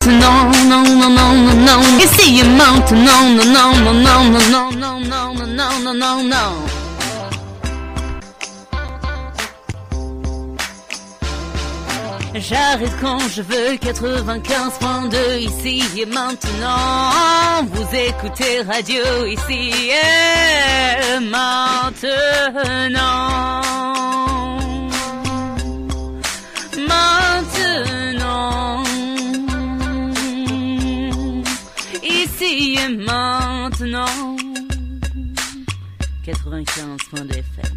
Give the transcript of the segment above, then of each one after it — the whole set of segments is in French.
maintenant, non, non, non, non, non. Ici et maintenant, non, non, non, non, non, non, non, non, non, non, non, non, non. J'arrête quand je veux, 95.2 ici et maintenant. Vous écoutez radio ici et maintenant. Maintenant. Ici et maintenant. 95.2 FM.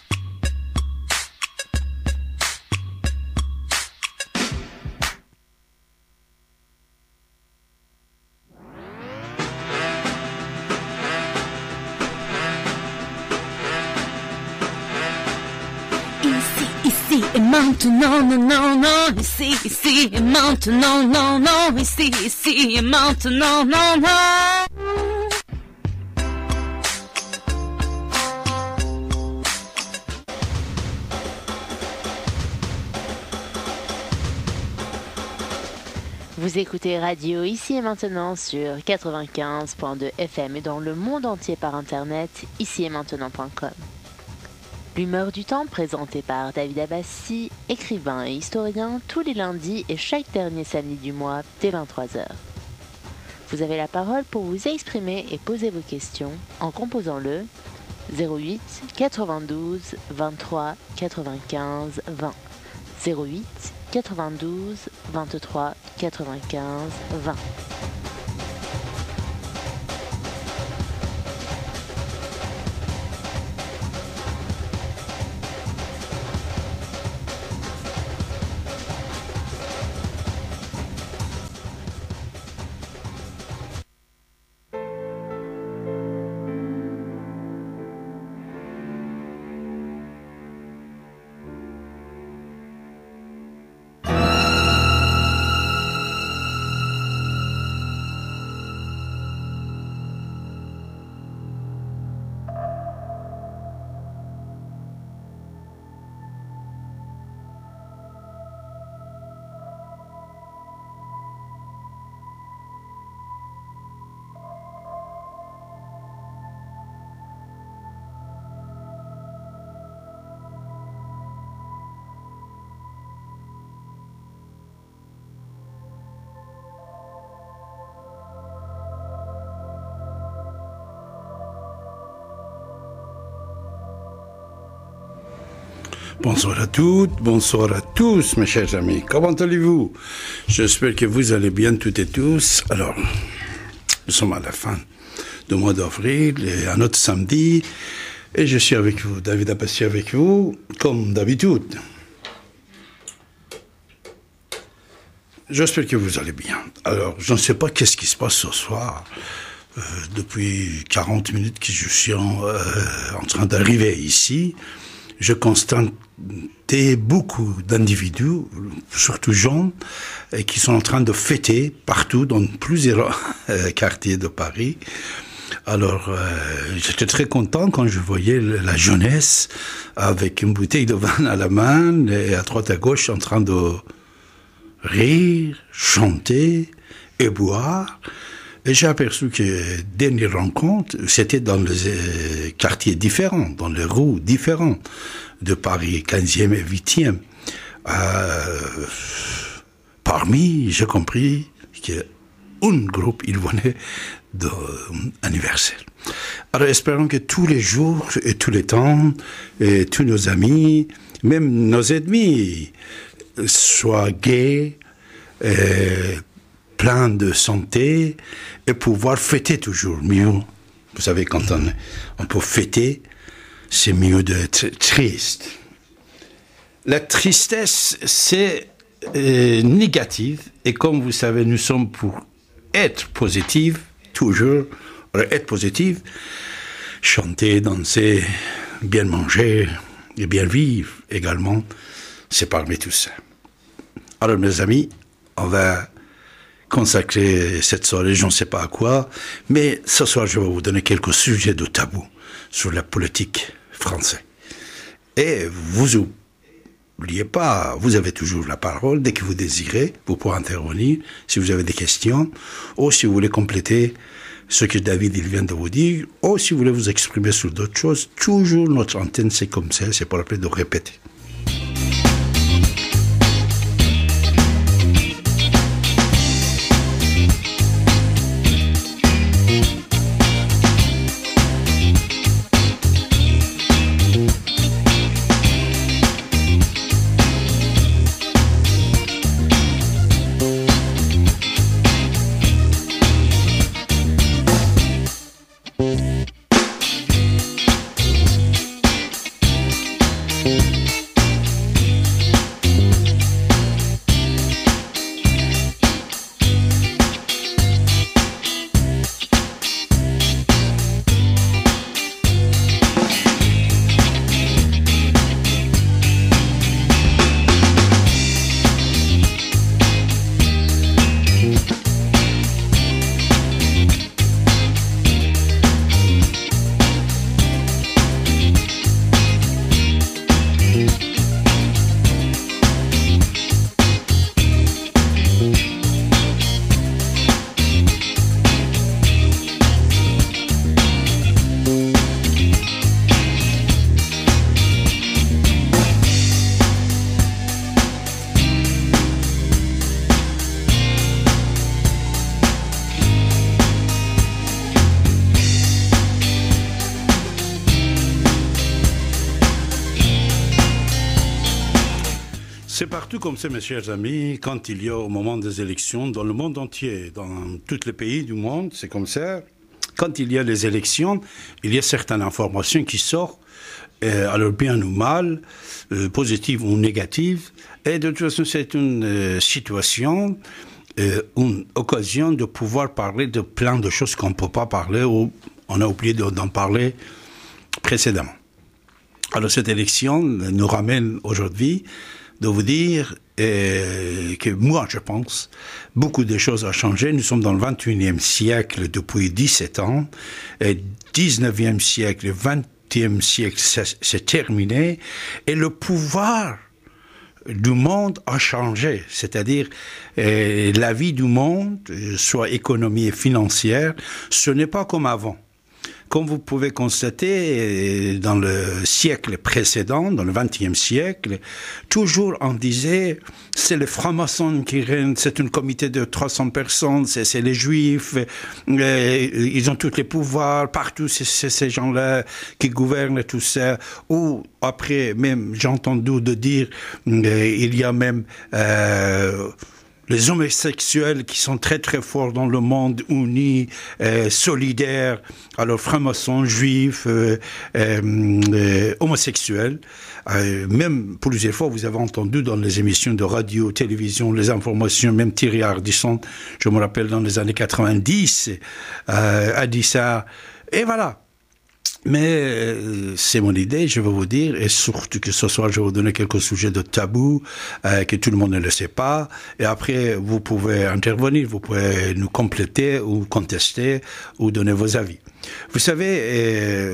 Ici et maintenant, non, non, non, ici et maintenant, non, non, ici et maintenant, non, non. Vous écoutez Radio ici et maintenant sur 95.2 FM et dans le monde entier par internet, ici-et-maintenant.com. L'humeur du temps présentée par David Abbassi, écrivain et historien, tous les lundis et chaque dernier samedi du mois dès 23h. Vous avez la parole pour vous exprimer et poser vos questions en composant le 08 92 23 95 20. 08 92 23 95 20. Bonsoir à toutes, bonsoir à tous, mes chers amis. Comment allez-vous? J'espère que vous allez bien toutes et tous. Alors, nous sommes à la fin du mois d'avril, et un autre samedi, et je suis avec vous, David Abbassi avec vous, comme d'habitude. J'espère que vous allez bien. Alors, je ne sais pas qu'est-ce qui se passe ce soir. Depuis 40 minutes que je suis en train d'arriver ici, je constatais beaucoup d'individus, surtout jeunes, qui sont en train de fêter partout dans plusieurs quartiers de Paris. Alors, j'étais très content quand je voyais la jeunesse avec une bouteille de vin à la main et à droite à gauche en train de rire, chanter et boire. Et j'ai aperçu que dernière rencontre, c'était dans les quartiers différents, dans les rues différentes de Paris, 15e et 8e. Parmi, j'ai compris qu'un groupe, il venait d'anniversaire. Alors espérons que tous les jours et tous les temps, et tous nos amis, même nos ennemis, soient gais, plein de santé et pouvoir fêter toujours mieux. Vous savez, quand on peut fêter, c'est mieux d'être triste. La tristesse, c'est négative et comme vous savez, nous sommes pour être positifs, toujours. Alors, être positif, chanter, danser, bien manger et bien vivre également, c'est parmi tout ça. Alors mes amis, on va consacrer cette soirée, je ne sais pas à quoi, mais ce soir, je vais vous donner quelques sujets de tabou sur la politique française. Et vous N'oubliez pas, vous avez toujours la parole. Dès que vous désirez, vous pourrez intervenir si vous avez des questions ou si vous voulez compléter ce que David il vient de vous dire ou si vous voulez vous exprimer sur d'autres choses. Toujours notre antenne, c'est comme ça, c'est pas la peine de répéter. C'est partout comme ça, mes chers amis, quand il y a au moment des élections, dans le monde entier, dans tous les pays du monde, c'est comme ça. Quand il y a les élections, il y a certaines informations qui sortent, alors bien ou mal, positives ou négatives. Et de toute façon, c'est une situation, une occasion de pouvoir parler de plein de choses qu'on ne peut pas parler ou on a oublié d'en parler précédemment. Alors cette élection nous ramène aujourd'hui de vous dire que moi, je pense, beaucoup de choses ont changé. Nous sommes dans le 21e siècle depuis 17 ans. Et 19e siècle, le 20e siècle, c'est terminé. Et le pouvoir du monde a changé. C'est-à-dire, la vie du monde, soit économie et financière, ce n'est pas comme avant. Comme vous pouvez constater, dans le siècle précédent, dans le 20e siècle, toujours on disait, c'est les francs-maçons qui règnent, c'est un comité de 300 personnes, c'est les juifs, ils ont tous les pouvoirs, partout c'est ces gens-là qui gouvernent tout ça. Ou après, même, j'ai entendu de dire, il y a même les homosexuels qui sont très très forts dans le monde, unis, solidaires, alors francs-maçons, juifs, homosexuels. Même plusieurs fois, vous avez entendu dans les émissions de radio, télévision, les informations, même Thierry Ardisson, je me rappelle dans les années 90, a dit ça. Et voilà. Mais c'est mon idée, je vais vous dire, et surtout que ce soir, je vais vous donner quelques sujets de tabou que tout le monde ne le sait pas. Et après, vous pouvez intervenir, vous pouvez nous compléter ou contester ou donner vos avis. Vous savez,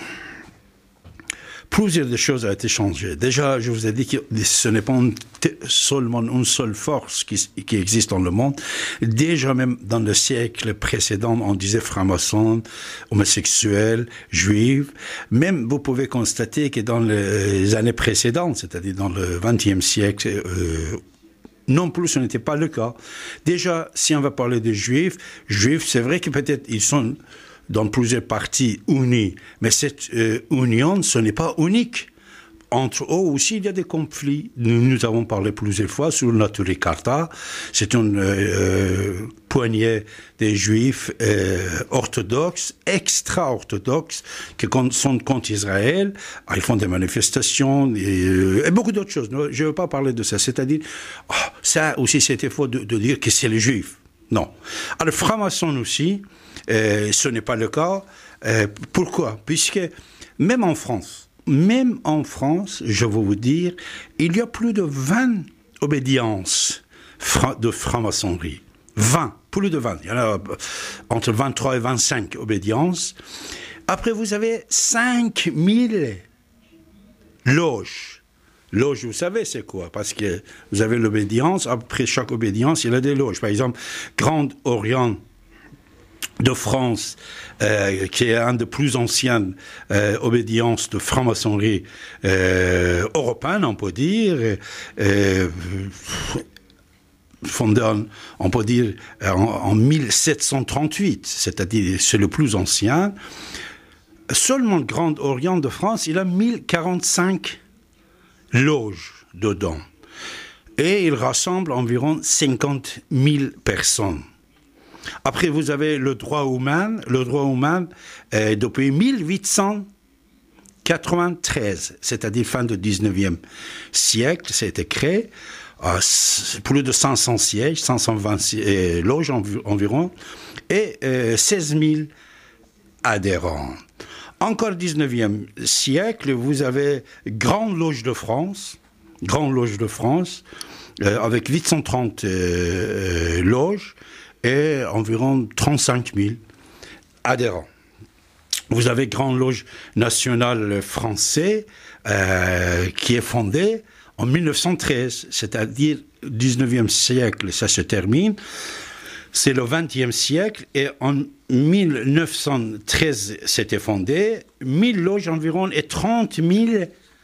plusieurs des choses ont été changées. Déjà, je vous ai dit que ce n'est pas seulement une seule force qui existe dans le monde. Déjà, même dans le siècle précédent, on disait francs-maçons, homosexuels, juifs. Même, vous pouvez constater que dans les années précédentes, c'est-à-dire dans le 20e siècle, non plus, ce n'était pas le cas. Déjà, si on va parler de juifs, c'est vrai que peut-être ils sont dans plusieurs parties unis, mais cette union, ce n'est pas unique. Entre eux aussi, il y a des conflits. Nous avons parlé plusieurs fois sur Naturae Carta. C'est une poignée des juifs orthodoxes, extra-orthodoxes, qui sont contre Israël. Ils font des manifestations et beaucoup d'autres choses. Je ne veux pas parler de ça. C'est-à-dire, ça aussi, c'était faux de dire que c'est les juifs. Non. Alors, francs-maçons aussi, ce n'est pas le cas. Pourquoi? Puisque même en France, je vais vous dire, il y a plus de 20 obédiences de franc-maçonnerie. 20, plus de 20. Il y en a entre 23 et 25 obédiences. Après, vous avez 5000 loges. Loge, vous savez, c'est quoi? Parce que vous avez l'obédience, après chaque obédience, il y a des loges. Par exemple, Grand Orient de France, qui est un des plus anciennes obédiences de franc-maçonnerie européenne, on peut dire, fondé, on peut dire, en 1738, c'est-à-dire c'est le plus ancien. Seulement le Grand Orient de France, il a 1045 loges dedans. Et il rassemble environ 50 000 personnes. Après, vous avez le droit humain. Le droit humain, depuis 1893, c'est-à-dire fin du 19e siècle, ça a été créé. Plus de 500 sièges, 520 loges environ, et 16 000 adhérents. Encore 19e siècle, vous avez Grande Loge de France, avec 830 loges et environ 35 000 adhérents. Vous avez Grande Loge nationale française qui est fondée en 1913, c'est-à-dire 19e siècle, ça se termine. C'est le 20e siècle et en 1913, c'était fondé, 1000 loges environ et 30 000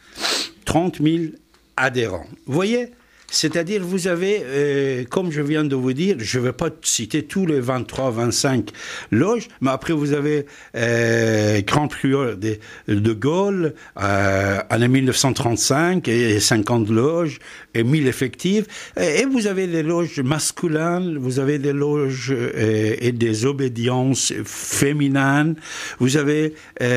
adhérents. Vous voyez? C'est-à-dire, vous avez, comme je viens de vous dire, je ne vais pas citer tous les 23, 25 loges, mais après vous avez Grand Prieur de Gaulle, en 1935, et 50 loges, et 1000 effectifs, et vous avez des loges masculines, vous avez des loges et des obédiences féminines, vous avez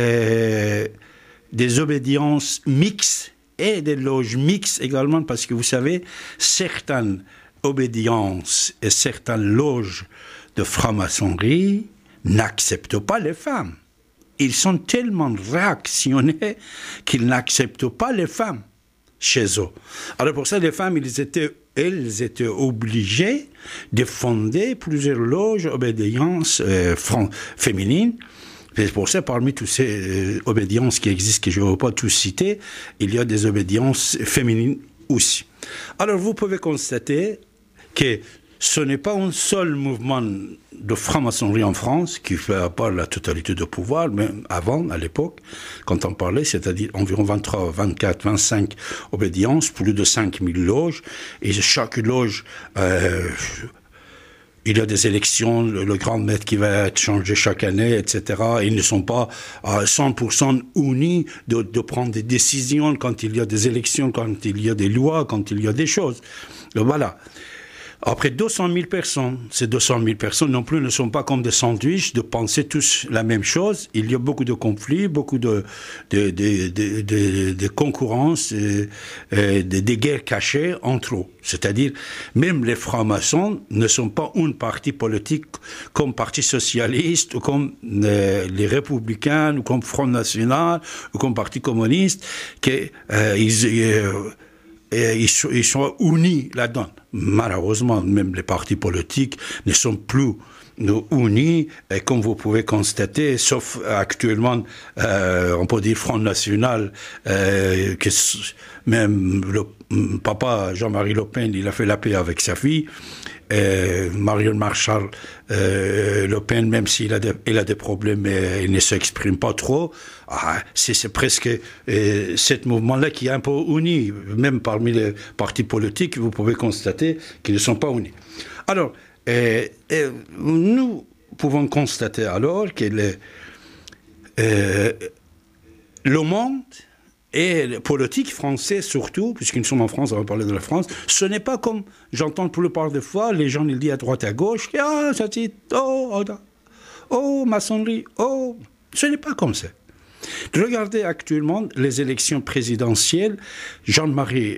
des obédiences mixtes, et des loges mixtes également, parce que vous savez, certaines obédiences et certaines loges de franc-maçonnerie n'acceptent pas les femmes. Ils sont tellement réactionnés qu'ils n'acceptent pas les femmes chez eux. Alors pour ça, les femmes, elles étaient obligées de fonder plusieurs loges obédiences féminines. C'est pour ça, parmi toutes ces obédiences qui existent, que je ne vais pas tous citer, il y a des obédiences féminines aussi. Alors, vous pouvez constater que ce n'est pas un seul mouvement de franc-maçonnerie en France qui fait pas la totalité de pouvoir, mais avant, à l'époque, quand on parlait, c'est-à-dire environ 23, 24, 25 obédiences, plus de 5000 loges, et chaque loge... il y a des élections, le grand maître qui va être changé chaque année, etc. Ils ne sont pas à 100% unis de prendre des décisions quand il y a des élections, quand il y a des lois, quand il y a des choses. Donc, voilà. Après 200 000 personnes, ces 200 000 personnes non plus ne sont pas comme des sandwichs de penser tous la même chose. Il y a beaucoup de conflits, beaucoup de concurrences, des guerres cachées entre eux. C'est-à-dire, même les francs-maçons ne sont pas une partie politique comme Parti socialiste, ou comme les républicains, ou comme Front National, ou comme Parti communiste, ils sont unis là-dedans. Malheureusement, même les partis politiques ne sont plus unis, et comme vous pouvez constater, sauf actuellement, on peut dire Front National, que même le papa Jean-Marie Le Pen, il a fait la paix avec sa fille, Marion Marshall Le Pen, même s'il a des problèmes, il ne s'exprime pas trop. C'est presque ce mouvement-là qui est un peu uni. Même parmi les partis politiques, vous pouvez constater qu'ils ne sont pas unis. Alors, nous pouvons constater alors que le monde et le politique français surtout, puisque nous sommes en France, on va parler de la France, ce n'est pas comme j'entends la plupart des fois, les gens ils disent à droite à gauche, ça dit, maçonnerie, ce n'est pas comme ça. Regardez actuellement les élections présidentielles, Marie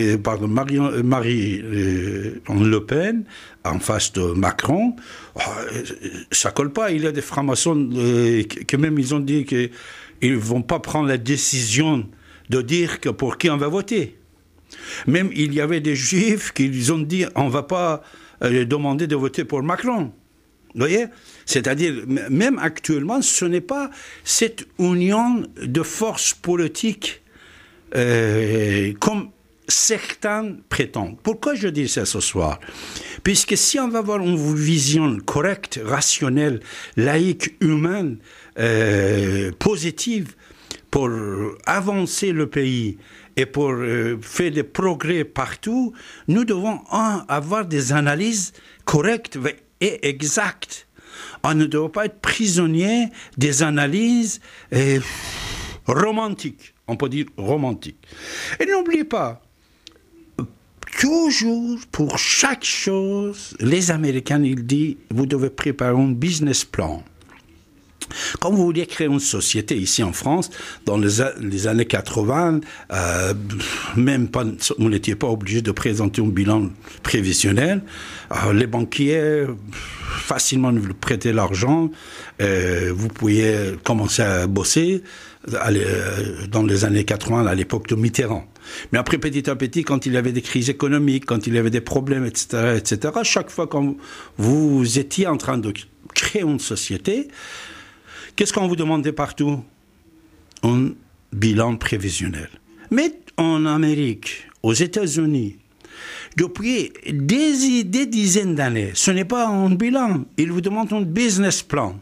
Le Pen en face de Macron, ça colle pas. Il y a des francs-maçons que même ils ont dit qu'ils ne vont pas prendre la décision de dire que pour qui on va voter. Même il y avait des juifs qui ont dit on ne va pas demander de voter pour Macron. Vous voyez? C'est-à-dire, même actuellement, ce n'est pas cette union de forces politiques comme certains prétendent. Pourquoi je dis ça ce soir? Puisque si on va avoir une vision correcte, rationnelle, laïque, humaine, positive, pour avancer le pays et pour faire des progrès partout, nous devons avoir des analyses correctes et exactes. On ne doit pas être prisonnier des analyses romantiques. On peut dire romantiques. Et n'oubliez pas, toujours, pour chaque chose, les Américains, ils disent, vous devez préparer un business plan. Quand vous vouliez créer une société ici en France, dans les années 80, même pas, vous n'étiez pas obligé de présenter un bilan prévisionnel. Les banquiers facilement vous prêtaient l'argent. Vous pouviez commencer à bosser dans les années 80, à l'époque de Mitterrand. Mais après, petit à petit, quand il y avait des crises économiques, quand il y avait des problèmes, etc., chaque fois quand vous étiez en train de créer une société, qu'est-ce qu'on vous demandait partout? Un bilan prévisionnel. Mais en Amérique, aux États-Unis, depuis des dizaines d'années, ce n'est pas un bilan. Ils vous demandent un business plan.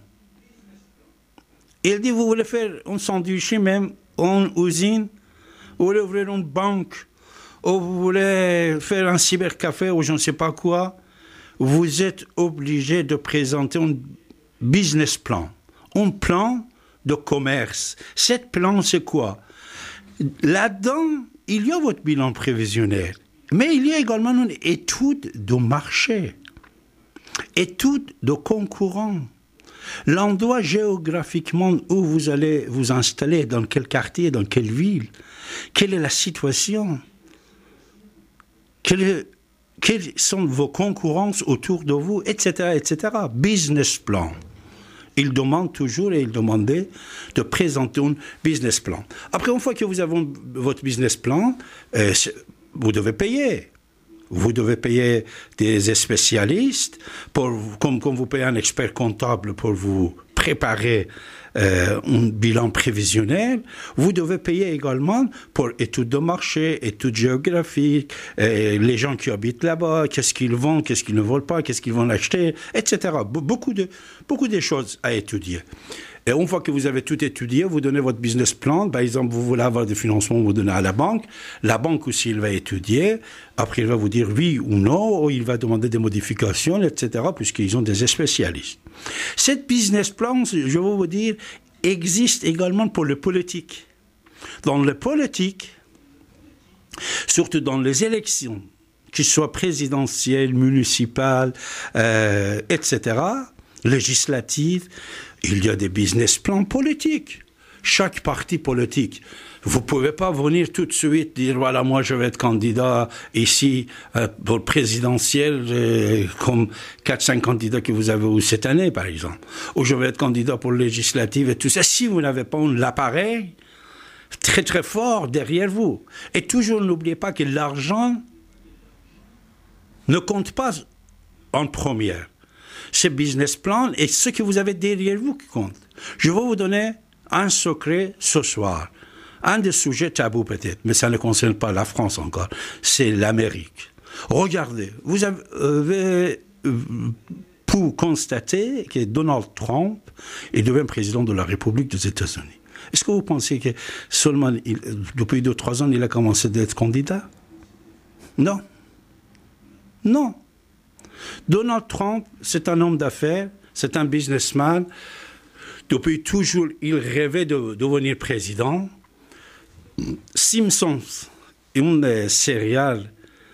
Il dit, vous voulez faire un sandwich même, une usine, vous voulez ouvrir une banque, ou vous voulez faire un cybercafé, ou je ne sais pas quoi, vous êtes obligé de présenter un business plan. Un plan de commerce. Cet plan, c'est quoi? Là-dedans, il y a votre bilan prévisionnel, mais il y a également une étude de marché, étude de concurrents. L'endroit géographiquement où vous allez vous installer, dans quel quartier, dans quelle ville, quelle est la situation, quelles sont vos concurrences autour de vous, etc., etc. Business plan. Il demande toujours et il demandait de présenter un business plan. Après, une fois que vous avez votre business plan, vous devez payer. Vous devez payer des spécialistes, comme vous payez un expert comptable pour vous préparer un bilan prévisionnel. Vous devez payer également pour études de marché, études géographiques, les gens qui habitent là-bas, qu'est-ce qu'ils vendent, qu'est-ce qu'ils ne veulent pas, qu'est-ce qu'ils vont acheter, etc. Beaucoup de choses à étudier. Et une fois que vous avez tout étudié, vous donnez votre business plan. Par exemple, vous voulez avoir des financements, vous donnez à la banque. La banque aussi, elle va étudier. Après, elle va vous dire oui ou non, ou il va demander des modifications, etc., puisqu'ils ont des spécialistes. Cette business plan, je vais vous dire, existe également pour le politique. Dans le politique, surtout dans les élections, qu'ils soient présidentielles, municipales, etc., législatives, il y a des business plans politiques. Chaque parti politique. Vous ne pouvez pas venir tout de suite dire, voilà, moi je vais être candidat ici pour le présidentiel, comme 4-5 candidats que vous avez eu cette année, par exemple. Ou je vais être candidat pour le législatif et tout ça. Si vous n'avez pas l'appareil très très fort derrière vous. Et toujours n'oubliez pas que l'argent ne compte pas en première. C'est business plan et ce que vous avez derrière vous qui compte. Je vais vous donner un secret ce soir. Un des sujets tabous peut-être, mais ça ne concerne pas la France encore. C'est l'Amérique. Regardez, vous avez pu constater que Donald Trump est devenu président de la République des États-Unis. Est-ce que vous pensez que seulement depuis 2-3 ans, il a commencé d'être candidat? Non. Non. Donald Trump, c'est un homme d'affaires, c'est un businessman. Depuis toujours, il rêvait de devenir président. Simpsons, une série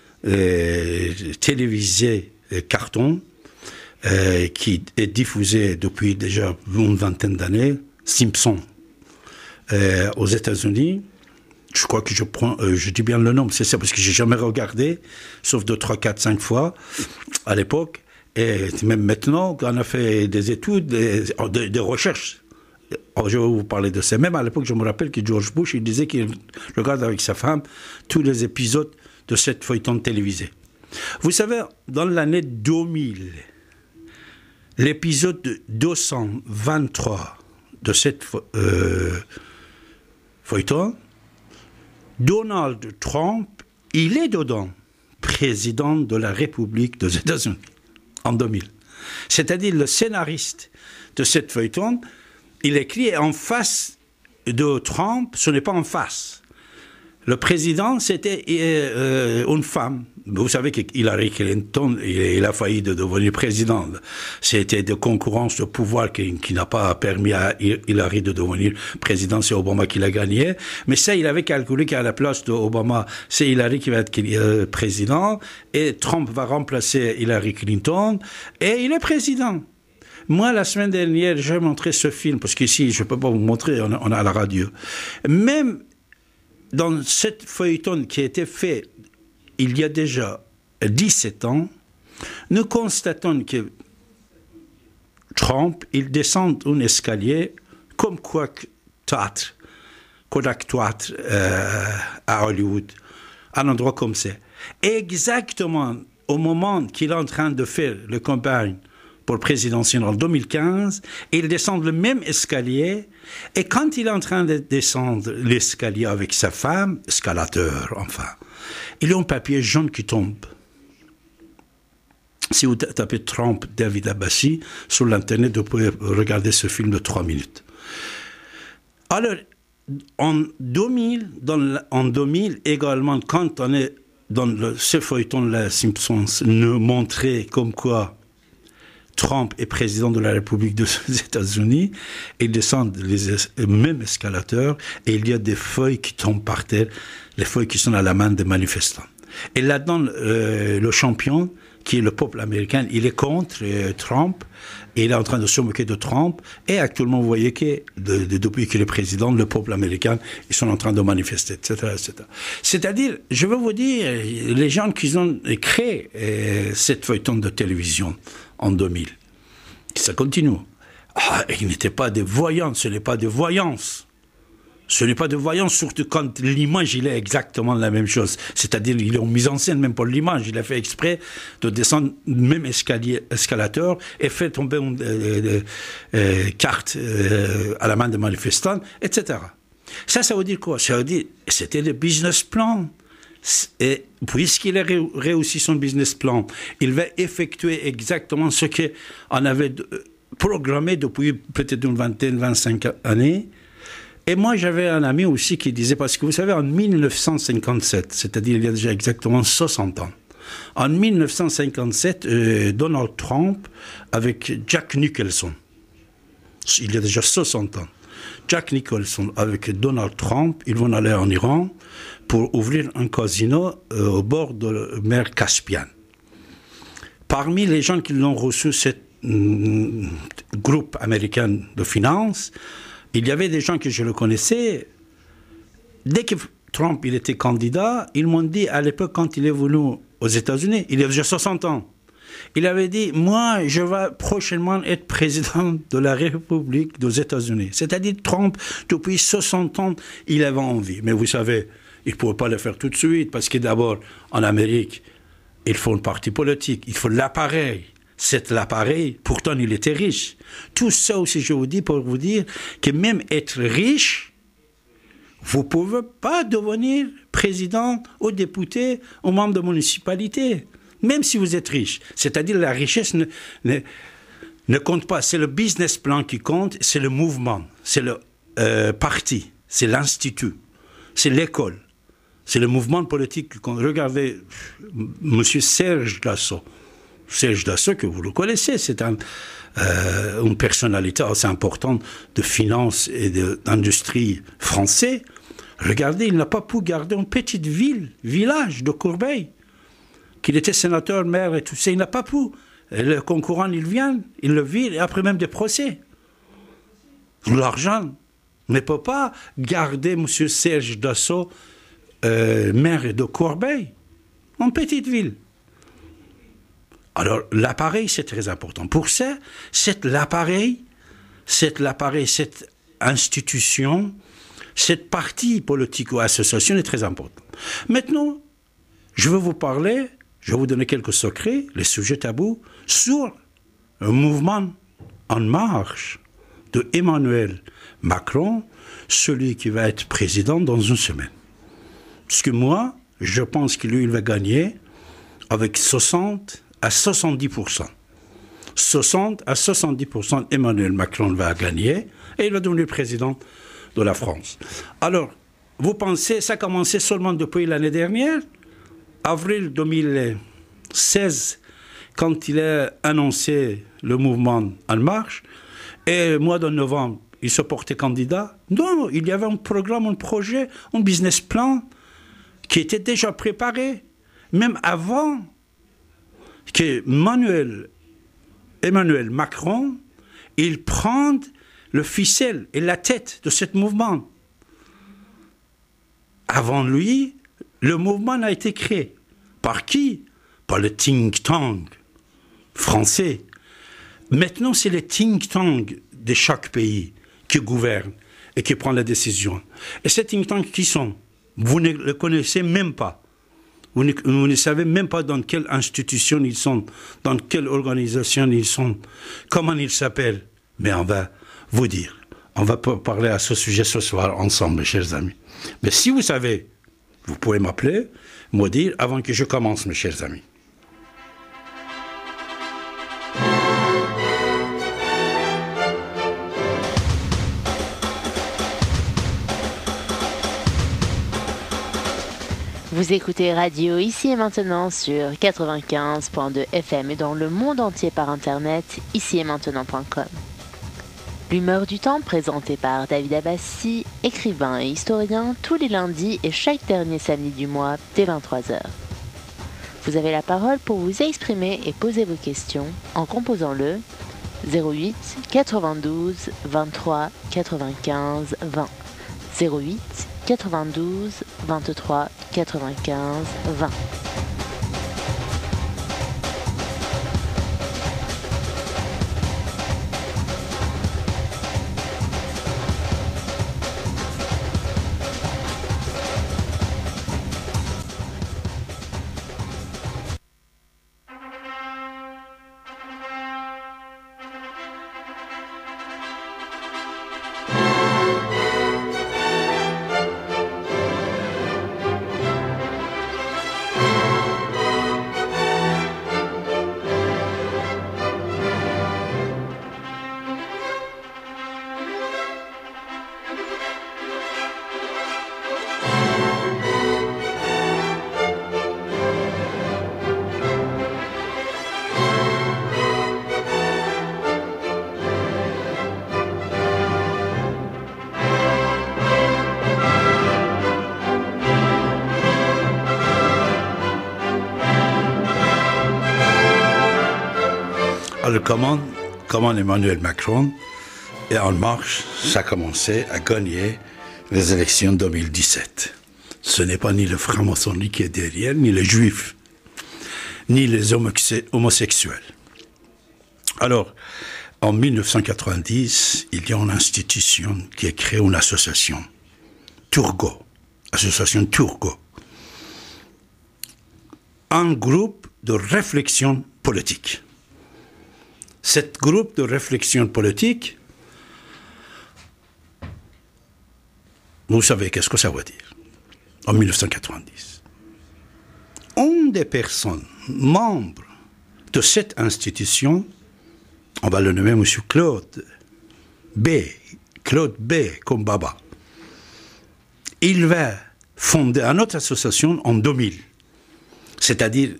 télévisée carton qui est diffusée depuis déjà une vingtaine d'années. Simpsons aux États-Unis. Je crois que je dis bien le nom, c'est ça, parce que j'ai jamais regardé, sauf 2, 3, 4, 5 fois à l'époque. Et même maintenant, on a fait des études, des recherches. Je vais vous parler de ça. Même à l'époque, je me rappelle que George Bush, il disait qu'il regarde avec sa femme tous les épisodes de cette feuilleton télévisé. Vous savez, dans l'année 2000, l'épisode 223 de cette feuilleton, Donald Trump il est dedans, président de la République des États-Unis, en 2000. C'est-à-dire le scénariste de cette feuilleton, il écrit en face de Trump, ce n'est pas en face. Le président, c'était une femme. Vous savez qu'Hillary Clinton, il a failli de devenir président. C'était de concurrence de pouvoir qui n'a pas permis à Hillary de devenir président. C'est Obama qui l'a gagné. Mais ça, il avait calculé qu'à la place d'Obama, c'est Hillary qui va être président. Et Trump va remplacer Hillary Clinton. Et il est président. Moi, la semaine dernière, j'ai montré ce film, parce qu'ici, je ne peux pas vous montrer, on est à la radio. Même dans cette feuilleton qui a été fait il y a déjà 17 ans, nous constatons que Trump, il descend un escalier comme Kodak Theatre à Hollywood, un endroit comme ça. Exactement au moment qu'il est en train de faire le campagne pour le présidentiel en 2015, il descend le même escalier, et quand il est en train de descendre l'escalier avec sa femme, escalateur enfin, il y a un papier jaune qui tombe. Si vous tapez Trump, David Abbassi, sur l'internet, vous pouvez regarder ce film de 3 minutes. Alors, en 2000 également, quand on est dans ce feuilleton-là, Simpsons nous montrait comme quoi Trump est président de la République des États-Unis, ils descendent les mêmes escalateurs et il y a des feuilles qui tombent par terre, les feuilles qui sont à la main des manifestants. Et là-dedans, le champion, qui est le peuple américain, il est contre Trump, et il est en train de se moquer de Trump, et actuellement, vous voyez que depuis qu'il est président, le peuple américain, ils sont en train de manifester, etc., etc. C'est-à-dire, je veux vous dire, les gens qui ont créé cette feuilleton de télévision en 2000, ça continue. Ils n'étaient pas des voyants, ce n'est pas de voyance. Ce n'est pas de voyance, surtout quand l'image, il est exactement la même chose. C'est-à-dire, il est en mise en scène, même pour l'image. Il a fait exprès de descendre le même escalateur et faire tomber une carte à la main des manifestants, etc. Ça veut dire quoi? Ça veut dire que c'était le business plan. Et puisqu'il a réussi son business plan, il va effectuer exactement ce qu'on avait programmé depuis peut-être une vingtaine, 25 années. Et moi, j'avais un ami aussi qui disait, parce que vous savez, en 1957, c'est-à-dire il y a déjà exactement 60 ans, en 1957, Donald Trump avec Jack Nicholson, il y a déjà 60 ans, Jack Nicholson avec Donald Trump, ils vont aller en Iran pour ouvrir un casino au bord de la mer Caspienne. Parmi les gens qui l'ont reçu, ce groupe américain de finance, il y avait des gens que je le connaissais. Dès que Trump il était candidat, ils m'ont dit, à l'époque, quand il est venu aux États-Unis, il avait déjà 60 ans, il avait dit, moi, je vais prochainement être président de la République des États-Unis. C'est-à-dire, Trump, depuis 60 ans, il avait envie. Mais vous savez, il ne pouvait pas le faire tout de suite, parce que d'abord, en Amérique, il faut un parti politique, il faut l'appareil. C'est l'appareil, pourtant il était riche. Tout ça aussi, je vous dis pour vous dire que même être riche, vous ne pouvez pas devenir président ou député ou membre de municipalité, même si vous êtes riche. C'est-à-dire la richesse ne compte pas. C'est le business plan qui compte, c'est le mouvement, c'est le parti, c'est l'institut, c'est l'école, c'est le mouvement politique qui compte. Regardez M. Serge Dassault. Serge Dassault, que vous le connaissez, c'est une personnalité assez importante de finance et d'industrie français. Regardez, il n'a pas pu garder une petite village de Corbeil, qu'il était sénateur, maire et tout ça, il n'a pas pu. Et le concurrent, il vient, il le vire, et après même des procès. L'argent ne peut pas garder M. Serge Dassault, maire de Corbeil, en petite ville. Alors, l'appareil, c'est très important. Pour ça, l'appareil, cette institution, cette partie politique ou association est très importante. Maintenant, je vais vous parler, je vais vous donner quelques secrets, les sujets tabous, sur un mouvement en marche de Emmanuel Macron, celui qui va être président dans une semaine. Parce que moi, je pense que lui, il va gagner avec 60 à 70%. 60 à 70%, Emmanuel Macron va gagner et il va devenir président de la France. Alors, vous pensez, ça a commencé seulement depuis l'année dernière, avril 2016, quand il a annoncé le mouvement En Marche, et mois de novembre, il se portait candidat. Non, il y avait un programme, un projet, un business plan qui était déjà préparé, même avant que Emmanuel Macron, il prenne le ficelle et la tête de ce mouvement. Avant lui, le mouvement a été créé. Par qui? Par le think tank français. Maintenant, c'est le think tank de chaque pays qui gouverne et qui prend la décision. Et ces think tanks, qui sont? Vous ne les connaissez même pas. Vous ne savez même pas dans quelle institution ils sont, dans quelle organisation ils sont, comment ils s'appellent. Mais on va vous dire. On va parler à ce sujet ce soir ensemble, mes chers amis. Mais si vous savez, vous pouvez m'appeler, me dire avant que je commence, mes chers amis. Vous écoutez Radio Ici et Maintenant sur 95.2 FM et dans le monde entier par internet, icietmaintenant.com. L'humeur du temps présentée par David Abbassi, écrivain et historien, tous les lundis et chaque dernier samedi du mois dès 23h. Vous avez la parole pour vous exprimer et poser vos questions en composant le 08 92 23 95 20. 08 92 23 95 20. Alors comment Emmanuel Macron et En Marche, ça a commencé à gagner les élections 2017. Ce n'est pas ni le franc-maçonnerie qui est derrière, ni les juifs, ni les homosexuels. Alors, en 1990, il y a une institution qui a créé une association, Turgot, association Turgot, un groupe de réflexion politique. Cet groupe de réflexion politique, vous savez qu'est-ce que ça veut dire, en 1990. Une des personnes membres de cette institution, on va le nommer M. Claude B, comme Baba, il va fonder une autre association en 2000, c'est-à-dire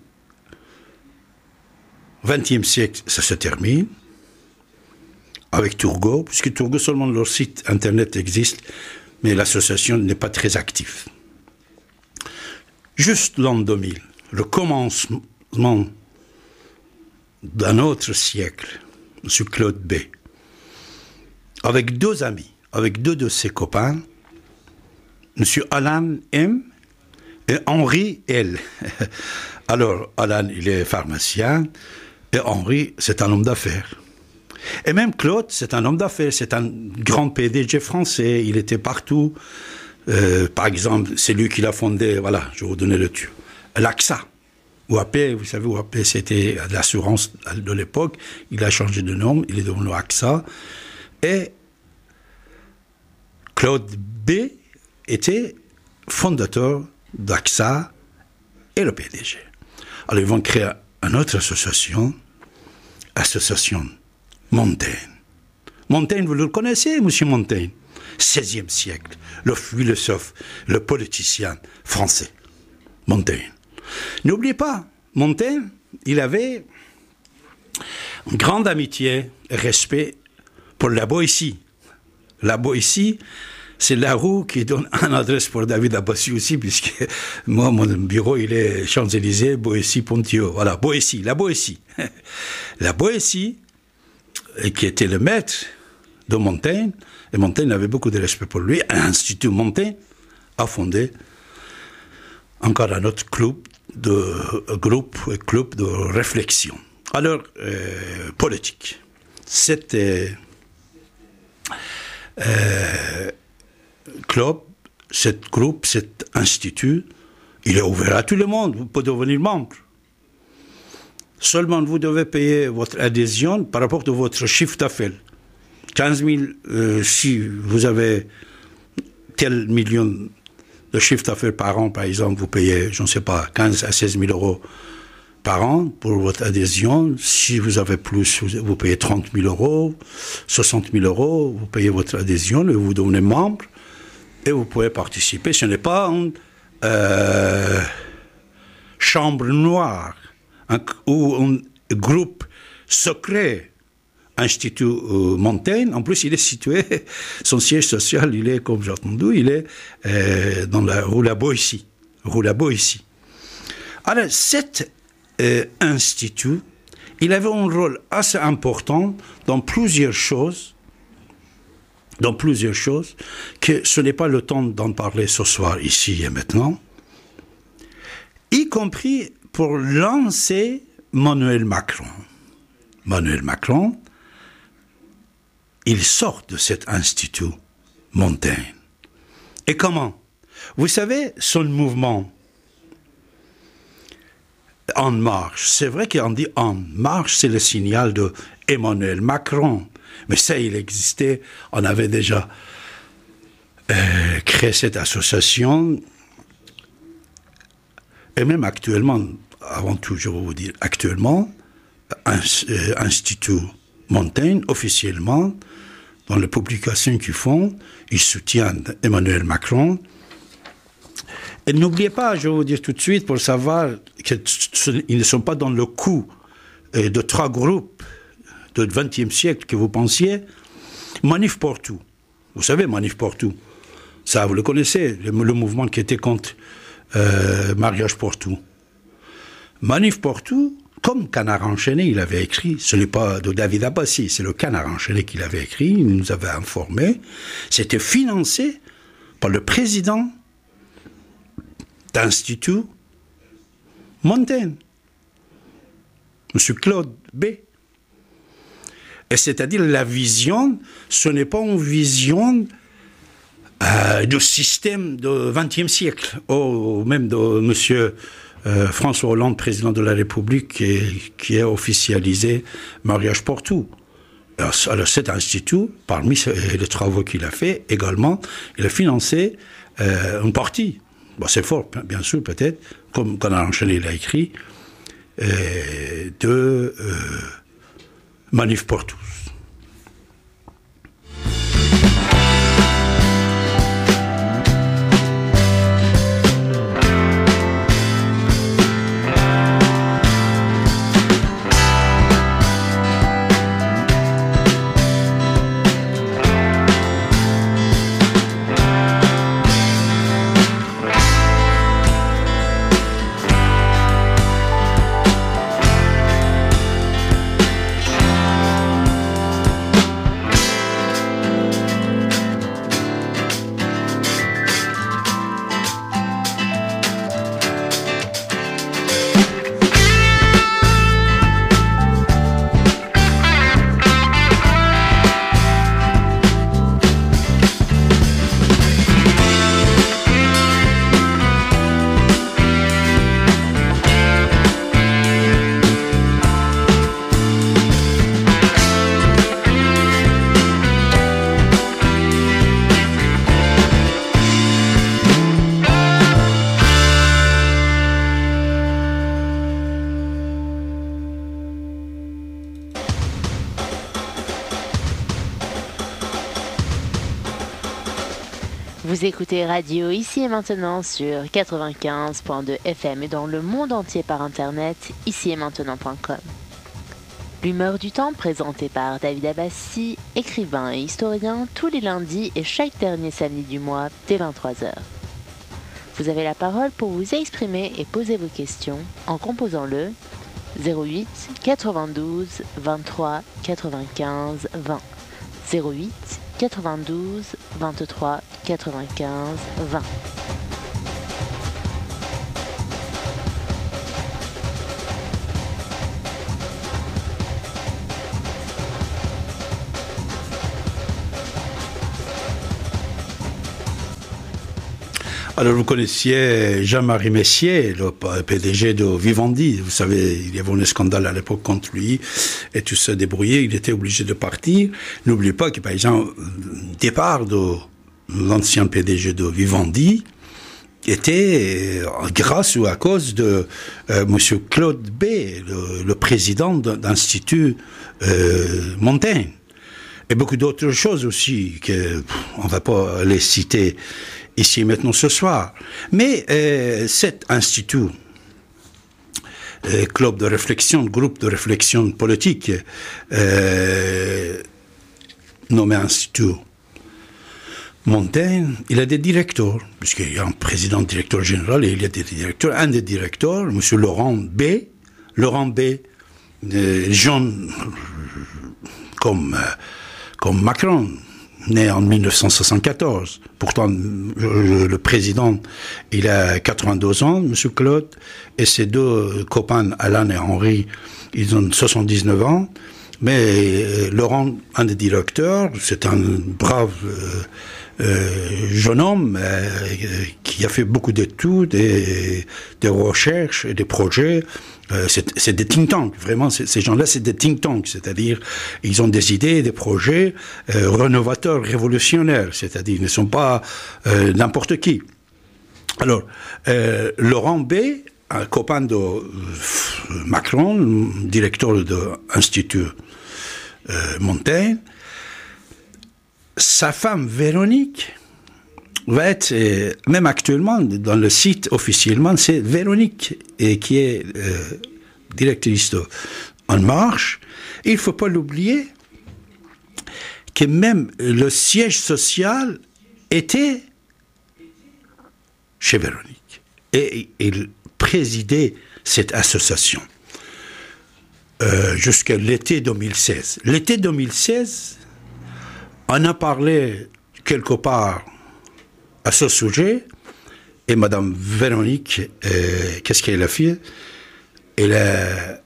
20e siècle, ça se termine avec Turgot, puisque Turgot, seulement leur site internet existe, mais l'association n'est pas très active. Juste l'an 2000, le commencement d'un autre siècle, M. Claude B, avec deux amis, avec deux de ses copains, M. Alan M et Henri L. Alors, Alan, il est pharmacien, et Henri, c'est un homme d'affaires. Et même Claude, c'est un homme d'affaires, c'est un grand PDG français, il était partout. Par exemple, c'est lui qui l'a fondé, voilà, je vais vous donner le tube, l'AXA. OAP, vous savez, OAP, c'était l'assurance de l'époque, il a changé de nom, il est devenu AXA. Et Claude B était fondateur d'AXA et le PDG. Alors ils vont créer une autre association Montaigne. Montaigne, vous le connaissez, monsieur Montaigne? 16e siècle, le philosophe, le politicien français. Montaigne. N'oubliez pas, Montaigne, il avait une grande amitié et respect pour la Boétie. La Boétie, c'est la rue qui donne une adresse pour David Abbassi aussi, puisque moi, mon bureau, il est Champs-Élysées, Boétie-Ponthieu. Voilà, Boétie, la Boétie. La Boétie, qui était le maître de Montaigne, et Montaigne avait beaucoup de respect pour lui, l'Institut Montaigne a fondé encore un autre club de réflexion. Alors, politique. Cet groupe, cet institut, il est ouvert à tout le monde, vous pouvez devenir membre. Seulement, vous devez payer votre adhésion par rapport à votre chiffre d'affaires. 15 000, si vous avez tel million de chiffre d'affaires par an, par exemple, vous payez, je ne sais pas, 15 à 16 000 euros par an pour votre adhésion. Si vous avez plus, vous payez 30 000 euros, 60 000 euros, vous payez votre adhésion et vous devenez membre et vous pouvez participer. Ce n'est pas une chambre noire ou un groupe secret. Institut Montaigne, en plus il est situé, son siège social, il est, comme j'ai entendu, il est dans la rue La Boétie. Alors cet institut, il avait un rôle assez important dans plusieurs choses, que ce n'est pas le temps d'en parler ce soir, ici et maintenant, y compris pour lancer Emmanuel Macron. Emmanuel Macron, il sort de cet institut Montaigne. Et comment? Vous savez, son mouvement En Marche, c'est vrai qu'on dit En Marche, c'est le signal de Emmanuel Macron. Mais ça, il existait, on avait déjà créé cette association. Et même actuellement, avant tout, je vais vous dire, actuellement, Institut Montaigne, officiellement, dans les publications qu'ils font, ils soutiennent Emmanuel Macron. Et n'oubliez pas, je vais vous dire tout de suite, pour savoir qu'ils ne sont pas dans le coup de 3 groupes du XXe siècle que vous pensiez. Manif pour tout. Vous savez, Manif pour tout. Ça, vous le connaissez, le mouvement qui était contre mariage pour tout. Manif pour tout, comme Canard enchaîné, il avait écrit, ce n'est pas de David Abbassi, c'est le Canard enchaîné qu'il avait écrit, il nous avait informé, c'était financé par le président d'Institut Montaigne, M. Claude B. Et c'est-à-dire la vision, ce n'est pas une vision du système du XXe siècle, ou même de M. François Hollande, président de la République, qui a officialisé mariage pour tout. Alors cet institut, parmi les travaux qu'il a fait, également, il a financé une partie, bon, c'est fort, bien sûr, peut-être, comme Canard enchaîné l'a écrit, de Manif pour tous. Vous écoutez Radio Ici et Maintenant sur 95.2 FM et dans le monde entier par internet, icietmaintenant.com. L'humeur du temps présentée par David Abbassi, écrivain et historien, tous les lundis et chaque dernier samedi du mois dès 23h. Vous avez la parole pour vous exprimer et poser vos questions en composant le 08 92 23 95 20. 08 92 23 95 20. Alors, vous connaissiez Jean-Marie Messier, le PDG de Vivendi. Vous savez, il y avait un scandale à l'époque contre lui et tout se débrouillait. Il était obligé de partir. N'oubliez pas que, par exemple, le départ de l'ancien PDG de Vivendi était grâce ou à cause de Monsieur Claude B, le président d'Institut Montaigne. Et beaucoup d'autres choses aussi, on ne va pas les citer ici maintenant ce soir. Mais cet institut, club de réflexion, groupe de réflexion politique, nommé Institut Montaigne, il a des directeurs, puisqu'il y a un président directeur général et il y a des directeurs. Un des directeurs, M. Laurent B, jeune comme Macron, né en 1974. Pourtant, le président, il a 82 ans, M. Claude, et ses deux copains, Alain et Henri, ils ont 79 ans. Mais Laurent, un des directeurs, c'est un brave jeune homme qui a fait beaucoup d'études, et des recherches et des projets. C'est des think tanks, vraiment, ces gens-là, c'est des think tanks, c'est-à-dire, ils ont des idées, des projets rénovateurs, révolutionnaires, c'est-à-dire, ils ne sont pas n'importe qui. Alors, Laurent B., un copain de Macron, directeur de l'Institut Montaigne, sa femme Véronique va être, même actuellement, dans le site officiellement, c'est Véronique, et qui est directrice de En Marche. Et il ne faut pas l'oublier que même le siège social était chez Véronique. Et il présidait cette association jusqu'à l'été 2016. L'été 2016, on a parlé quelque part à ce sujet, et Madame Véronique, qu'est-ce qu'elle a fait? Elle a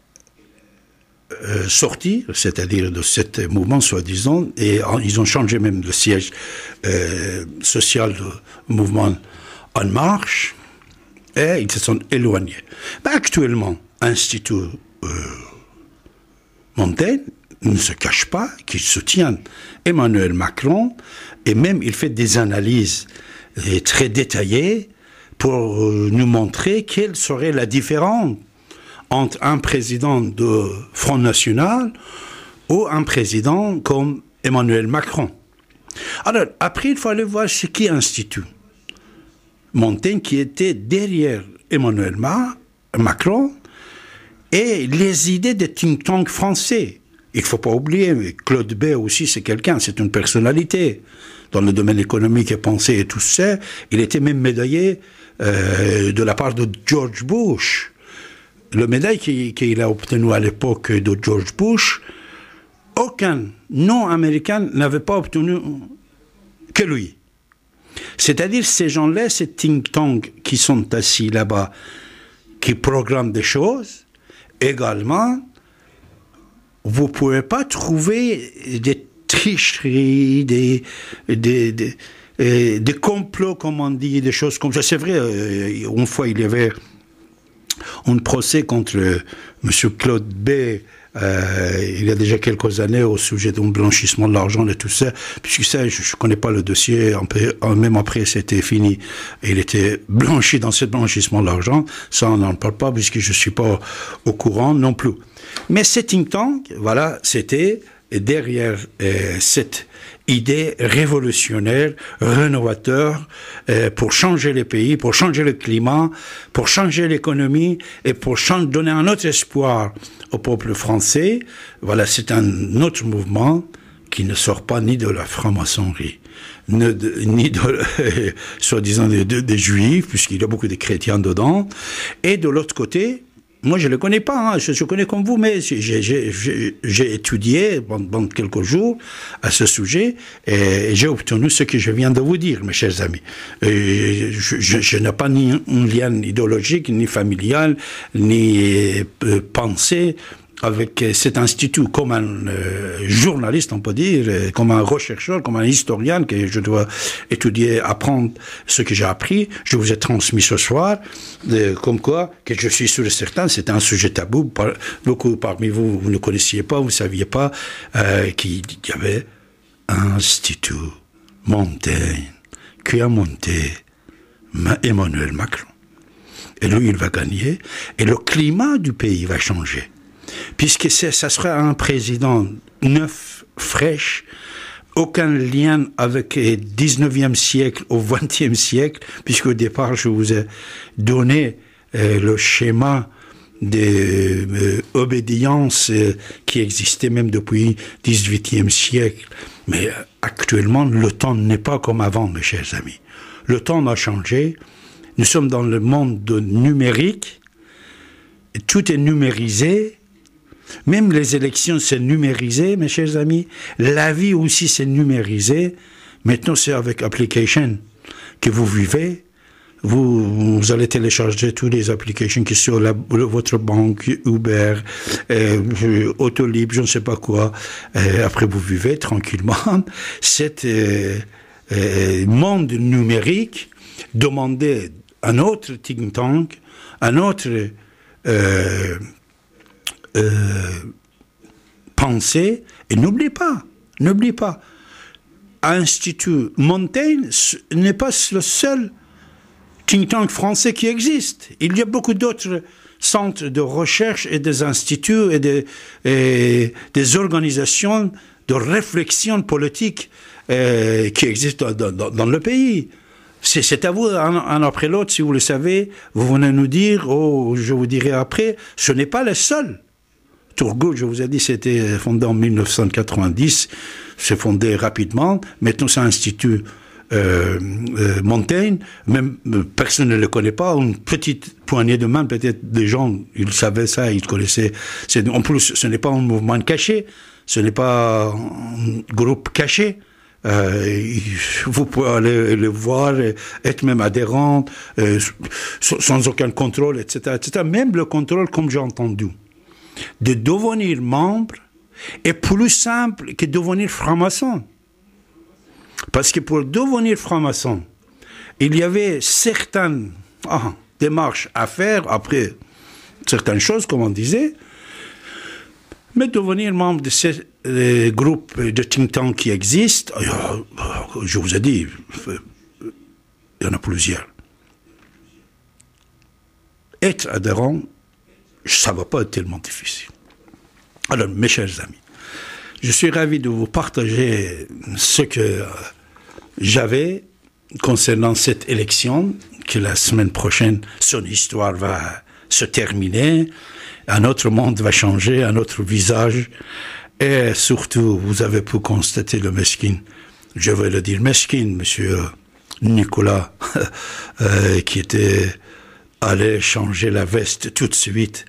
sorti, c'est-à-dire de ce mouvement soi-disant, et ils ont changé même le siège social du mouvement En Marche, et ils se sont éloignés. Ben, actuellement, Institut Montaigne ne se cache pas qu'il soutient Emmanuel Macron, et même il fait des analyses très détaillées pour nous montrer quelle serait la différence entre un président de Front National ou un président comme Emmanuel Macron. Alors, après, il faut aller voir ce qui est Institut Montaigne, qui était derrière Emmanuel Macron, et les idées des think tanks français. Il ne faut pas oublier, Claude B aussi, c'est quelqu'un, c'est une personnalité. Dans le domaine économique et pensée et tout ça, il était même médaillé de la part de George Bush. Le médaille qu'il a obtenu à l'époque de George Bush, aucun non-américain n'avait pas obtenu que lui. C'est-à-dire, ces gens-là, ces think tanks qui sont assis là-bas, qui programment des choses, également, vous ne pouvez pas trouver des tricheries, des complots, comme on dit, des choses comme ça. C'est vrai, une fois, il y avait un procès contre M. Claude B., il y a déjà quelques années, au sujet d'un blanchissement de l'argent et tout ça, puisque ça, je ne connais pas le dossier, même après, c'était fini. Il était blanchi dans ce blanchissement de l'argent, ça, on n'en parle pas, puisque je ne suis pas au courant non plus. Mais ces think tanks, voilà, c'était derrière cette idée révolutionnaire, rénovateur, pour changer les pays, pour changer le climat, pour changer l'économie et pour donner un autre espoir au peuple français. Voilà, c'est un autre mouvement qui ne sort pas ni de la franc-maçonnerie, ni de, soi-disant, des juifs, puisqu'il y a beaucoup de chrétiens dedans. Et de l'autre côté, moi je ne le connais pas, hein, je connais comme vous, mais j'ai étudié pendant quelques jours à ce sujet, et j'ai obtenu ce que je viens de vous dire, mes chers amis. Je n'ai pas ni un lien idéologique, ni familial, ni pensée avec cet institut, comme un journaliste, on peut dire, comme un rechercheur, comme un historien, que je dois étudier, apprendre ce que j'ai appris. Je vous ai transmis ce soir, comme quoi, que je suis sûr et certain, c'est un sujet tabou. Beaucoup parmi vous, vous ne connaissiez pas, vous ne saviez pas qu'il y avait un institut Montaigne qui a monté Emmanuel Macron. Et lui, il va gagner, et le climat du pays va changer. Puisque ça sera un président neuf, fraîche, aucun lien avec le 19e siècle au 20e siècle, puisqu'au départ, je vous ai donné le schéma d'obédience qui existait même depuis le 18e siècle. Mais actuellement, le temps n'est pas comme avant, mes chers amis. Le temps a changé. Nous sommes dans le monde numérique. Tout est numérisé. Même les élections, c'est numérisé, mes chers amis. La vie aussi, c'est numérisé. Maintenant, c'est avec application que vous vivez. Vous allez télécharger toutes les applications qui sont sur votre banque, Uber, Autolib, je ne sais pas quoi. Après, vous vivez tranquillement. Cet monde numérique demandait un autre think tank, un autre pensée. Et n'oubliez pas, Institut Montaigne n'est pas le seul think tank français qui existe. Il y a beaucoup d'autres centres de recherche et des instituts et des organisations de réflexion politique qui existent dans le pays. C'est à vous, un après l'autre, si vous le savez, vous venez nous dire, je vous dirai après, ce n'est pas le seul. Turgot, je vous ai dit, c'était fondé en 1990, c'est fondé rapidement. Maintenant, c'est un institut Montaigne, même personne ne le connaît pas, une petite poignée de main, peut-être des gens, ils savaient ça, ils connaissaient. En plus, ce n'est pas un mouvement caché, ce n'est pas un groupe caché. Vous pouvez aller le voir, être même adhérent, sans aucun contrôle, etc., etc. Même le contrôle, comme j'ai entendu, de devenir membre est plus simple que devenir franc-maçon. Parce que pour devenir franc-maçon, il y avait certaines démarches à faire, après certaines choses, comme on disait, mais devenir membre de ces groupes de think tank qui existent, je vous ai dit, il y en a plusieurs. Être adhérent, ça ne va pas être tellement difficile. Alors, mes chers amis, je suis ravi de vous partager ce que j'avais concernant cette élection, que la semaine prochaine, son histoire va se terminer, un autre monde va changer, un autre visage, et surtout, vous avez pu constater le mesquin, je vais le dire mesquin, monsieur Nicolas, qui était allé changer la veste tout de suite,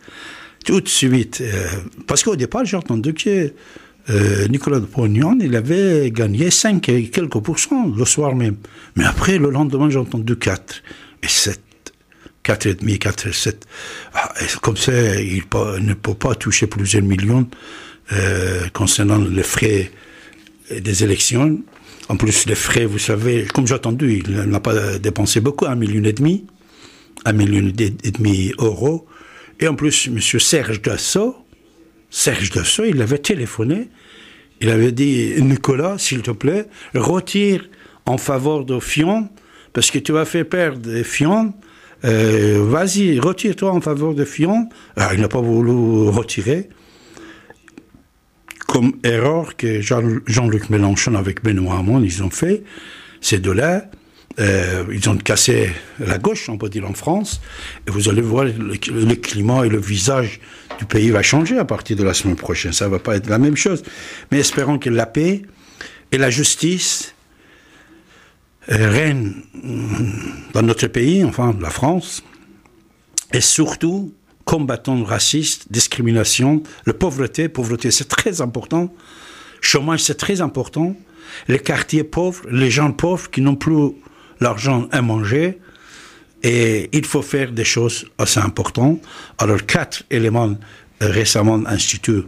parce qu'au départ, j'ai entendu que Nicolas Dupont-Aignan, il avait gagné 5 et quelques pourcents le soir même. Mais après, le lendemain, j'ai entendu 4 et 7. 4,5, 4 et 7. Comme ça, il ne peut pas toucher plusieurs millions concernant les frais des élections. En plus, les frais, vous savez, comme j'ai entendu, il n'a pas dépensé beaucoup, 1,5 million. 1,5 million d'euros. Et en plus, M. Serge Dassault, il avait téléphoné, il avait dit, Nicolas, s'il te plaît, retire en faveur de Fillon, parce que tu vas faire perdre Fillon, vas-y, retire-toi en faveur de Fillon. Alors, il n'a pas voulu retirer. comme erreur que Jean-Luc Mélenchon avec Benoît Hamon, ils ont fait, ces deux-là, ils ont cassé la gauche, on peut dire, en France, et vous allez voir, le climat et le visage du pays va changer à partir de la semaine prochaine. Ça va pas être la même chose. Mais espérons que la paix et la justice règnent dans notre pays, enfin, la France, et surtout, combattons le racisme, discrimination, la pauvreté. Pauvreté, c'est très important. Chômage, c'est très important. Les quartiers pauvres, les gens pauvres qui n'ont plus l'argent à manger. Et il faut faire des choses assez importantes. Alors, 4 éléments récemment l'Institut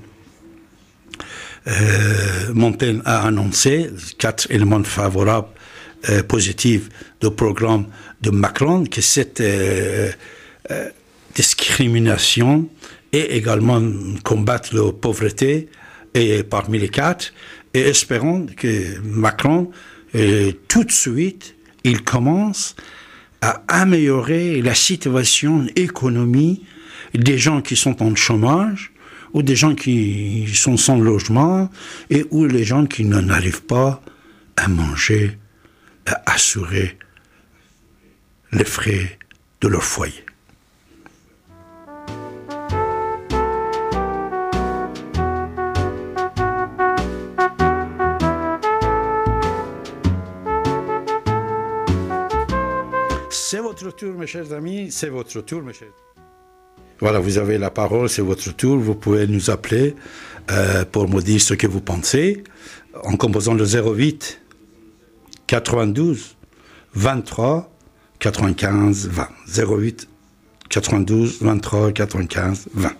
Montaigne a annoncé, 4 éléments favorables, positifs du programme de Macron, que cette discrimination et également combattre la pauvreté et parmi les 4, et espérons que Macron tout de suite il commence à améliorer la situation économique des gens qui sont en chômage ou des gens qui sont sans logement et ou les gens qui n'arrivent pas à manger, à assurer les frais de leur foyer. C'est votre tour, mes chers amis, c'est votre tour, mes chers. Voilà, vous avez la parole, c'est votre tour. Vous pouvez nous appeler pour me dire ce que vous pensez en composant le 08 92 23 95 20. 08 92 23 95 20.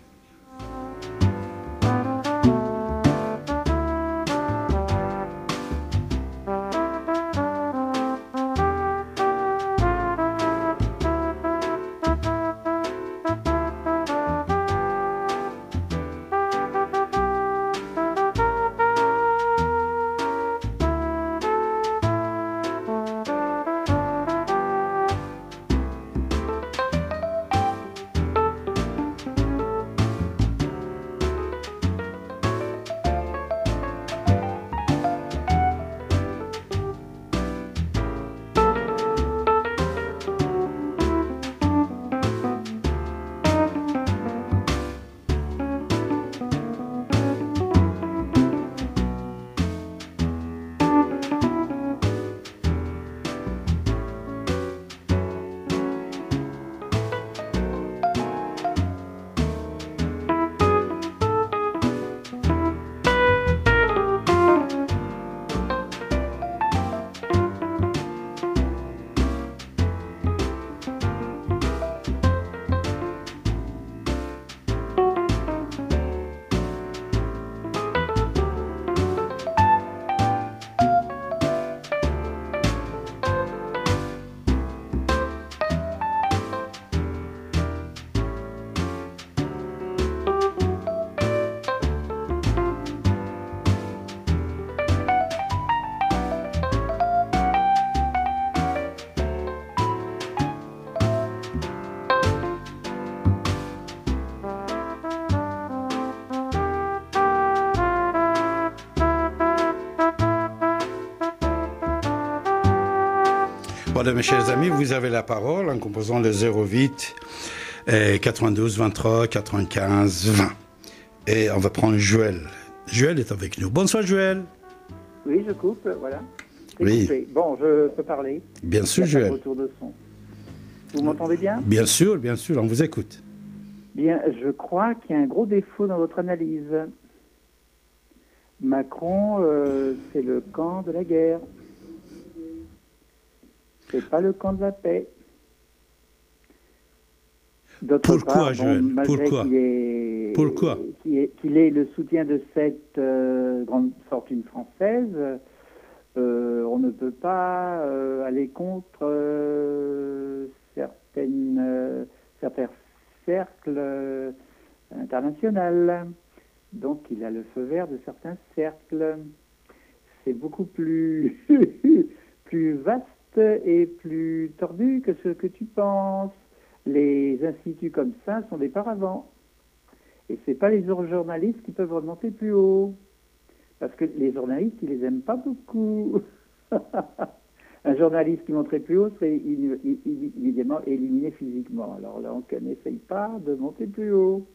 Voilà, mes chers amis, vous avez la parole en composant le 08 92 23 95 20. Et on va prendre Joël. Joël est avec nous. Bonsoir, Joël. Oui, je coupe, voilà. Oui. Coupé. Bon, je peux parler. Bien sûr, Joël. Retour de son. Vous m'entendez bien? Bien sûr, on vous écoute. Bien, je crois qu'il y a un gros défaut dans votre analyse. Macron, c'est le camp de la guerre. C'est pas le camp de la paix. D'autre Pourquoi, part, Joël? Pourquoi? Pourquoi? Qu'il ait le soutien de cette grande fortune française, on ne peut pas aller contre certains cercles internationaux. Donc il a le feu vert de certains cercles. C'est beaucoup plus, plus vaste et plus tordu que ce que tu penses. Les instituts comme ça sont des paravents. Et c'est pas les journalistes qui peuvent remonter plus haut. Parce que les journalistes, ils les aiment pas beaucoup. Un journaliste qui monterait plus haut serait évidemment éliminé physiquement. Alors là, on n'essaye pas de monter plus haut.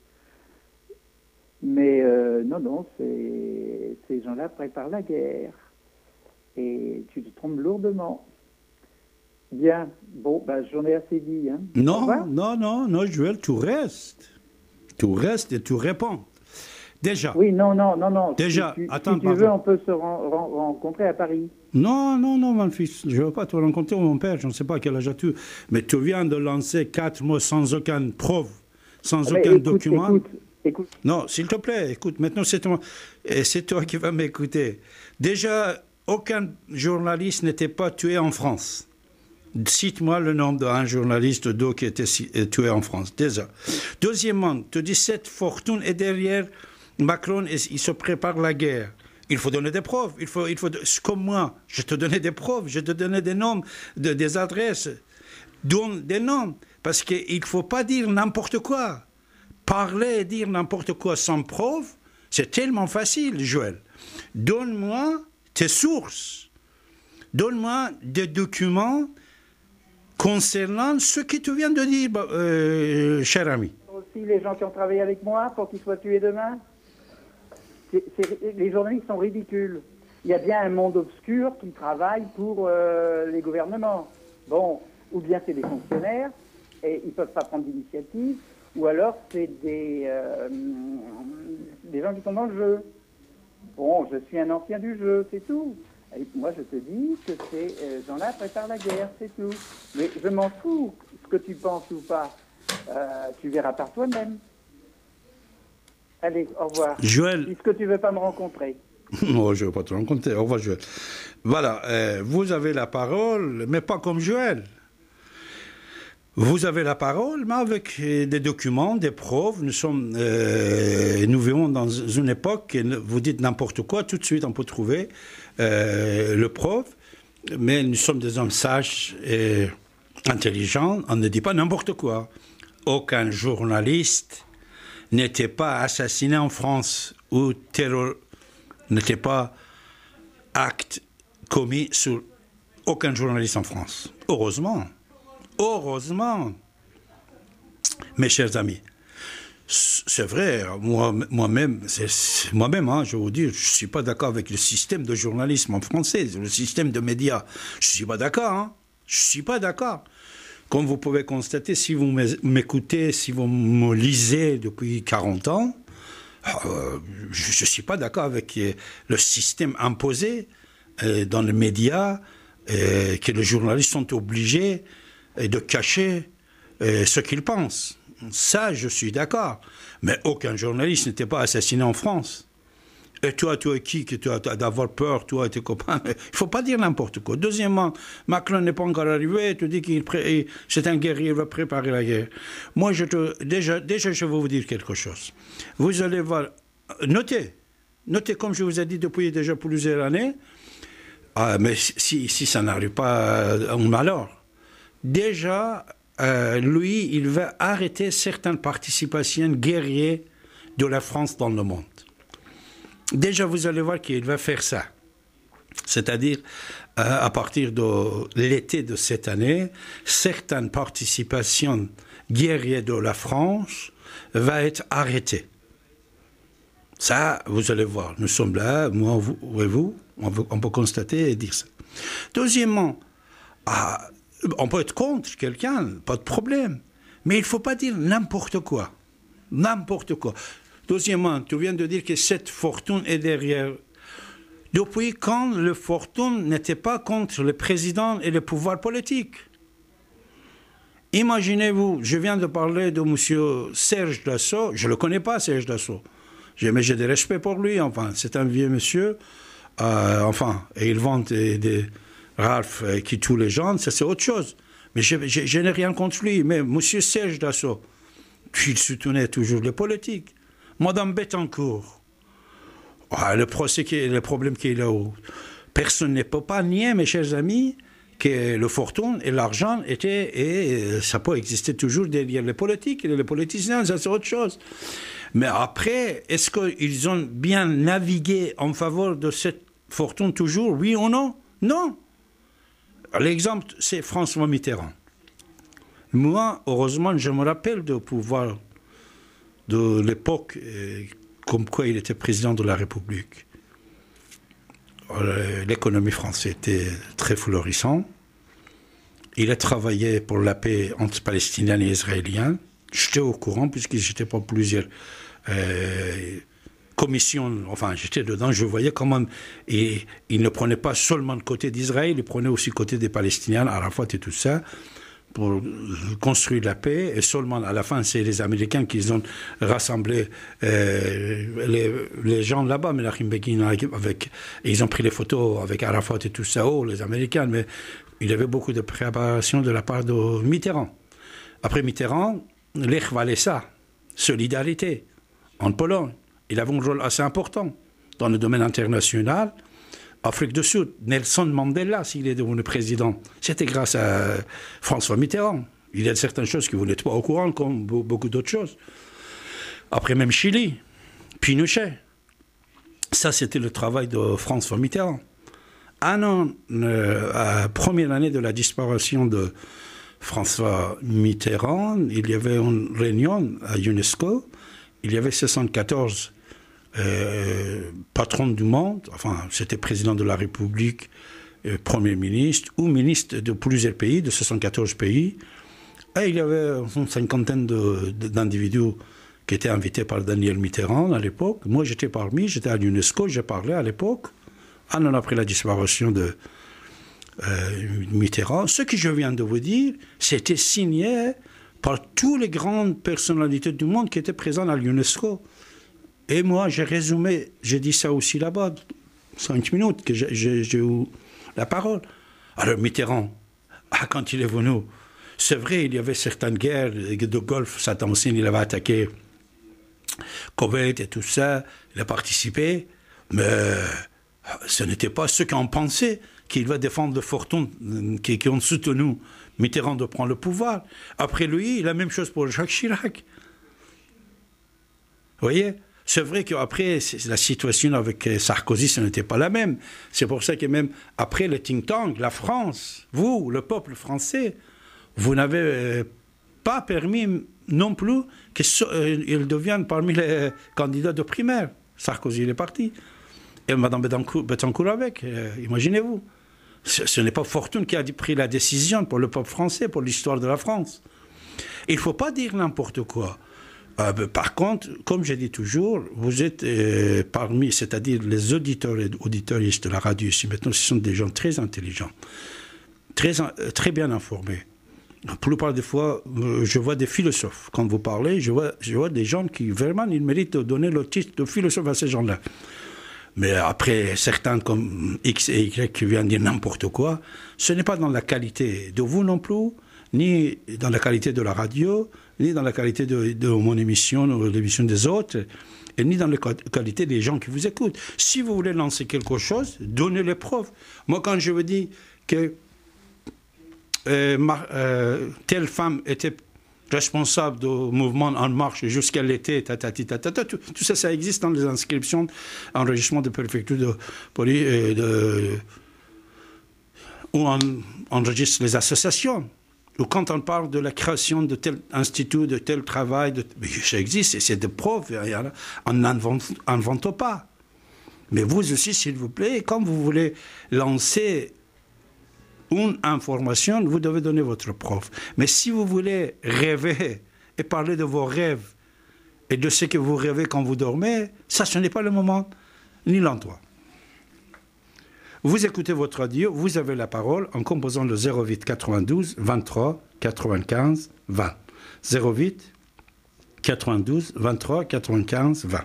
Mais non, ces gens-là préparent la guerre. Et tu te trompes lourdement. Bien, bon, j'en ai assez dit. Hein. Non, Joël, tu restes. Tu restes et tu réponds. Déjà. Oui, non. Déjà, si attends, tu veux, on peut se rencontrer à Paris. Non, mon fils, je ne veux pas te rencontrer, mon père, je ne sais pas quel âge as-tu, mais tu viens de lancer 4 mots sans aucune preuve, sans aucun document. Écoute. Non, s'il te plaît, écoute, maintenant c'est toi qui vas m'écouter. Déjà, aucun journaliste n'était pas tué en France. Cite-moi le nom d'un journaliste d'eau qui était tué en France, déjà. Deuxièmement, tu dis cette fortune est derrière Macron et il se prépare la guerre. Il faut donner des preuves. Il faut, comme moi, je te donnais des preuves, je te donnais des noms, des adresses. Donne des noms. Parce qu'il ne faut pas dire n'importe quoi. Parler et dire n'importe quoi sans preuve, c'est tellement facile, Joël. Donne-moi tes sources. Donne-moi des documents concernant ce que tu viens de dire, cher ami. Aussi les gens qui ont travaillé avec moi pour qu'ils soient tués demain. Les journalistes sont ridicules. Il y a bien un monde obscur qui travaille pour les gouvernements. Bon, ou bien c'est des fonctionnaires et ils ne peuvent pas prendre d'initiative, ou alors c'est des gens qui sont dans le jeu. Bon, je suis un ancien du jeu, c'est tout. Et moi, je te dis que ces gens-là préparent la guerre, c'est tout. Mais je m'en fous, ce que tu penses ou pas. Tu verras par toi-même. Allez, au revoir. Joël. Puisque tu ne veux pas me rencontrer. Non, je ne veux pas te rencontrer. Au revoir, Joël. Voilà, vous avez la parole, mais pas comme Joël. Vous avez la parole, mais avec des documents, des preuves. Nous vivons dans une époque où vous dites n'importe quoi, tout de suite on peut trouver le preuve. Mais nous sommes des hommes sages et intelligents, on ne dit pas n'importe quoi. Aucun journaliste n'était pas assassiné en France ou terror n'était pas acte commis sur aucun journaliste en France. Heureusement. Mes chers amis, c'est vrai, moi-même, je vais vous dire, je ne suis pas d'accord avec le système de journalisme en français, le système de médias. Je ne suis pas d'accord, Je ne suis pas d'accord. Comme vous pouvez constater, si vous m'écoutez, si vous me lisez depuis 40 ans, je ne suis pas d'accord avec le système imposé dans les médias, que les journalistes sont obligés de cacher ce qu'ils pensent. Ça, je suis d'accord. Mais aucun journaliste n'était pas assassiné en France. Et toi, tu es qui que tu as d'avoir peur, toi et tes copains? Il ne faut pas dire n'importe quoi. Deuxièmement, Macron n'est pas encore arrivé, tu dis qu'il c'est un guerrier, il va préparer la guerre. Moi, déjà, je vais vous dire quelque chose. Vous allez voir, notez comme je vous ai dit depuis déjà plusieurs années, mais si ça n'arrive pas un malheur, déjà, lui, il va arrêter certaines participations guerrières de la France dans le monde. Déjà, vous allez voir qu'il va faire ça. C'est-à-dire, à partir de l'été de cette année, certaines participations guerrières de la France vont être arrêtées. Ça, vous allez voir. Nous sommes là, moi et vous, on peut constater et dire ça. Deuxièmement, on peut être contre quelqu'un, pas de problème. Mais il ne faut pas dire n'importe quoi. N'importe quoi. Deuxièmement, tu viens de dire que cette fortune est derrière. Depuis quand la fortune n'était pas contre le président et le pouvoir politique? Imaginez-vous, je viens de parler de M. Serge Dassault. Je ne le connais pas, Serge Dassault. Mais j'ai des respects pour lui. Enfin, c'est un vieux monsieur. Et il vend des Ralph qui tue les gens, ça c'est autre chose. Mais je n'ai rien contre lui. Mais M. Serge Dassault, il soutenait toujours les politiques. Madame Bettencourt, le problème qu'il a, personne ne peut pas nier, mes chers amis, que le fortune et l'argent étaient, et ça peut exister toujours derrière les politiques, et les politiciens, ça c'est autre chose. Mais après, est-ce qu'ils ont bien navigué en faveur de cette fortune toujours, oui ou non? Non. L'exemple, c'est François Mitterrand. Moi, heureusement, je me rappelle du pouvoir de l'époque, comme quoi il était président de la République. L'économie française était très florissante. Il a travaillé pour la paix entre Palestiniens et Israéliens. J'étais au courant, puisque j'étais pour plusieurs commissions, enfin j'étais dedans, je voyais comment il ne prenait pas seulement le côté d'Israël, il prenait aussi le côté des Palestiniens, Arafat et tout ça, pour construire la paix, et seulement à la fin, c'est les Américains qui ont rassemblé les gens là-bas, Menachem Begin, ils ont pris les photos avec Arafat et tout ça, les Américains, mais il y avait beaucoup de préparation de la part de Mitterrand. Après Mitterrand, Lech Walesa, solidarité, en Pologne, il avait un rôle assez important dans le domaine international. Afrique du Sud, Nelson Mandela, s'il est devenu président, c'était grâce à François Mitterrand. Il y a certaines choses que vous n'êtes pas au courant, comme beaucoup d'autres choses. Après, même Chili, Pinochet. Ça, c'était le travail de François Mitterrand. Un an, première année de la disparition de François Mitterrand, il y avait une réunion à UNESCO. Il y avait 74 patron du monde, enfin, c'était président de la République, premier ministre, ou ministre de plusieurs pays, de 74 pays. Et il y avait une cinquantaine d'individus qui étaient invités par Daniel Mitterrand à l'époque. Moi, j'étais à l'UNESCO, j'ai parlé à l'époque, un an après la disparition de Mitterrand. Ce que je viens de vous dire, c'était signé par toutes les grandes personnalités du monde qui étaient présentes à l'UNESCO. Et moi, j'ai résumé, j'ai dit ça aussi là-bas, 5 minutes, que j'ai eu la parole. Alors Mitterrand, quand il est venu, c'est vrai, il y avait certaines guerres de Golfe, Saddam Hussein, il avait attaqué Koweït et tout ça, il a participé, mais ce n'était pas ceux qui ont pensé qu'il va défendre les fortunes qui ont soutenu Mitterrand de prendre le pouvoir. Après lui, la même chose pour Jacques Chirac. Vous voyez? C'est vrai qu'après, la situation avec Sarkozy, ce n'était pas la même. C'est pour ça que même après le think tank, la France, vous, le peuple français, vous n'avez pas permis non plus qu'il devienne parmi les candidats de primaire. Sarkozy, il est parti. Et Mme Bettencourt avec, imaginez-vous. Ce n'est pas Fortune qui a pris la décision pour le peuple français, pour l'histoire de la France. Il ne faut pas dire n'importe quoi. Par contre, comme je dis toujours, vous êtes parmi, c'est-à-dire les auditeurs et auditeuristes de la radio ici maintenant, ce sont des gens très intelligents, très bien informés. La plupart des fois, je vois des philosophes. Quand vous parlez, je vois des gens qui, vraiment, ils méritent de donner le titre de philosophe à ces gens-là. Mais après, certains comme X et Y qui viennent dire n'importe quoi, ce n'est pas dans la qualité de vous non plus, ni dans la qualité de la radio, ni dans la qualité de mon émission ou de l'émission des autres, et ni dans la qualité des gens qui vous écoutent. Si vous voulez lancer quelque chose, donnez les preuves. Moi, quand je vous dis que telle femme était responsable du mouvement En Marche jusqu'à l'été, tout ça, ça existe dans les inscriptions, enregistrements de préfecture de police, où on enregistre les associations. Ou quand on parle de la création de tel institut, de tel travail, ça existe, c'est des preuves, on n'invente pas. Mais vous aussi, s'il vous plaît, quand vous voulez lancer une information, vous devez donner votre preuve. Mais si vous voulez rêver et parler de vos rêves et de ce que vous rêvez quand vous dormez, ça, ce n'est pas le moment ni l'endroit. Vous écoutez votre radio, vous avez la parole en composant le 08 92 23 95 20. 08 92 23 95 20.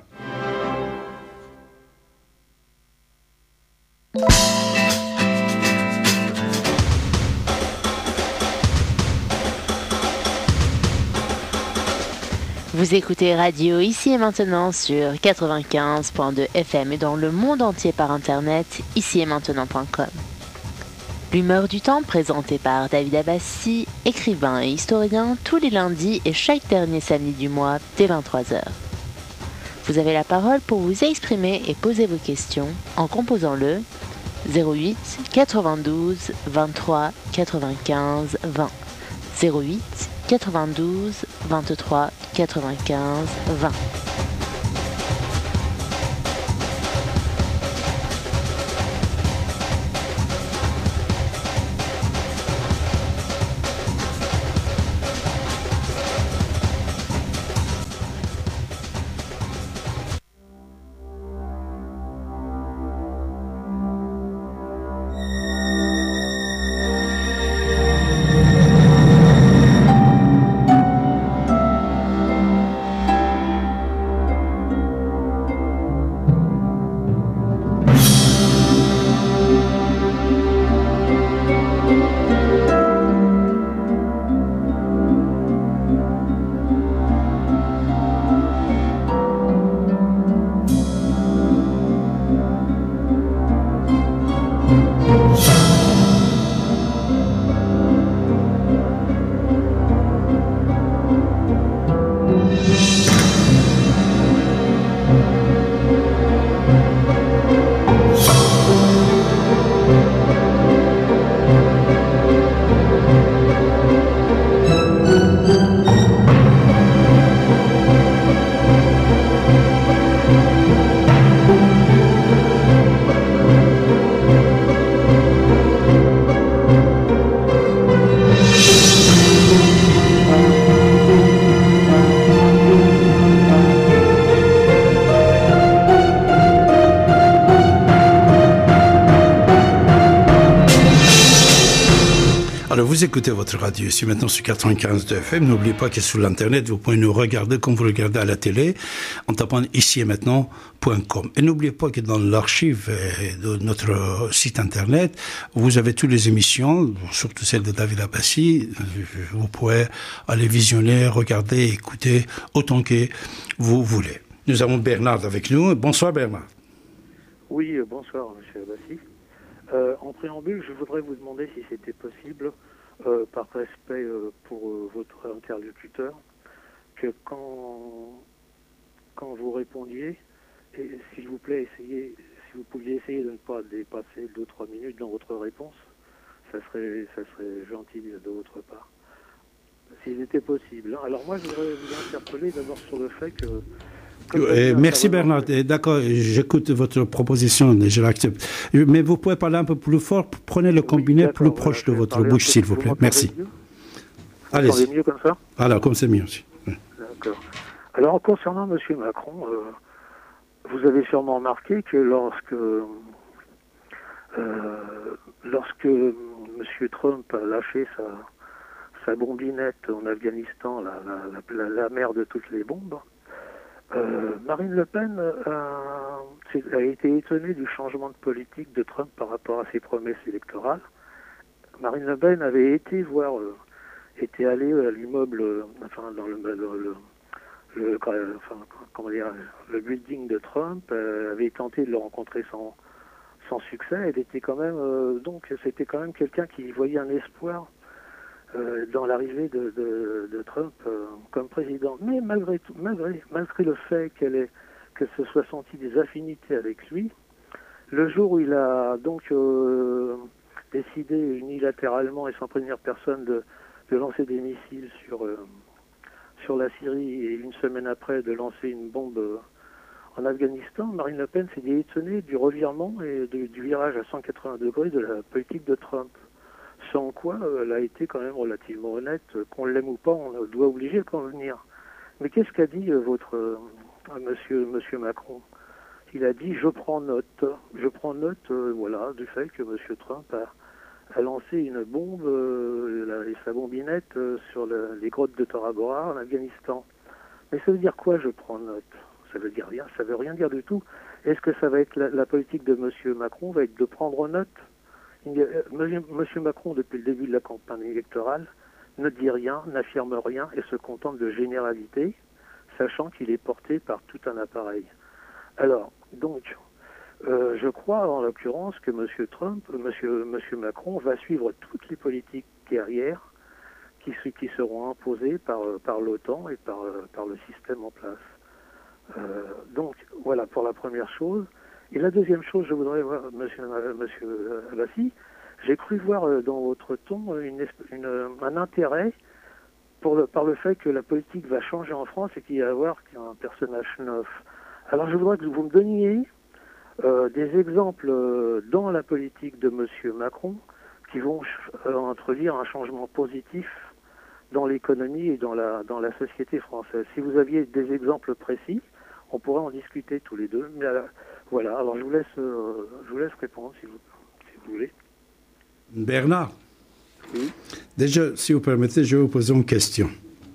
Vous écoutez Radio Ici et Maintenant sur 95.2 FM et dans le monde entier par internet, icietmaintenant.com. L'humeur du temps présentée par David Abbassi, écrivain et historien, tous les lundis et chaque dernier samedi du mois dès 23h. Vous avez la parole pour vous exprimer et poser vos questions en composant le 08 92 23 95 20. 08 92 23 95 20. Alors, vous écoutez votre radio ici maintenant sur 95 de FM. N'oubliez pas que sur l'Internet, vous pouvez nous regarder comme vous regardez à la télé en tapant ici et maintenant.com. Et n'oubliez pas que dans l'archive de notre site Internet, vous avez toutes les émissions, surtout celle de David Abbassi. Vous pouvez aller visionner, regarder, écouter autant que vous voulez. Nous avons Bernard avec nous. Bonsoir Bernard. Oui, bonsoir monsieur Abbassi. En préambule, je voudrais vous demander si c'était possible, par respect pour votre interlocuteur, que quand vous répondiez, et s'il vous plaît, si vous pouviez essayer de ne pas dépasser 2-3 minutes dans votre réponse, ça serait gentil de votre part. S'il était possible. Alors moi, je voudrais vous interpeller d'abord sur le fait que... Merci Bernard. D'accord, j'écoute votre proposition et je l'accepte. Mais vous pouvez parler un peu plus fort. Prenez le combiné plus proche de votre bouche, s'il vous plaît. Merci. Allez-y. Vous mieux comme ça ? Alors, comme c'est mieux aussi. D'accord. Alors, concernant M. Macron, vous avez sûrement remarqué que lorsque M. Trump a lâché sa bombinette en Afghanistan, la mère de toutes les bombes, Marine Le Pen a été étonnée du changement de politique de Trump par rapport à ses promesses électorales. Marine Le Pen avait été allée à l'immeuble, dans le building de Trump, avait tenté de le rencontrer sans succès. Elle était quand même, c'était quand même quelqu'un qui voyait un espoir dans l'arrivée de Trump comme président. Mais malgré le fait que se soient senties des affinités avec lui, le jour où il a donc décidé unilatéralement et sans prévenir personne de lancer des missiles sur la Syrie et une semaine après de lancer une bombe en Afghanistan, Marine Le Pen s'est étonnée du revirement et du virage à 180 degrés de la politique de Trump. Sans quoi, elle a été quand même relativement honnête. Qu'on l'aime ou pas, on doit obliger à convenir. Mais qu'est-ce qu'a dit monsieur Macron ? Il a dit « je prends note ». Je prends note, du fait que monsieur Trump a lancé une bombe et sa bombinette sur les grottes de Tora Bora en Afghanistan. Mais ça veut dire quoi, je prends note ? Ça veut dire rien, ça veut rien dire du tout. Est-ce que ça va être la politique de monsieur Macron va être de prendre note ? Monsieur Macron, depuis le début de la campagne électorale, ne dit rien, n'affirme rien et se contente de généralités, sachant qu'il est porté par tout un appareil. Alors, donc, je crois en l'occurrence que monsieur Macron va suivre toutes les politiques guerrières qui seront imposées par l'OTAN et par le système en place. Donc, voilà pour la première chose. Et la deuxième chose, je voudrais voir, monsieur Abbassi, j'ai cru voir dans votre ton un intérêt par le fait que la politique va changer en France et qu'il va y avoir un personnage neuf. Alors je voudrais que vous me donniez des exemples dans la politique de monsieur Macron qui vont introduire un changement positif dans l'économie et dans la société française. Si vous aviez des exemples précis, on pourrait en discuter tous les deux. Mais voilà, alors je vous laisse répondre si vous voulez. Bernard, oui. Déjà, si vous permettez, je vais vous poser une question.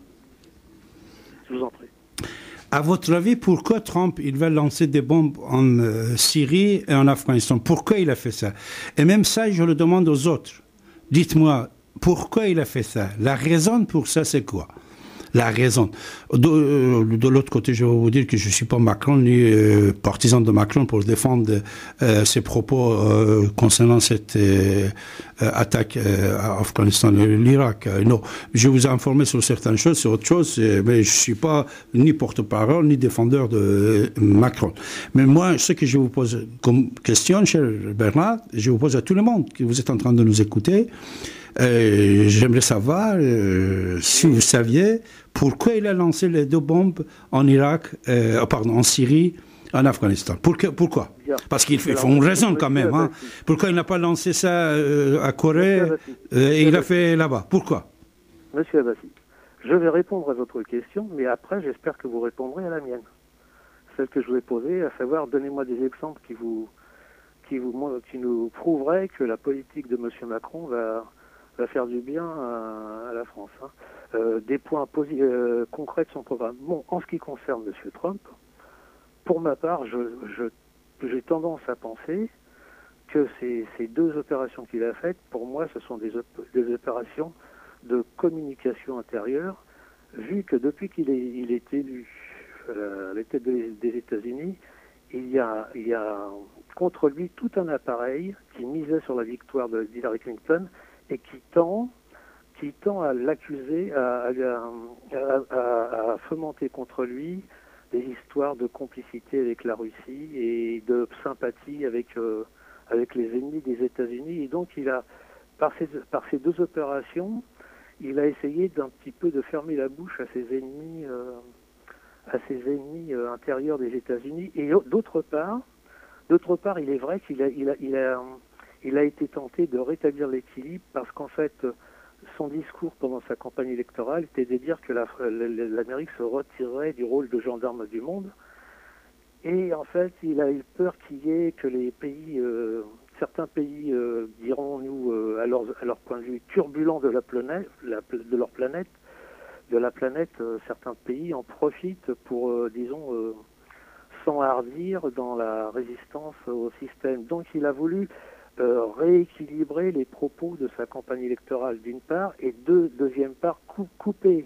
Je vous en prie. À votre avis, pourquoi Trump il va lancer des bombes en Syrie et en Afghanistan? Pourquoi il a fait ça? Et même ça, je le demande aux autres. Dites-moi, pourquoi il a fait ça? La raison pour ça, c'est quoi? La raison. De l'autre côté, je vais vous dire que je ne suis pas Macron ni partisan de Macron pour défendre ses propos concernant cette attaque à Afghanistan et l'Irak. Non, je vous ai informé sur certaines choses, sur autre chose, mais je ne suis pas ni porte-parole ni défendeur de Macron. Mais moi, ce que je vous pose comme question, cher Bernard, je vous pose à tout le monde que vous êtes en train de nous écouter. J'aimerais savoir si vous saviez pourquoi il a lancé les 2 bombes en Irak, en Syrie, en Afghanistan. Pourquoi? Parce qu'il faut une raison quand même. Hein. Pourquoi il n'a pas lancé ça à Corée et il a fait là-bas? Pourquoi? Monsieur Abbassi, je vais répondre à votre question, mais après j'espère que vous répondrez à la mienne. Celle que je vous ai posée, à savoir, donnez-moi des exemples qui nous prouveraient que la politique de monsieur Macron va faire du bien à la France. Hein. Des points concrets de son programme. Bon, en ce qui concerne M. Trump, pour ma part, j'ai tendance à penser que ces 2 opérations qu'il a faites, pour moi, ce sont des opérations de communication intérieure, vu que depuis qu'il est élu à la tête des États-Unis, il y a contre lui tout un appareil qui misait sur la victoire d'Hillary Clinton et qui tend à l'accuser, à fomenter contre lui des histoires de complicité avec la Russie et de sympathie avec les ennemis des États-Unis. Et donc, par ces 2 opérations, il a essayé d'un petit peu de fermer la bouche à ses ennemis intérieurs des États-Unis. Et d'autre part, il est vrai qu'il a été tenté de rétablir l'équilibre parce qu'en fait, son discours pendant sa campagne électorale était de dire que l'Amérique se retirerait du rôle de gendarme du monde. Et en fait, il a eu peur que les pays, certains pays, dirons-nous, à leur point de vue turbulent de la planète, certains pays en profitent pour, s'enhardir dans la résistance au système. Donc il a voulu rééquilibrer les propos de sa campagne électorale d'une part, et deuxième part, couper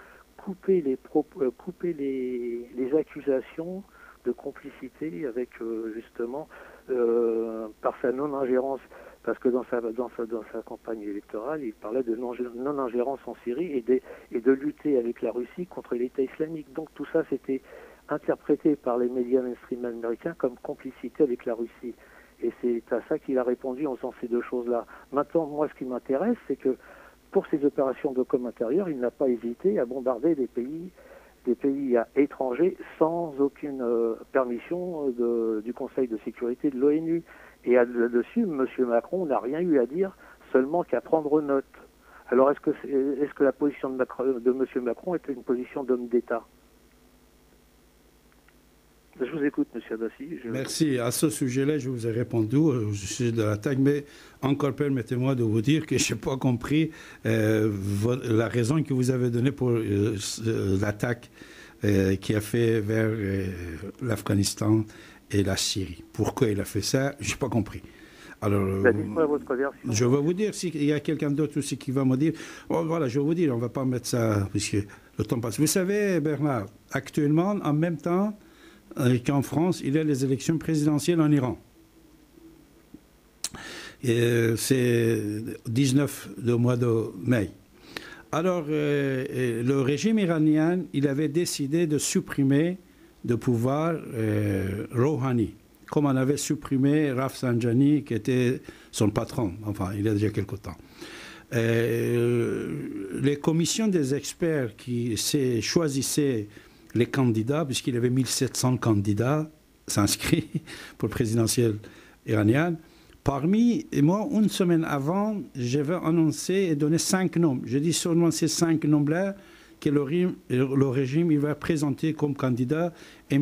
les accusations de complicité avec justement par sa non-ingérence, parce que dans sa campagne électorale, il parlait de non-ingérence en Syrie et de lutter avec la Russie contre l'État islamique. Donc tout ça, c'était interprété par les médias mainstream américains comme complicité avec la Russie. Et c'est à ça qu'il a répondu en faisant ces 2 choses-là. Maintenant, moi, ce qui m'intéresse, c'est que pour ces opérations de com intérieur, il n'a pas hésité à bombarder des pays étrangers sans aucune permission du Conseil de sécurité de l'ONU. Et là-dessus, M. Macron n'a rien eu à dire, seulement qu'à prendre note. Alors, est-ce que la position de M. Macron était une position d'homme d'État? Je vous écoute, M. Abbassi. Merci. À ce sujet-là, je vous ai répondu au sujet de l'attaque, mais encore permettez-moi de vous dire que je n'ai pas compris la raison que vous avez donnée pour l'attaque qui a fait vers l'Afghanistan et la Syrie. Pourquoi il a fait ça, je n'ai pas compris. Alors, je vais vous dire, s'il y a quelqu'un d'autre aussi qui va me dire, oh, voilà, je vais vous dire, on ne va pas mettre ça, puisque le temps passe. Vous savez, Bernard, actuellement, en même temps qu'en France, il y a les élections présidentielles en Iran. C'est 19 du mois de mai. Alors, le régime iranien, il avait décidé de supprimer de pouvoir Rouhani, comme on avait supprimé Rafsanjani, qui était son patron, enfin, il y a déjà quelque temps. Les commissions des experts qui choisissaient les candidats, puisqu'il y avait 1700 candidats s'inscrits pour le présidentiel iranien. Parmi moi, une semaine avant, j'avais annoncé et donné 5 noms. Je dis seulement ces 5 noms-là que le régime il va présenter comme candidat et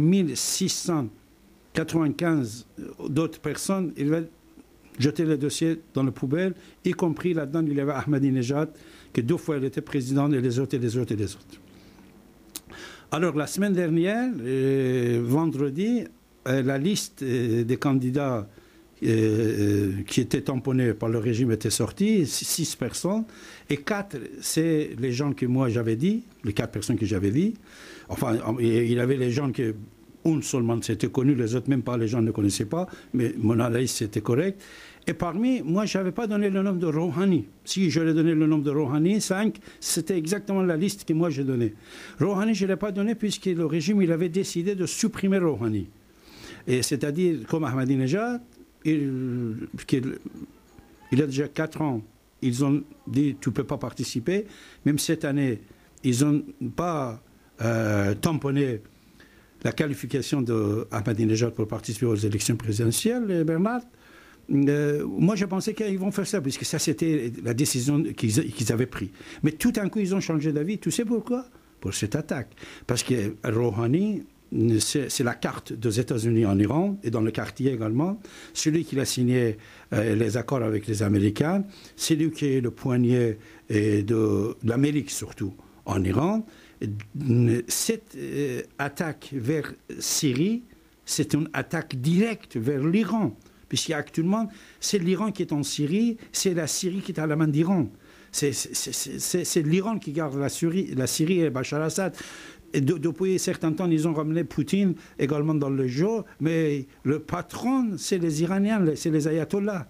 1695 d'autres personnes, il va jeter le dossier dans la poubelle, y compris là-dedans, il y avait Ahmadinejad, qui 2 fois il était président, et les autres, et les autres, et les autres. Alors, la semaine dernière, vendredi, la liste des candidats qui étaient tamponnés par le régime était sortie, 6 personnes, et 4, c'est les gens que moi j'avais dit, les 4 personnes que j'avais dit. Enfin, il y avait les gens que, une seulement c'était connu, les autres même pas, les gens ne connaissaient pas, mais mon analyse c'était correct. Et parmi, moi je n'avais pas donné le nom de Rouhani. Si j'aurais donné le nom de Rouhani, 5, c'était exactement la liste que moi j'ai donnée. Rouhani, je ne l'ai pas donné puisque le régime il avait décidé de supprimer Rouhani. Et c'est-à-dire, comme Ahmadinejad, il a déjà 4 ans, ils ont dit tu ne peux pas participer. Même cette année, ils n'ont pas tamponné la qualification d'Ahmadinejad pour participer aux élections présidentielles, Bernard. Moi, je pensais qu'ils vont faire ça, puisque ça, c'était la décision qu'ils avaient prise. Mais tout d'un coup, ils ont changé d'avis. Tu sais pourquoi? Pour cette attaque. Parce que Rouhani, c'est la carte des États-Unis en Iran, et dans le quartier également. Celui qui a signé les accords avec les Américains, c'est lui qui est le poignet de l'Amérique, surtout, en Iran. Cette attaque vers Syrie, c'est une attaque directe vers l'Iran. Puisqu'actuellement, c'est l'Iran qui est en Syrie, c'est la Syrie qui est à la main d'Iran. C'est l'Iran qui garde la Syrie et Bachar Assad. Et depuis certains temps, ils ont ramené Poutine également dans le jeu, mais le patron, c'est les Iraniens, c'est les ayatollahs.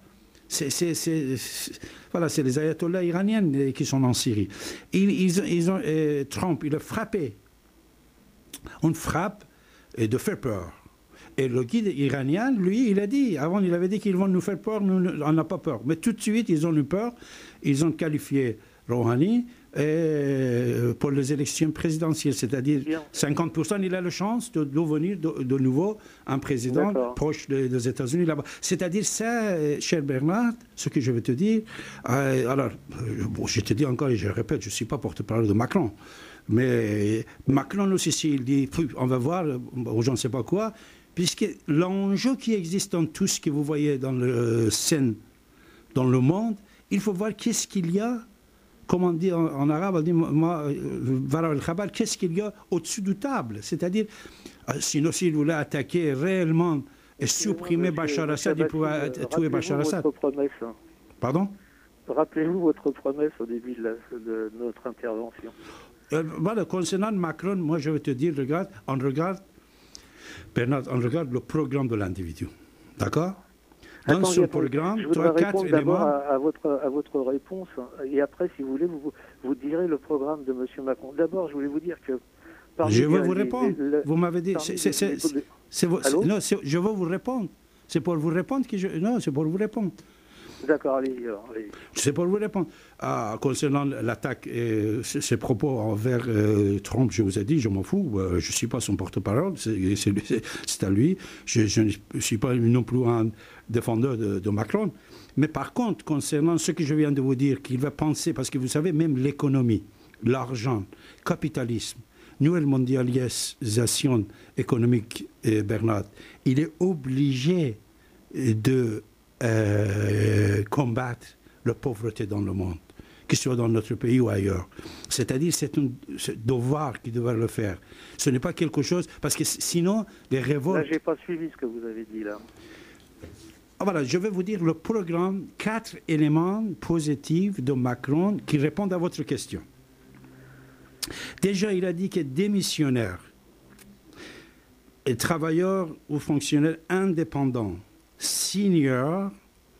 Voilà, c'est les ayatollahs iraniens qui sont en Syrie. Trump, il a frappé. On frappe de faire peur. Et le guide iranien, lui, il a dit, avant il avait dit qu'ils vont nous faire peur, nous, on n'a pas peur. Mais tout de suite, ils ont eu peur, ils ont qualifié Rouhani pour les élections présidentielles, c'est-à-dire 50%, il a la chance de devenir de nouveau un président proche des États-Unis là-bas. C'est-à-dire ça, cher Bernard, ce que je vais te dire, alors, bon, je te dis encore et je répète, je ne suis pas porte-parole de Macron, mais Macron aussi, s'il dit, on va voir, ou je ne sais pas quoi, puisque l'enjeu qui existe dans tout ce que vous voyez dans le scène, dans le monde, il faut voir qu'est-ce qu'il y a, comme on dit en arabe, on dit qu'est-ce qu'il y a au-dessus de table. C'est-à-dire, sinon s'il voulait attaquer réellement et supprimer Bachar Assad, il pouvait tuer Bachar Assad. Pardon? Rappelez-vous votre promesse au début de notre intervention. Voilà, concernant Macron, moi je vais te dire, regarde, Bernard, on regarde le programme de l'individu. D'accord? Dans ce programme, je voudrais répondre d'abord à votre réponse, et après, si vous voulez, vous direz le programme de M. Macron. D'abord, je voulais vous dire que... Je veux vous répondre. Vous m'avez dit... Non, je veux vous répondre. C'est pour vous répondre que je... Non, c'est pour vous répondre. D'accord, allez. C'est pour vous répondre. Concernant l'attaque et ses propos envers Trump, je vous ai dit, je m'en fous. Je ne suis pas son porte-parole, c'est à lui. Je ne suis pas non plus un défendeur de Macron. Mais par contre, concernant ce que je viens de vous dire, qu'il va penser, parce que vous savez, même l'économie, l'argent, le capitalisme, nouvelle mondialisation économique, Bernard, il est obligé de combattre la pauvreté dans le monde, que ce soit dans notre pays ou ailleurs. C'est-à-dire, c'est un devoir qui doit le faire. Ce n'est pas quelque chose... Parce que sinon, les révoltes... Là, je n'ai pas suivi ce que vous avez dit, là. Voilà, je vais vous dire le programme, 4 éléments positifs de Macron qui répondent à votre question. Déjà, il a dit que démissionnaires et travailleurs ou fonctionnaires indépendants seniors,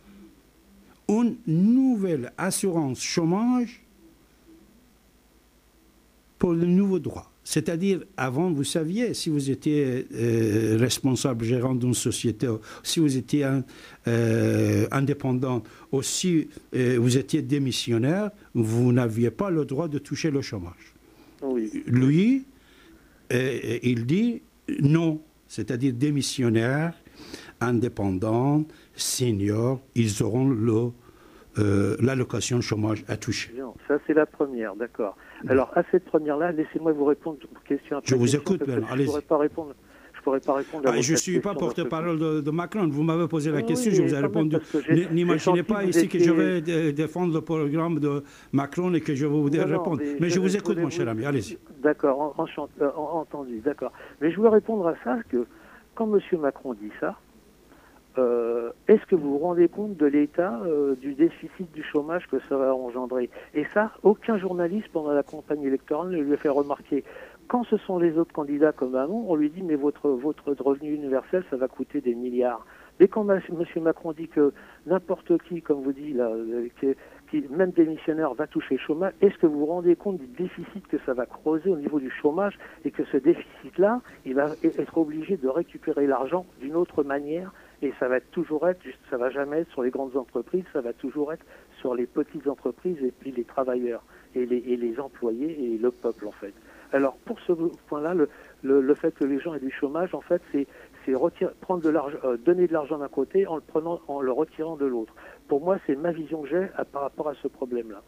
une nouvelle assurance chômage pour de nouveaux droits. C'est-à-dire, avant, vous saviez, si vous étiez responsable, gérant d'une société, si vous étiez indépendant, ou si vous étiez démissionnaire, vous n'aviez pas le droit de toucher le chômage. Oui. Lui, il dit non, c'est-à-dire démissionnaire, indépendant, senior, ils auront l'allocation de chômage à toucher. Bien, ça c'est la première, d'accord. Alors à cette première-là, laissez-moi vous répondre aux questions après. Je vous écoute, allez-y. Je pourrais pas répondre je ne suis pas porte-parole de Macron. Vous m'avez posé la question, je vous ai répondu. N'imaginez pas ici que je vais défendre le programme de Macron et que je vais vous répondre. Mais je vous écoute, mon cher ami, allez-y. D'accord, entendu, d'accord. Mais je voulais répondre à ça, que quand M. Macron dit ça, est-ce que vous vous rendez compte de l'état du déficit du chômage que ça va engendrer? Et ça, aucun journaliste pendant la campagne électorale ne lui a fait remarquer. Quand ce sont les autres candidats comme Hamon, on lui dit mais votre revenu universel, ça va coûter des milliards. Mais quand M. Macron dit que n'importe qui, comme vous dites là, qui, même démissionnaire, va toucher le chômage, est-ce que vous vous rendez compte du déficit que ça va creuser au niveau du chômage et que ce déficit-là, il va être obligé de récupérer l'argent d'une autre manière et ça va toujours être, ça va jamais être sur les grandes entreprises, ça va toujours être sur les petites entreprises et puis les travailleurs et les employés et le peuple en fait. Alors pour ce point-là, le fait que les gens aient du chômage, en fait, c'est prendre de l'argent, donner de l'argent d'un côté en le retirant de l'autre. Pour moi, c'est ma vision que j'ai par rapport à ce problème-là.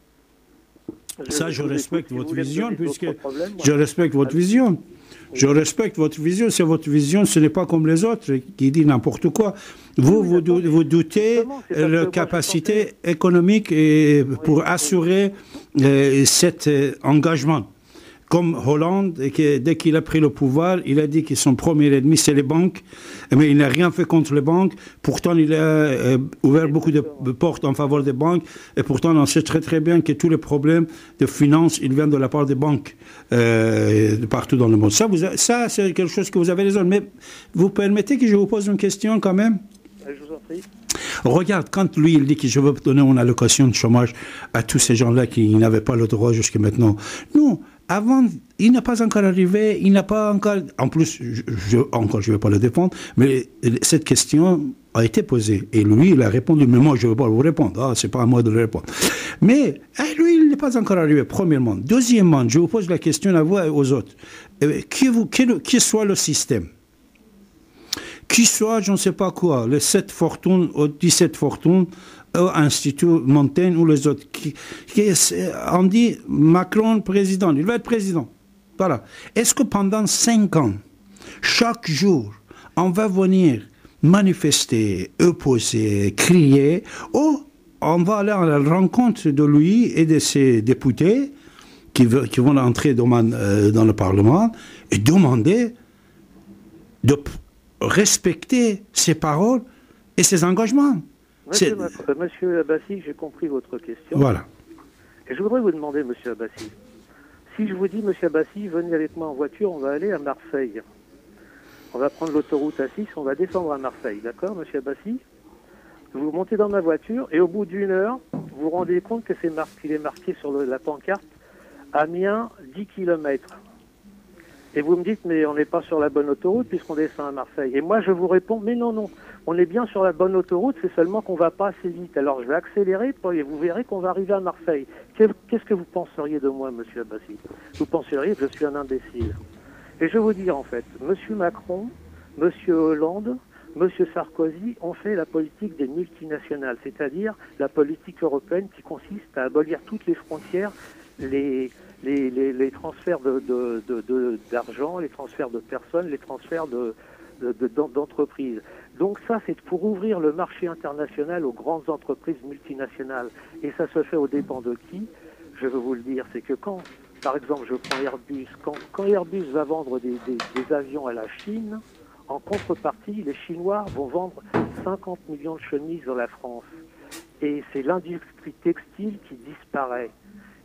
Je respecte votre vision, puisque je respecte votre vision. Je respecte votre vision. C'est votre vision, ce n'est pas comme les autres qui disent n'importe quoi. Vous doutez de la capacité économique pour assurer cet engagement. Comme Hollande, dès qu'il a pris le pouvoir, il a dit que son premier ennemi, c'est les banques, mais il n'a rien fait contre les banques. Pourtant, il a ouvert beaucoup de portes en faveur des banques, et pourtant, on sait très très bien que tous les problèmes de finances, ils viennent de la part des banques partout dans le monde. Ça c'est quelque chose que vous avez raison. Mais vous permettez que je vous pose une question quand même? Je vous en prie. Regarde, quand lui, il dit que je veux donner une allocation de chômage à tous ces gens-là qui n'avaient pas le droit jusqu'à maintenant. Non. Avant, il n'est pas encore arrivé, il n'a pas encore... En plus, je ne vais pas le défendre, mais cette question a été posée. Et lui, il a répondu, mais moi, je ne vais pas vous répondre. Ce n'est pas à moi de le répondre. Mais lui, il n'est pas encore arrivé, premièrement. Deuxièmement, je vous pose la question à vous et aux autres. Qui soit le système, qui soit, je ne sais pas quoi, les 7 fortunes ou 17 fortunes, Institut Montaigne ou les autres. On dit Macron président, il va être président. Voilà. Est-ce que pendant 5 ans, chaque jour, on va venir manifester, opposer, crier, ou on va aller à la rencontre de lui et de ses députés qui vont entrer dans le Parlement et demander de respecter ses paroles et ses engagements? Monsieur Abbassi, j'ai compris votre question. Voilà. Et je voudrais vous demander, monsieur Abbassi, si je vous dis, monsieur Abbassi, venez avec moi en voiture, on va aller à Marseille. On va prendre l'autoroute A6, on va descendre à Marseille, d'accord, monsieur Abbassi? Vous montez dans ma voiture et au bout d'une heure, vous vous rendez compte que qu'il est marqué sur la pancarte Amiens 10 km. Et vous me dites, mais on n'est pas sur la bonne autoroute puisqu'on descend à Marseille. Et moi, je vous réponds, mais non, on est bien sur la bonne autoroute, c'est seulement qu'on ne va pas assez vite. Alors, je vais accélérer et vous verrez qu'on va arriver à Marseille. Qu'est-ce que vous penseriez de moi, monsieur Abbassi? Vous penseriez que je suis un imbécile. Et je vais vous dire, en fait, monsieur Macron, monsieur Hollande, monsieur Sarkozy ont fait la politique des multinationales, c'est-à-dire la politique européenne qui consiste à abolir toutes les frontières, les transferts d'argent, les transferts de personnes, les transferts d'entreprises. Donc ça, c'est pour ouvrir le marché international aux grandes entreprises multinationales. Et ça se fait aux dépens de qui? Je veux vous le dire, c'est que quand, par exemple, je prends Airbus, quand Airbus va vendre des avions à la Chine, en contrepartie, les Chinois vont vendre 50 millions de chemises dans la France. Et c'est l'industrie textile qui disparaît.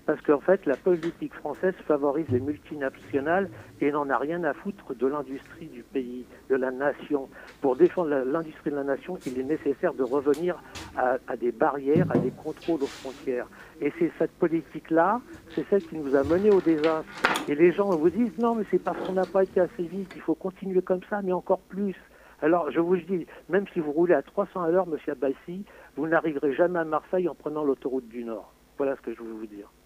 Parce qu'en fait, la politique française favorise les multinationales et n'en a rien à foutre de l'industrie du pays, de la nation. Pour défendre l'industrie de la nation, il est nécessaire de revenir à des barrières, à des contrôles aux frontières. Et c'est cette politique-là, c'est celle qui nous a menés au désastre. Et les gens vous disent, non, mais c'est parce qu'on n'a pas été assez vite, il faut continuer comme ça, mais encore plus. Alors, je vous dis, même si vous roulez à 300 à l'heure, monsieur Abbassi, vous n'arriverez jamais à Marseille en prenant l'autoroute du Nord. Voilà ce que je veux vous dire.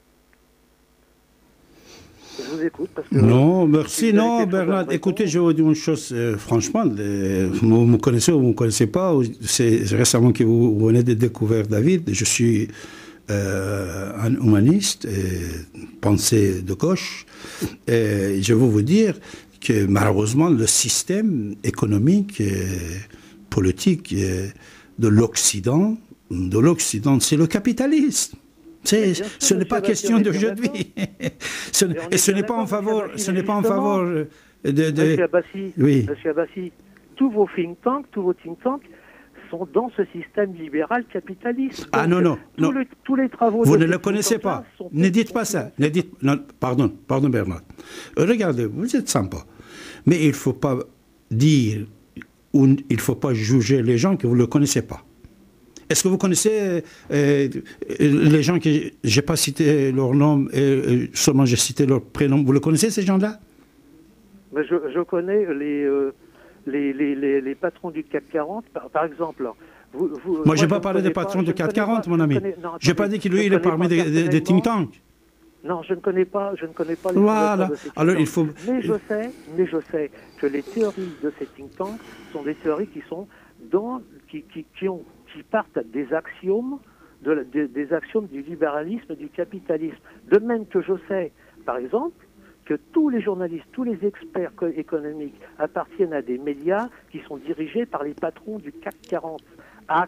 Je vous écoute. Parce que non, merci. Non, Bernard, écoutez, je vais vous dire une chose. Franchement, vous me connaissez ou vous ne me connaissez pas. C'est récemment que vous venez de découvrir David. Je suis un humaniste, pensée de gauche. Et je veux vous dire que malheureusement, le système économique et politique de l'Occident, c'est le capitalisme. Ce n'est pas question d'aujourd'hui. Et ce n'est pas en faveur, de... Monsieur Abbassi, oui. Monsieur Abbassi, tous vos think tanks sont dans ce système libéral capitaliste. Ah non. Tous les travaux... Vous ne le connaissez pas. Ne dites pas ça. Non, pardon Bernard. Regardez, vous êtes sympa. Mais il ne faut pas dire, ou il ne faut pas juger les gens que vous ne le connaissez pas. Est-ce que vous connaissez les gens que je n'ai pas cité leur nom, seulement j'ai cité leur prénom? Vous le connaissez, ces gens-là? Mais je connais les patrons du CAC 40, par exemple. Moi, je n'ai pas parlé des patrons du CAC 40, mon ami. Je n'ai pas dit qu'il il est parmi des think tanks. Non, je ne connais pas les voilà. Alors, il faut... Mais je sais que les théories de ces think tanks sont des théories qui sont qui partent des axiomes des axiomes du libéralisme et du capitalisme. De même que je sais, par exemple, que tous les journalistes, tous les experts économiques appartiennent à des médias qui sont dirigés par les patrons du CAC 40. À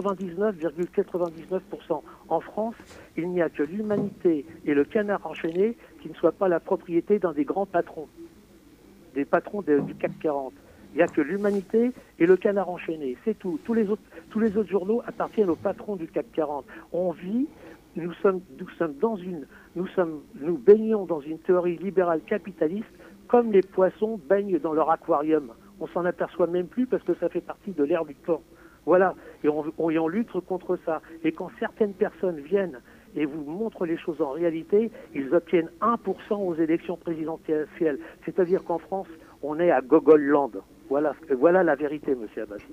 99,99%. En France, il n'y a que l'Humanité et le Canard enchaîné qui ne soient pas la propriété d'un des grands patrons, des patrons du CAC 40. Il n'y a que l'Humanité et le Canard enchaîné, c'est tout. Tous les autres journaux appartiennent aux patrons du CAC 40. On vit, nous baignons dans une théorie libérale capitaliste comme les poissons baignent dans leur aquarium. On s'en aperçoit même plus parce que ça fait partie de l'air du temps. Voilà, et on lutte contre ça. Et quand certaines personnes viennent et vous montrent les choses en réalité, ils obtiennent 1% aux élections présidentielles. C'est-à-dire qu'en France, on est à Gogolland. Voilà la vérité, monsieur Abbassi.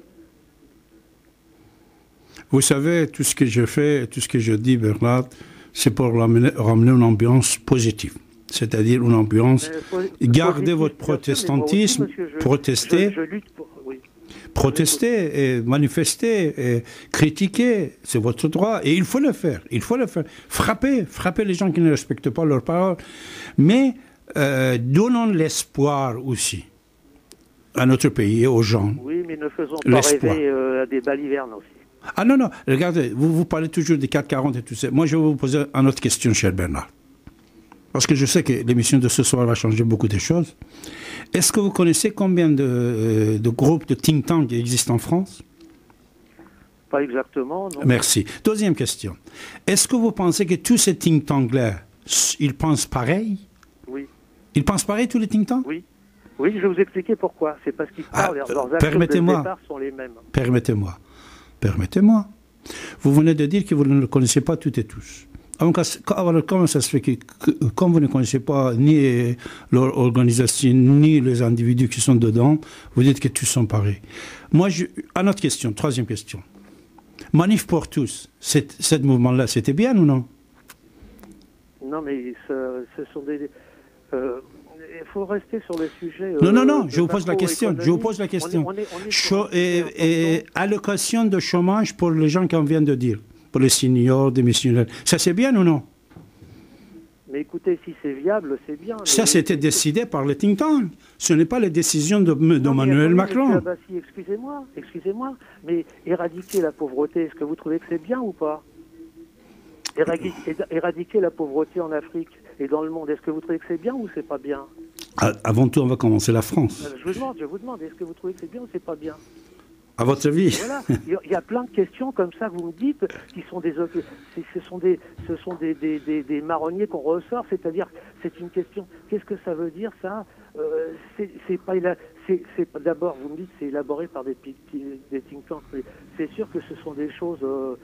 Vous savez, tout ce que je fais, tout ce que je dis, Bernard, c'est pour ramener une ambiance positive. C'est-à-dire une ambiance... Gardez votre protestantisme, protestez. Je lutte pour... Oui. Protester et manifester et critiquer, c'est votre droit. Et il faut le faire. Frapper les gens qui ne respectent pas leurs paroles. Mais donnons l'espoir aussi à notre pays et aux gens. Oui, mais ne faisons pas rêver à des balivernes aussi. Ah non, regardez, vous parlez toujours des 440 et tout ça. Moi, je vais vous poser une autre question, cher Bernard. Parce que je sais que l'émission de ce soir va changer beaucoup de choses. Est-ce que vous connaissez combien de groupes de think tanks existent en France? Pas exactement, non. Merci. Deuxième question. Est-ce que vous pensez que tous ces think tanks-là, ils pensent pareil? Oui. Ils pensent pareil, tous les think tanks? Oui. Oui, je vais vous expliquer pourquoi. C'est parce qu'ils parlent, leurs actions de départ sont les mêmes. Permettez-moi. Vous venez de dire que vous ne le connaissez pas toutes et tous. Alors, comment ça se fait que comme vous ne connaissez pas ni leur organisation, ni les individus qui sont dedans, vous dites que tous sont pareils? Moi, une autre question, troisième question. Manif pour tous, ce mouvement-là, c'était bien ou non? Non, mais ce sont des... il faut rester sur le sujet... Non, je vous pose la question. Allocation de chômage pour les gens qu'on vient de dire. Pour les seniors, des missionnaires. Ça, c'est bien ou non? Mais écoutez, si c'est viable, c'est bien. Ça, c'était décidé par les think tanks. Ce n'est pas les décisions d'Emmanuel Macron. Abbassi, excusez-moi, mais éradiquer la pauvreté, est-ce que vous trouvez que c'est bien ou pas? Éradiquer la pauvreté en Afrique et dans le monde, est-ce que vous trouvez que c'est bien ou c'est pas bien? Avant tout, on va commencer la France. Je vous demande, est-ce que vous trouvez que c'est bien ou c'est pas bien? À votre avis? Voilà, il y a plein de questions comme ça que vous me dites, qui sont ce sont des marronniers qu'on ressort, c'est-à-dire, c'est une question, qu'est-ce que ça veut dire ça? D'abord, vous me dites, c'est élaboré par des think tanks, mais c'est sûr que ce sont des choses,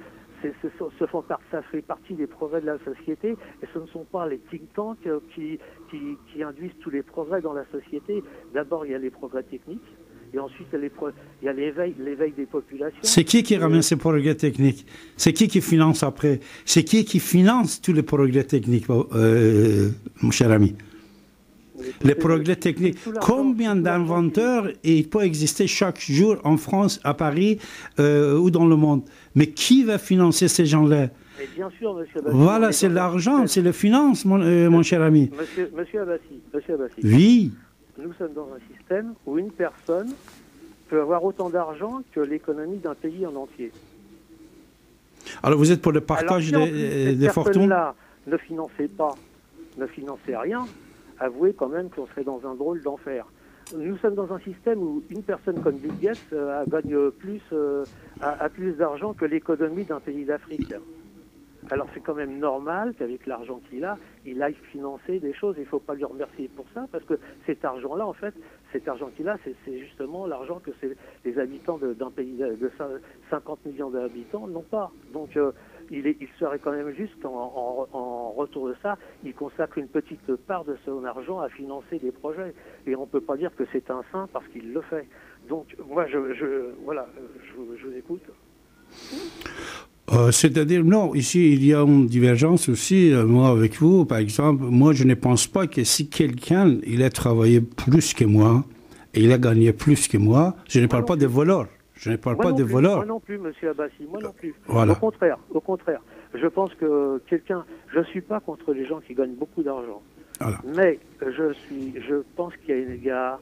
ça fait partie des progrès de la société, et ce ne sont pas les think tanks qui induisent tous les progrès dans la société. D'abord, il y a les progrès techniques. Et ensuite, il y a l'éveil des populations. C'est qui ramène ces progrès techniques? C'est qui finance après? C'est qui finance tous les progrès techniques, mon cher ami? Les progrès techniques. Combien d'inventeurs il peut exister chaque jour en France, à Paris ou dans le monde? Mais qui va financer ces gens-là? Mais bien sûr, monsieur Abbassi. Voilà, c'est l'argent, c'est la finance, mon cher ami. Monsieur Abbassi. Oui. Nous sommes dans un système où une personne peut avoir autant d'argent que l'économie d'un pays en entier. Alors vous êtes pour le partage des fortunes? Là ne financez rien, avouez quand même qu'on serait dans un drôle d'enfer. Nous sommes dans un système où une personne comme Bill Gates gagne a plus d'argent que l'économie d'un pays d'Afrique. Alors c'est quand même normal qu'avec l'argent qu'il a, il aille financer des choses. Il ne faut pas lui remercier pour ça, parce que cet argent-là, en fait, cet argent qu'il a, c'est justement l'argent que les habitants d'un pays de 50 millions d'habitants n'ont pas. Donc il serait quand même juste, en retour de ça, il consacre une petite part de son argent à financer des projets. Et on ne peut pas dire que c'est un saint parce qu'il le fait. Donc moi, je vous écoute. C'est-à-dire, non, ici, il y a une divergence aussi, moi avec vous, par exemple. Moi, je ne pense pas que si quelqu'un, il a travaillé plus que moi, et il a gagné plus que moi, je ne parle pas des voleurs. Je ne parle pas des voleurs. Moi non plus, monsieur Abbassi, moi non plus. Voilà. Au contraire. Je pense que je ne suis pas contre les gens qui gagnent beaucoup d'argent. Voilà. Mais je pense qu'il y a,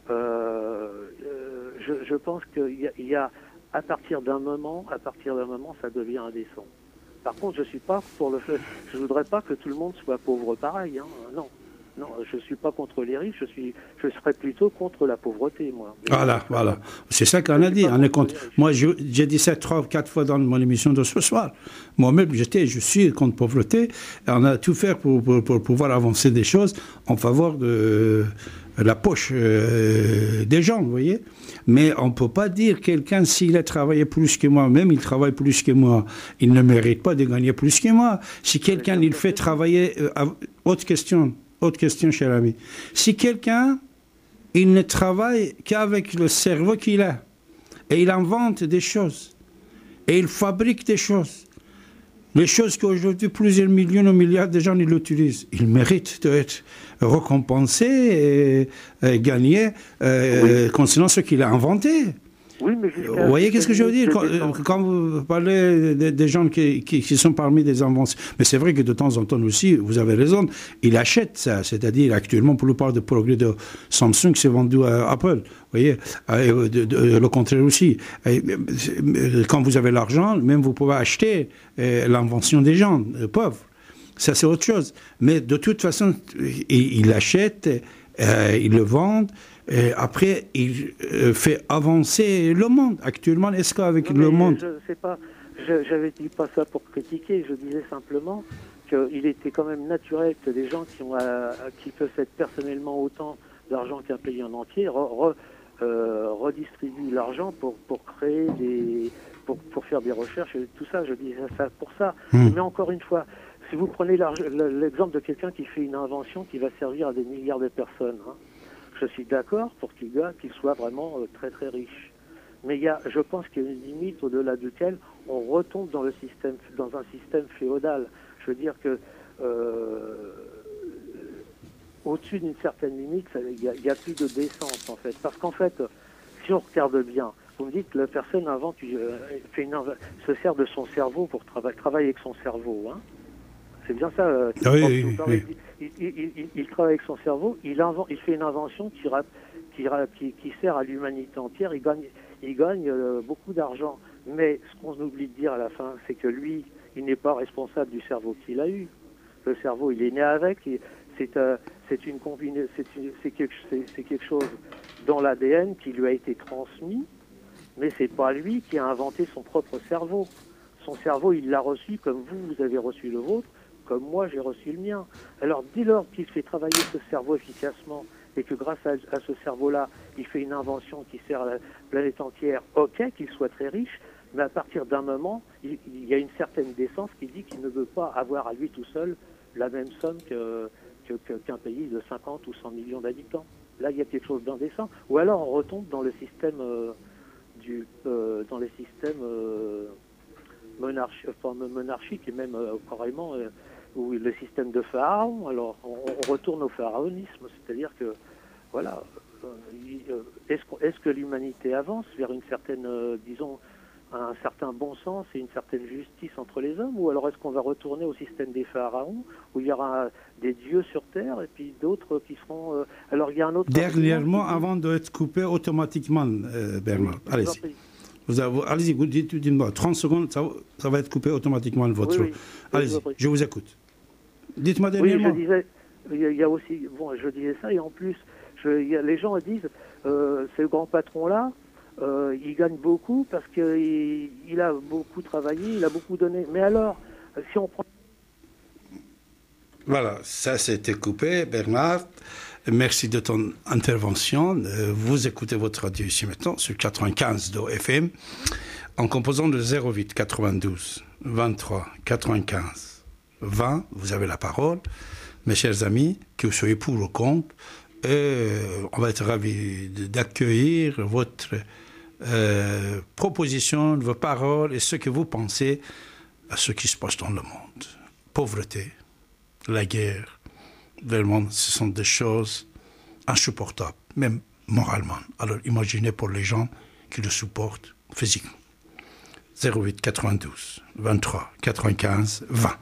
je pense qu'il y a à partir d'un moment, ça devient indécent. Par contre, je suis pas pour le fait. Je voudrais pas que tout le monde soit pauvre pareil. Hein. Non, je suis pas contre les riches. Je serais plutôt contre la pauvreté, moi. Voilà. C'est ça qu'on a dit. On est contre. Moi, j'ai dit ça 3 ou 4 fois dans mon émission de ce soir. Moi-même, je suis contre la pauvreté. On a tout fait pour pouvoir avancer des choses en faveur de la poche des gens, vous voyez. Mais on ne peut pas dire quelqu'un, s'il a travaillé plus que moi, même il travaille plus que moi, il ne mérite pas de gagner plus que moi. Si quelqu'un, il fait travailler... autre question, cher ami. Si quelqu'un, il ne travaille qu'avec le cerveau qu'il a, et il invente des choses, et il fabrique des choses, les choses qu'aujourd'hui plusieurs millions ou milliards de gens l'utilisent, il mérite d'être récompensé et gagner concernant ce qu'il a inventé. Oui, mais vous voyez qu'est-ce que je veux dire quand vous parlez des gens qui sont parmi des inventions. Mais c'est vrai que de temps en temps aussi, vous avez raison, ils achètent ça. C'est-à-dire actuellement, pour le part de progrès de Samsung, c'est vendu à Apple. Vous voyez, le contraire aussi. Quand vous avez l'argent, même vous pouvez acheter l'invention des gens pauvres. Ça, c'est autre chose. Mais de toute façon, ils l'achètent, ils le vendent. Et après, il fait avancer le monde. Actuellement, est-ce qu'avec le monde... Je ne sais pas, j'avais dit pas ça pour critiquer, je disais simplement qu'il était quand même naturel que des gens qui possèdent personnellement autant d'argent qu'un pays en entier redistribuent l'argent pour créer pour faire des recherches et tout ça. Je disais ça pour ça. Mais encore une fois, si vous prenez l'exemple de quelqu'un qui fait une invention qui va servir à des milliards de personnes, hein, je suis d'accord pour qu'il soit vraiment très très riche. Mais je pense qu'il y a une limite au-delà duquel on retombe dans un système féodal. Je veux dire que au-dessus d'une certaine limite, il n'y a plus de décence en fait. Parce qu'en fait, si on regarde bien, vous me dites que la personne se sert de son cerveau pour travailler avec son cerveau, hein. C'est bien ça. Oui. Il travaille avec son cerveau, il fait une invention qui sert à l'humanité entière, il gagne beaucoup d'argent. Mais ce qu'on oublie de dire à la fin, c'est que lui, il n'est pas responsable du cerveau qu'il a eu. Le cerveau, il est né avec, c'est quelque chose dans l'ADN qui lui a été transmis, Mais c'est pas lui qui a inventé son propre cerveau. Son cerveau, il l'a reçu comme vous avez reçu le vôtre, comme moi j'ai reçu le mien. Alors dès lors qu'il fait travailler ce cerveau efficacement et que grâce à ce cerveau-là, il fait une invention qui sert à la planète entière, ok, qu'il soit très riche, mais à partir d'un moment, il y a une certaine décence qui dit qu'il ne veut pas avoir à lui tout seul la même somme qu'un pays de 50 ou 100 millions d'habitants. Là, il y a quelque chose d'indécent. Ou alors on retombe dans le système monarchique et même carrément où le système de pharaon. Alors on retourne au pharaonisme, c'est-à-dire que voilà, est-ce que l'humanité avance vers une certaine, disons, un certain bon sens et une certaine justice entre les hommes, ou alors est-ce qu'on va retourner au système des pharaons où il y aura des dieux sur terre et puis d'autres qui seront alors il y a un autre dernièrement avant d'être coupé automatiquement, Bernard, oui, allez-y. Allez-y, dites-moi, 30 secondes, ça va être coupé automatiquement votre oui, allez-y, je vous écoute. Dites-moi dernièrement. Oui, je disais, il y a aussi, bon, je disais ça, et en plus, les gens disent, ce grand patron-là, il gagne beaucoup parce qu'il a beaucoup travaillé, il a beaucoup donné. Mais alors, si on prend... Voilà, ça c'était coupé, Bernard. Merci de ton intervention. Vous écoutez votre radio ici maintenant sur 95 FM en composant le 08 92 23 95 20. Vous avez la parole, mes chers amis, que vous soyez pour ou contre. On va être ravis d'accueillir votre proposition, vos paroles et ce que vous pensez à ce qui se passe dans le monde. Pauvreté, la guerre, vraiment, ce sont des choses insupportables, même moralement. Alors imaginez pour les gens qui le supportent physiquement. 08 92 23 95 20.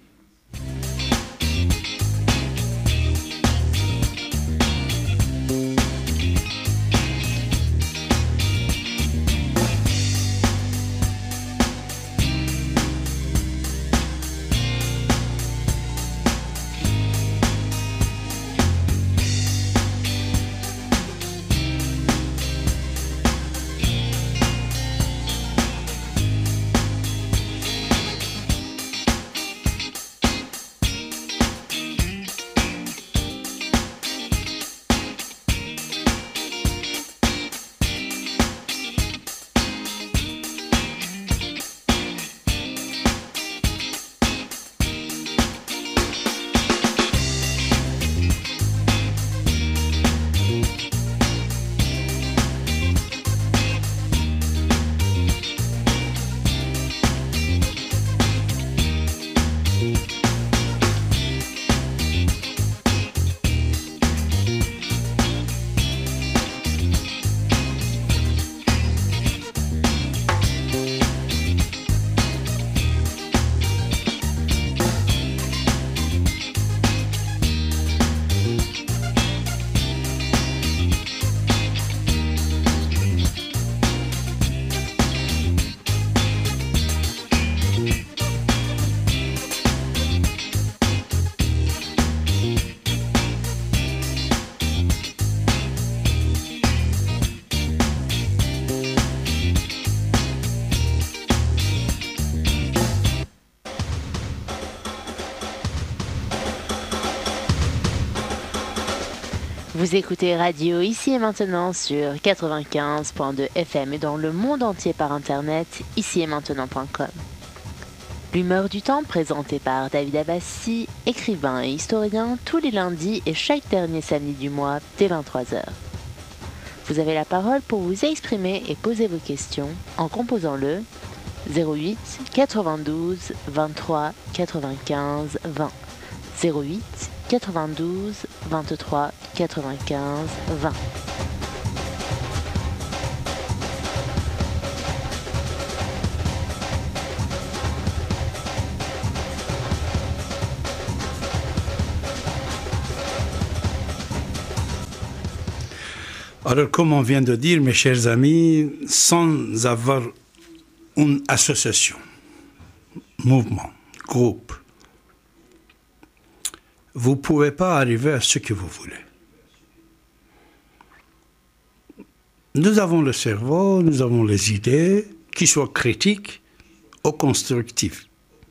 Vous écoutez Radio Ici et Maintenant sur 95.2 FM et dans le monde entier par internet, icietmaintenant.com. L'humeur du temps présentée par David Abbassi, écrivain et historien, tous les lundis et chaque dernier samedi du mois dès 23h. Vous avez la parole pour vous exprimer et poser vos questions en composant le 08 92 23 95 20. 08 92 23 95 20. Alors, comme on vient de dire, mes chers amis, sans avoir une association, mouvement, groupe, vous ne pouvez pas arriver à ce que vous voulez. Nous avons le cerveau, nous avons les idées, qui soient critiques ou constructives.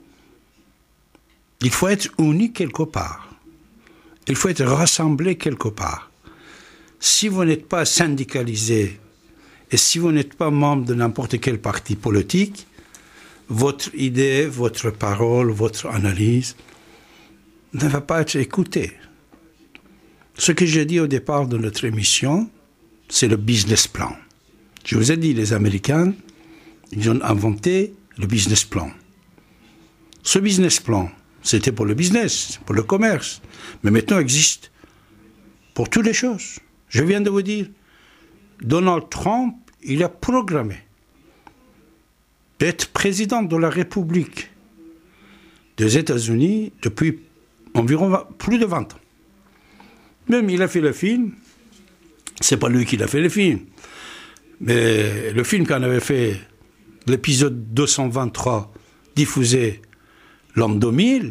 Il faut être uni quelque part. Il faut être rassemblé quelque part. Si vous n'êtes pas syndicalisé et si vous n'êtes pas membre de n'importe quel parti politique, votre idée, votre parole, votre analyse ne va pas être écoutée. Ce que j'ai dit au départ de notre émission, c'est le business plan. Je vous ai dit, les Américains, ils ont inventé le business plan. Ce business plan, c'était pour le business, pour le commerce. Mais maintenant, il existe pour toutes les choses. Je viens de vous dire, Donald Trump, il a programmé d'être président de la République des États-Unis depuis environ plus de 20 ans. Même il a fait le film, c'est pas lui qui a fait le film, mais le film qu'on avait fait, l'épisode 223, diffusé l'an 2000,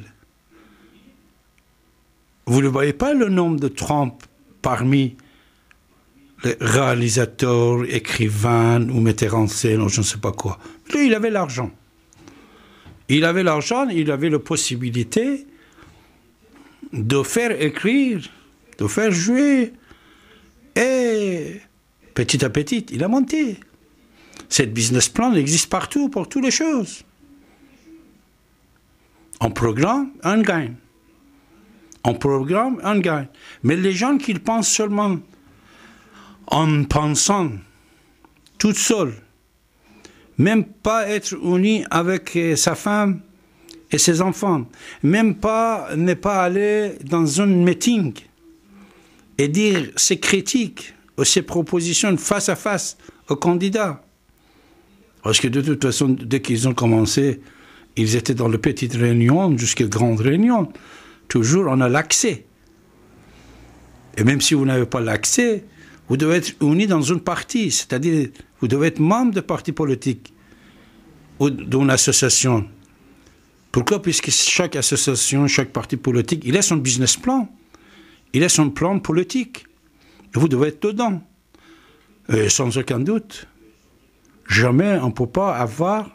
vous ne voyez pas le nom de Trump parmi les réalisateurs, écrivains ou metteurs en scène ou je ne sais pas quoi. Lui, il avait l'argent. Il avait l'argent, il avait la possibilité de faire écrire, de faire jouer. Et petit à petit, il a monté. Cette business plan existe partout, pour toutes les choses. En programme, on gagne. En programme, on gagne. Mais les gens qui pensent seulement en pensant toute seule, même pas être unis avec sa femme et ses enfants, même pas ne pas aller dans un meeting et dire ses critiques ou ses propositions face à face aux candidats. Parce que de toute façon, dès qu'ils ont commencé, ils étaient dans les petites réunions jusqu'aux grandes réunions. Toujours, on a l'accès. Et même si vous n'avez pas l'accès, vous devez être unis dans une partie, c'est-à-dire vous devez être membre de parti politique ou d'une association. Pourquoi? Puisque chaque association, chaque parti politique, il a son business plan, il a son plan politique. Et vous devez être dedans. Et sans aucun doute, jamais on ne peut pas avoir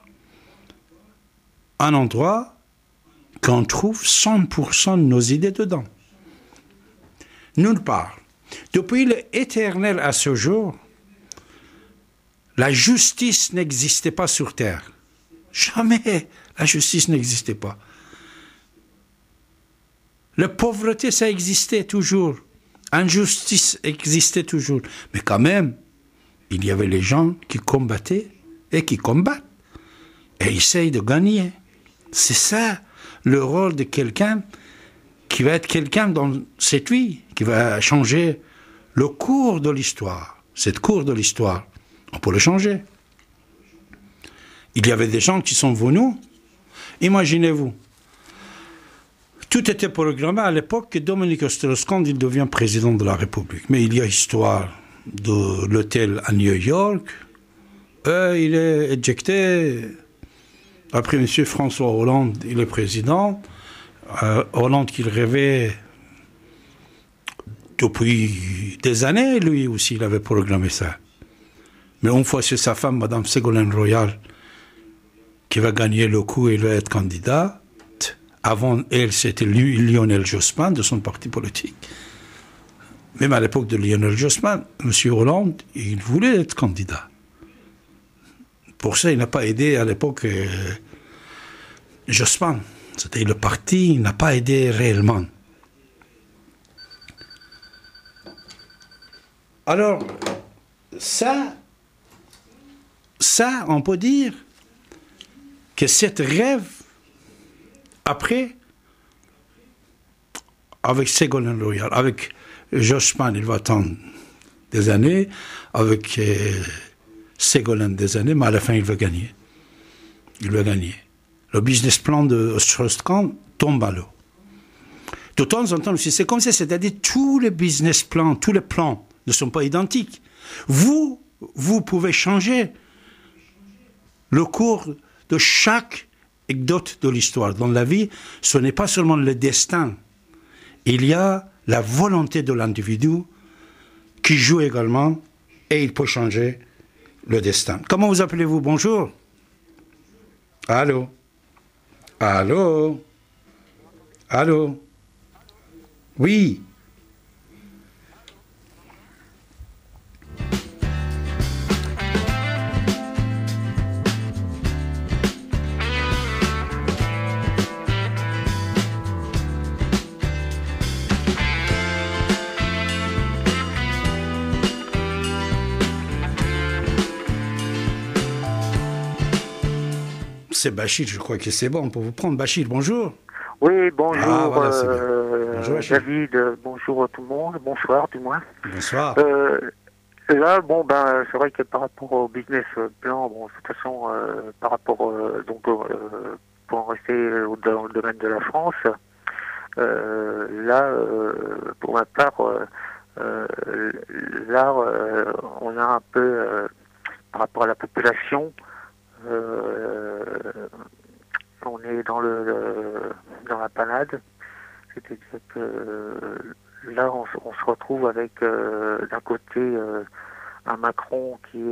un endroit qu'on trouve 100% de nos idées dedans. Nulle part. Depuis l'éternel à ce jour, la justice n'existait pas sur Terre. Jamais la justice n'existait pas. La pauvreté, ça existait toujours. Injustice existait toujours. Mais quand même, il y avait les gens qui combattaient et qui combattent. Et essayent de gagner. C'est ça le rôle de quelqu'un qui va être quelqu'un dans cette vie, qui va changer le cours de l'histoire. Cette cours de l'histoire, on peut le changer. Il y avait des gens qui sont venus. Imaginez-vous, tout était programmé à l'époque que Dominique Strauss-Kahn, il devient président de la République. Mais il y a histoire de l'hôtel à New York. Il est éjecté. Après, M. François Hollande, il est président. Hollande qu'il rêvait depuis des années, lui aussi, il avait programmé ça. Mais une fois, c'est sa femme, Mme Ségolène Royal, qui va gagner le coup et va être candidate. Avant elle, c'était Lionel Jospin, de son parti politique. Même à l'époque de Lionel Jospin, M. Hollande, il voulait être candidat. Pour ça, il n'a pas aidé à l'époque Jospin. C'était le parti, il n'a pas aidé réellement. Alors, ça, on peut dire que cette rêve, après, avec Ségolène Royal, avec Jospin, il va attendre des années, avec Ségolène des années, mais à la fin, il va gagner. Il va gagner. Le business plan de Strauss-Kahn tombe à l'eau. De temps en temps aussi, c'est comme ça, c'est-à-dire tous les business plans, tous les plans ne sont pas identiques. Vous pouvez changer le cours de chaque anecdote de l'histoire. Dans la vie, ce n'est pas seulement le destin. Il y a la volonté de l'individu qui joue également et il peut changer le destin. Comment vous appelez-vous? Bonjour. Allô? Allô? Allô? Oui. C'est Bachir, je crois que c'est bon pour vous prendre. Bachir, bonjour. Oui, bonjour, Ah, voilà, c'est bien. Bonjour, David, bonjour à tout le monde, bonsoir du moins. Bonsoir. Là, bon, ben, c'est vrai que par rapport au business plan, bon, de toute façon, par rapport, pour en rester dans le domaine de la France, là, pour ma part, là, on a un peu, par rapport à la population, on est dans la panade, c'est-à-dire que là on se retrouve avec d'un côté un Macron qui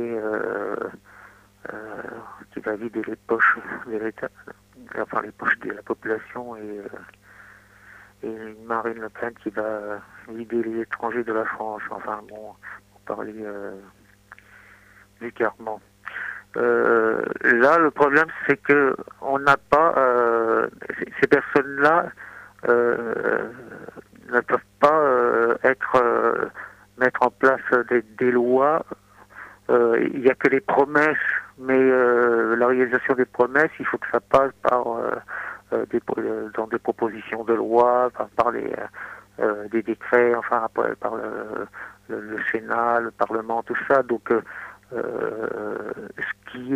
va vider les poches de l'État, enfin les poches de la population, et une Marine Le Pen qui va vider les étrangers de la France, enfin bon, pour parler vulgairement. Là, le problème, c'est que on n'a pas ces personnes-là ne peuvent pas mettre en place des lois. Il n'y a que les promesses, mais la réalisation des promesses, il faut que ça passe par dans des propositions de loi, par des décrets, enfin par le Sénat, le Parlement, tout ça. Donc ce qui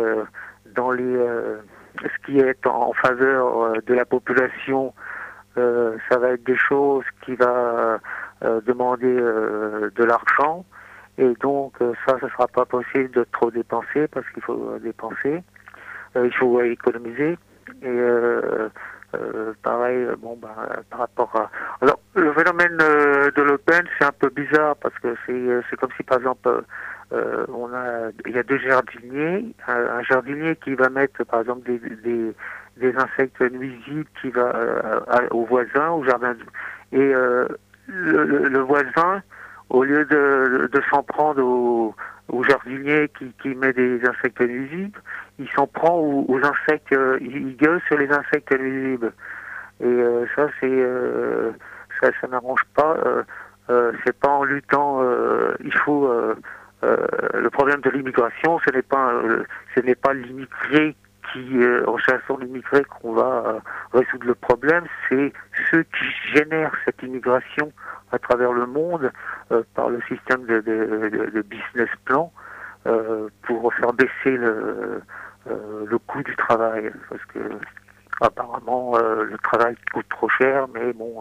est en faveur de la population, ça va être des choses qui va demander de l'argent, et donc ça ne sera pas possible de trop dépenser parce qu'il faut dépenser, il faut économiser, et pareil, bon, par rapport à... Alors, le phénomène de Le Pen, c'est un peu bizarre parce que c'est comme si, par exemple, il y a deux jardiniers, un jardinier qui va mettre, par exemple, des insectes nuisibles qui va au voisin, au jardin, et le voisin, au lieu de s'en prendre au jardinier qui met des insectes nuisibles, il s'en prend aux insectes, il gueule sur les insectes nuisibles. Et ça, ça n'arrange pas. C'est pas en luttant. Il faut. Le problème de l'immigration, ce n'est pas l'immigré en chassant l'immigré qu'on va résoudre le problème. C'est ceux qui génèrent cette immigration à travers le monde par le système de business plan pour faire baisser le coût du travail, parce que apparemment le travail coûte trop cher, mais bon,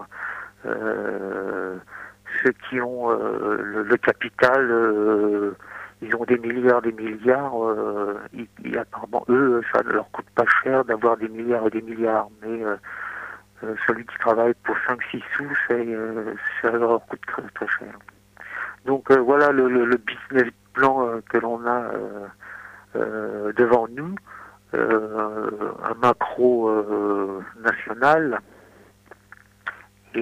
ceux qui ont le capital, ils ont des milliards, apparemment eux, ça ne leur coûte pas cher d'avoir des milliards et des milliards, mais celui qui travaille pour 5-6 sous, ça leur coûte très, très cher. Donc voilà le business plan que l'on a devant nous, un macro national et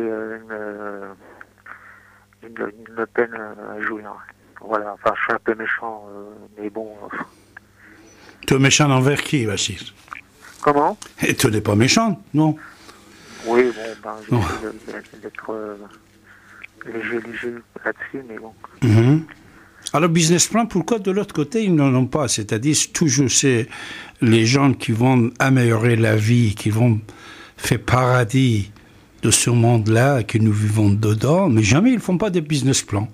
une peine à jouer. Voilà, enfin je suis un peu méchant, mais bon. Tu es méchant envers qui, Bachir? Comment? Et tu n'es pas méchant, non? Oui, bon, j'essaie d'être léger là-dessus, mais bon. Mm-hmm. Alors, business plan, pourquoi de l'autre côté, ils n'en ont pas? C'est-à-dire, toujours, c'est les gens qui vont améliorer la vie, qui vont faire paradis de ce monde-là, que nous vivons dedans, mais jamais ils ne font pas de business plan.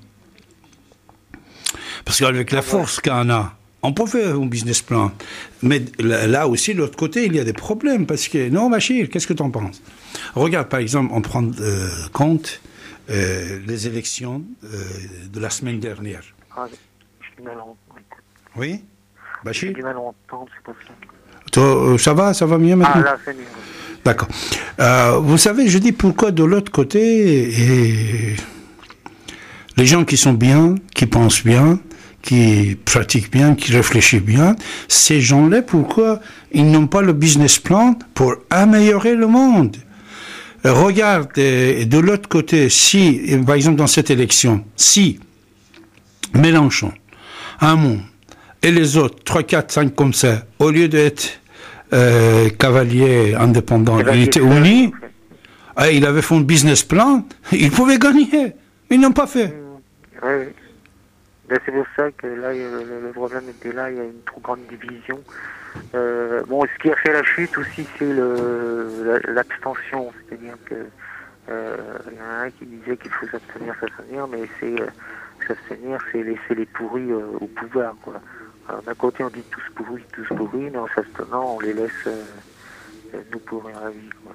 Parce qu'avec la force qu'on a, on peut faire un business plan. Mais là aussi, de l'autre côté, il y a des problèmes. Parce que, non, Bachir, qu'est-ce que tu en penses? Regarde, par exemple, on prend compte les élections de la semaine dernière. Ah, j'ai du mal à entendre. Oui, Bachir? J'ai du mal à entendre, c'est pas Ça ça. va mieux maintenant? Ah, là, c'est mieux. D'accord. Vous savez, je dis pourquoi de l'autre côté, les gens qui sont bien, qui pensent bien, qui pratiquent bien, qui réfléchissent bien, ces gens-là, pourquoi ils n'ont pas le business plan pour améliorer le monde? Regarde, de l'autre côté, si, par exemple dans cette élection, si Mélenchon, Hamon et les autres, 3, 4, 5 comme ça, au lieu d'être cavalier indépendant, ils étaient unis, il avait fait un business plan, ils pouvaient gagner. Ils n'ont pas fait. Oui. C'est pour ça que là, le problème était là, il y a une trop grande division. Ce qui a fait la chute aussi, c'est l'abstention. C'est-à-dire que il y en a un qui disait qu'il faut s'abstenir, mais s'abstenir, c'est laisser les pourris au pouvoir, quoi. Alors, d'un côté, on dit tous pourris, mais en s'abstenant, on les laisse nous pourrir la vie, quoi.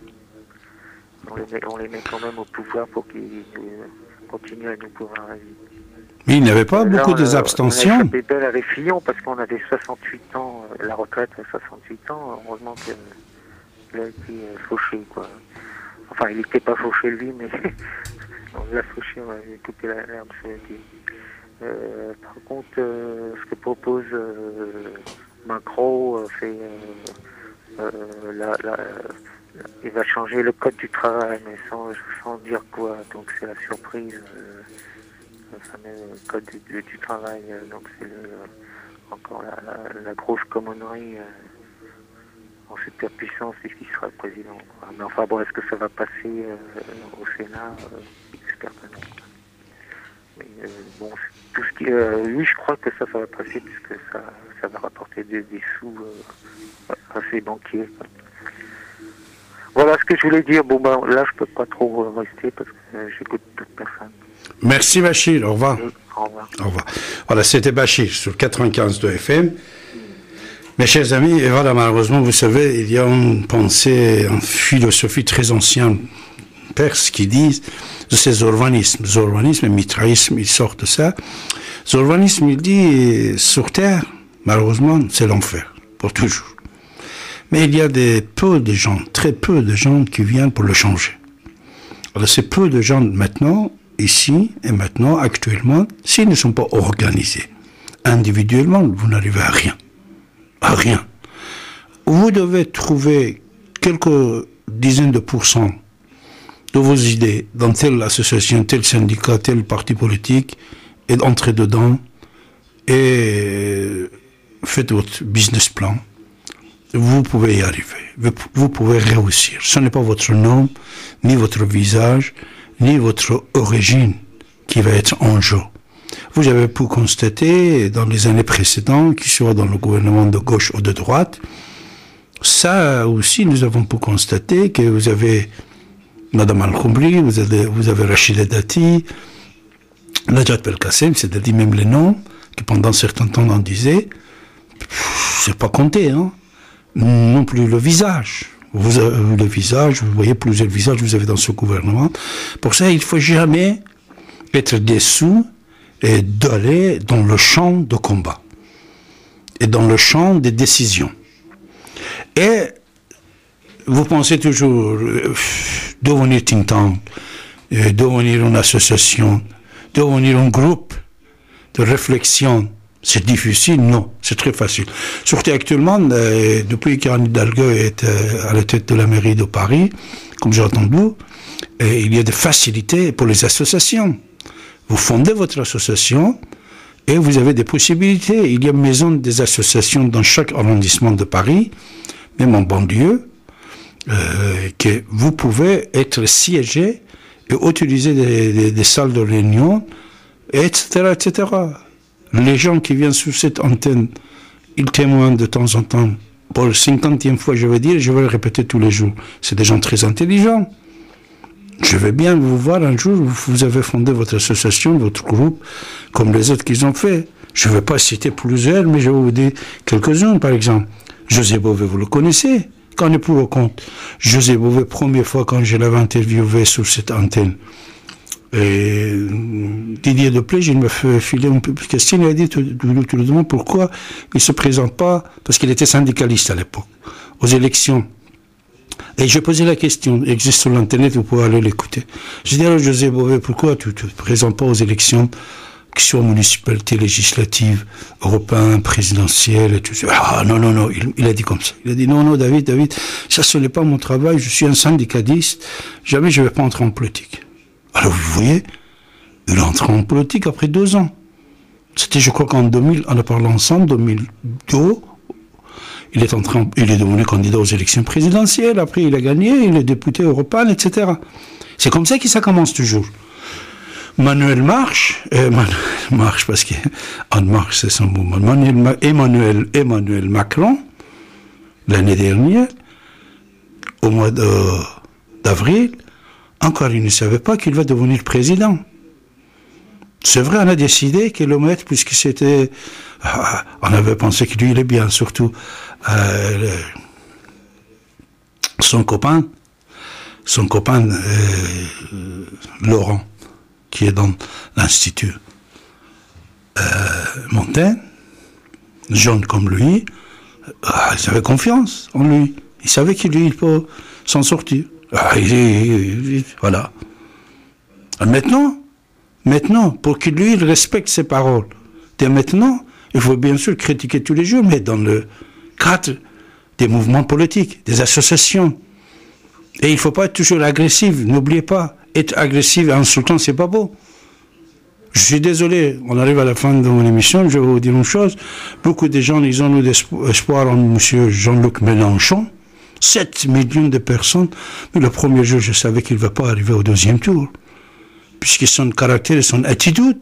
On les met quand même au pouvoir pour qu'ils continuent à nous pourrir la vie. Mais il n'y avait pas beaucoup d'abstentions. On a été belle avec Fillon parce qu'on avait 68 ans, la retraite à 68 ans. Heureusement qu'il a été fauché, quoi. Enfin, il n'était pas fauché lui, mais on l'a fauché, on a coupé l'herbe sur le pied. Par contre, ce que propose Macron, c'est il va changer le code du travail, mais sans dire quoi. Donc c'est la surprise. Le fameux code du travail, donc c'est encore la grosse commonerie en superpuissance, c'est ce qui sera le président. Mais enfin bon, est-ce que ça va passer au Sénat? J'espère que non. Mais tout ce qui, oui, je crois que ça va passer puisque ça va rapporter des sous à ces banquiers. Voilà ce que je voulais dire. Là, je peux pas trop rester parce que j'écoute toute personne. Merci Bachir, au revoir. Oui, au revoir. Au revoir. Voilà, c'était Bachir sur 95 de FM. Mes chers amis, et voilà, malheureusement, vous savez, il y a une pensée, une philosophie très ancienne perse qui dit, c'est Zorvanisme. Zorvanisme et mitraïsme, ils sortent de ça. Zorvanisme, il dit, sur Terre, malheureusement, c'est l'enfer, pour toujours. Mais il y a peu de gens, très peu de gens qui viennent pour le changer. Alors, c'est peu de gens maintenant, ici et maintenant, actuellement, s'ils ne sont pas organisés individuellement, vous n'arrivez à rien. À rien. Vous devez trouver quelques dizaines de pourcents de vos idées dans telle association, tel syndicat, tel parti politique, et entrez dedans et faites votre business plan. Vous pouvez y arriver. Vous pouvez réussir. Ce n'est pas votre nom, ni votre visage, ni votre origine qui va être en jeu. Vous avez pu constater dans les années précédentes, qu'il soit dans le gouvernement de gauche ou de droite, ça aussi nous avons pu constater que vous avez Madame Al-Khombri, vous avez Rachida Dati, Najat Belkacem, c'est-à-dire même les noms, qui pendant un certain temps on disait, c'est pas compté, hein. Non plus le visage. Vous avez le visage, vous voyez plusieurs visages que vous avez dans ce gouvernement. Pour ça, il ne faut jamais être déçu et d'aller dans le champ de combat et dans le champ des décisions. Et vous pensez toujours devenir think tank, devenir une association, devenir un groupe de réflexion. C'est difficile? Non, c'est très facile. Surtout actuellement, depuis qu'Anne Hidalgo est à la tête de la mairie de Paris, comme j'ai entendu, il y a des facilités pour les associations. Vous fondez votre association et vous avez des possibilités. Il y a une maison des associations dans chaque arrondissement de Paris, même en banlieue, que vous pouvez être siégé et utiliser des salles de réunion, etc., etc. Les gens qui viennent sur cette antenne, ils témoignent de temps en temps. Pour la 50e fois, je vais dire, je vais le répéter tous les jours. C'est des gens très intelligents. Je vais bien vous voir un jour, vous avez fondé votre association, votre groupe, comme les autres qu'ils ont fait. Je ne vais pas citer plusieurs, mais je vais vous dire quelques-uns, par exemple. José Bové, vous le connaissez, quand on est pour le compte. José Bové, première fois quand je l'avais interviewé sur cette antenne. Et Didier Deplège, il me fait filer un peu de question, il a dit, tu le demandes pourquoi il ne se présente pas, parce qu'il était syndicaliste à l'époque, aux élections. Et j'ai posé la question, il existe sur l'internet, vous pouvez aller l'écouter. J'ai dit alors José Bové, pourquoi tu ne te présentes pas aux élections qu'il soit municipalité, législative, européen, présidentiel, et tout ça. Ah, non, il a dit comme ça. Il a dit, non, David, ça ce n'est pas mon travail, je suis un syndicaliste, jamais je ne vais pas entrer en politique. Alors vous voyez, il est entré en politique après 2 ans. C'était, je crois qu'en 2000, on a parlé ensemble, 2002, il est devenu candidat aux élections présidentielles, après il a gagné, il est député européen, etc. C'est comme ça que ça commence toujours. Emmanuel parce qu'en marche c'est son mouvement. Emmanuel Macron, l'année dernière, au mois d'avril, encore il ne savait pas qu'il va devenir président. C'est vrai, on a décidé qu'il le mette, puisque c'était... on avait pensé que lui, il est bien, surtout son copain Laurent, qui est dans l'Institut Montaigne, jeune comme lui, ils avaient confiance en lui. Ils savaient qu'il il peut s'en sortir. Voilà. Maintenant, pour qu'il lui il respecte ses paroles, dès maintenant, il faut bien sûr critiquer tous les jours, mais dans le cadre des mouvements politiques, des associations. Et il ne faut pas être toujours agressif, n'oubliez pas. Être agressif et insultant, c'est pas beau. Je suis désolé, on arrive à la fin de mon émission, je vais vous dire une chose. Beaucoup de gens, ils ont eu espoir en M. Jean-Luc Mélenchon. 7 millions de personnes. Mais le premier jour, je savais qu'il ne va pas arriver au 2e tour. Puisque son caractère et son attitude,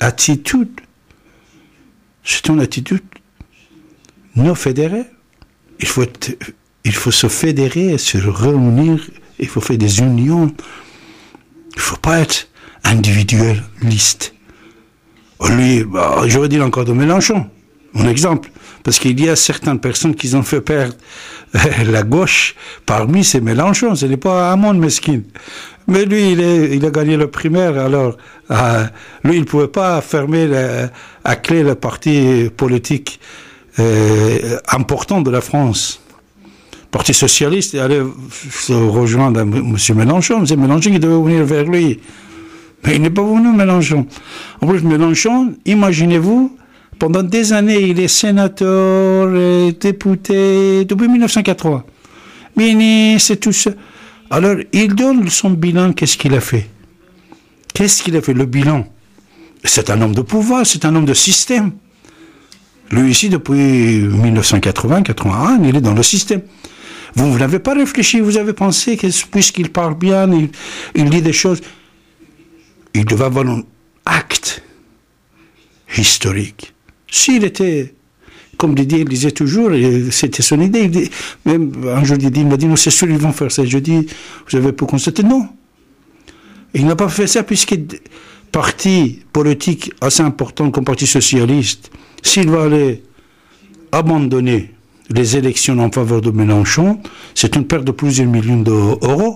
c'est une attitude non fédérée. Il faut se fédérer, se réunir, il faut faire des unions. Il ne faut pas être individualiste. Lui, je veux dire encore de Mélenchon, mon exemple, parce qu'il y a certaines personnes qui ont fait perdre la gauche, parmi ces Mélenchon, ce n'est pas un monde mesquin. Mais lui, il a gagné le primaire, alors lui, il ne pouvait pas fermer à clé le parti politique important de la France. Parti socialiste, et aller se rejoindre M. Mélenchon. C'est Mélenchon qui devait venir vers lui. Mais il n'est pas venu, Mélenchon. En plus, Mélenchon, imaginez-vous, pendant des années, il est sénateur, député, depuis 1980. Ministre, tout ça. Alors, il donne son bilan, qu'est-ce qu'il a fait? Le bilan. C'est un homme de pouvoir, c'est un homme de système. Lui, ici, depuis 1980-81, il est dans le système. Vous n'avez pas réfléchi, vous avez pensé que puisqu'il parle bien, il dit des choses, il devait avoir un acte historique. S'il était, comme Didier il disait toujours, c'était son idée, même un jour Didier m'a dit, non, c'est sûr, ils vont faire ça. Je dis, vous avez pu constater, non. Il n'a pas fait ça puisque parti politique assez important comme Parti socialiste, s'il va aller abandonner les élections en faveur de Mélenchon, c'est une perte de plusieurs millions d'euros.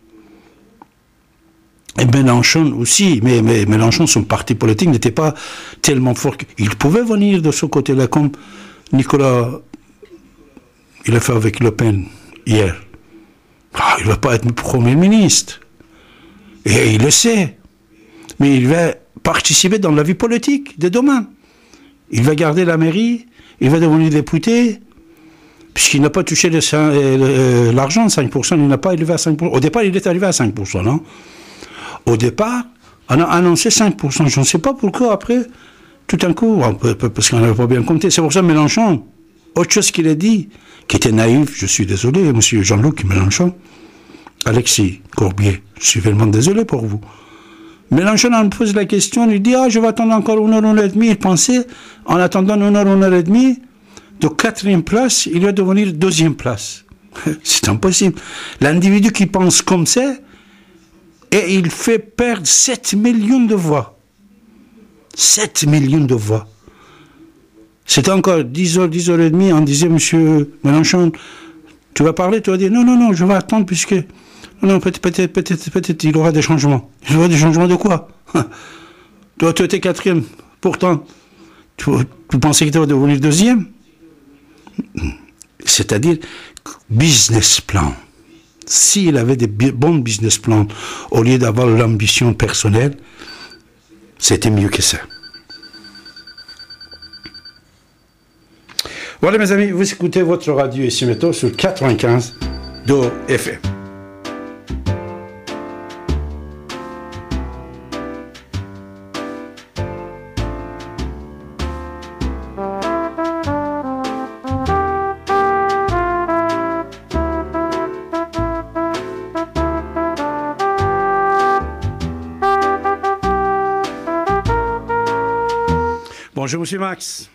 Et Mélenchon aussi, mais Mélenchon, son parti politique n'était pas tellement fort qu'il pouvait venir de ce côté-là, comme Nicolas, il a fait avec Le Pen hier. Il ne va pas être Premier ministre. Et il le sait. Mais il va participer dans la vie politique de demain. Il va garder la mairie, il va devenir député, puisqu'il n'a pas touché l'argent, 5%, il n'a pas élevé à 5%. Au départ, il est arrivé à 5%, non? Au départ, on a annoncé 5%. Je ne sais pas pourquoi, après, tout d'un coup, parce qu'on n'avait pas bien compté. C'est pour ça Mélenchon, autre chose qu'il a dit, qui était naïf, je suis désolé, M. Jean-Luc Mélenchon, Alexis Corbier, je suis vraiment désolé pour vous. Mélenchon, on me pose la question, il dit, je vais attendre encore 1 heure et demie. Il pensait, en attendant 1 heure et demie, de 4e place, il va devenir 2e place. C'est impossible. L'individu qui pense comme ça, et il fait perdre 7 millions de voix. 7 millions de voix. C'était encore 10 heures et demie, on disait, monsieur Mélenchon, tu vas parler, tu vas dire, non, je vais attendre puisque... Non, peut-être il y aura des changements. Il y aura des changements de quoi? Toi, tu étais 4e. Pourtant, tu pensais que tu vas devenir 2e? C'est-à-dire, business plan. S'il avait des bons business plans, au lieu d'avoir l'ambition personnelle, c'était mieux que ça. Voilà mes amis, vous écoutez votre radio ici métaux sur 95 d'O FM. Bonjour monsieur Max.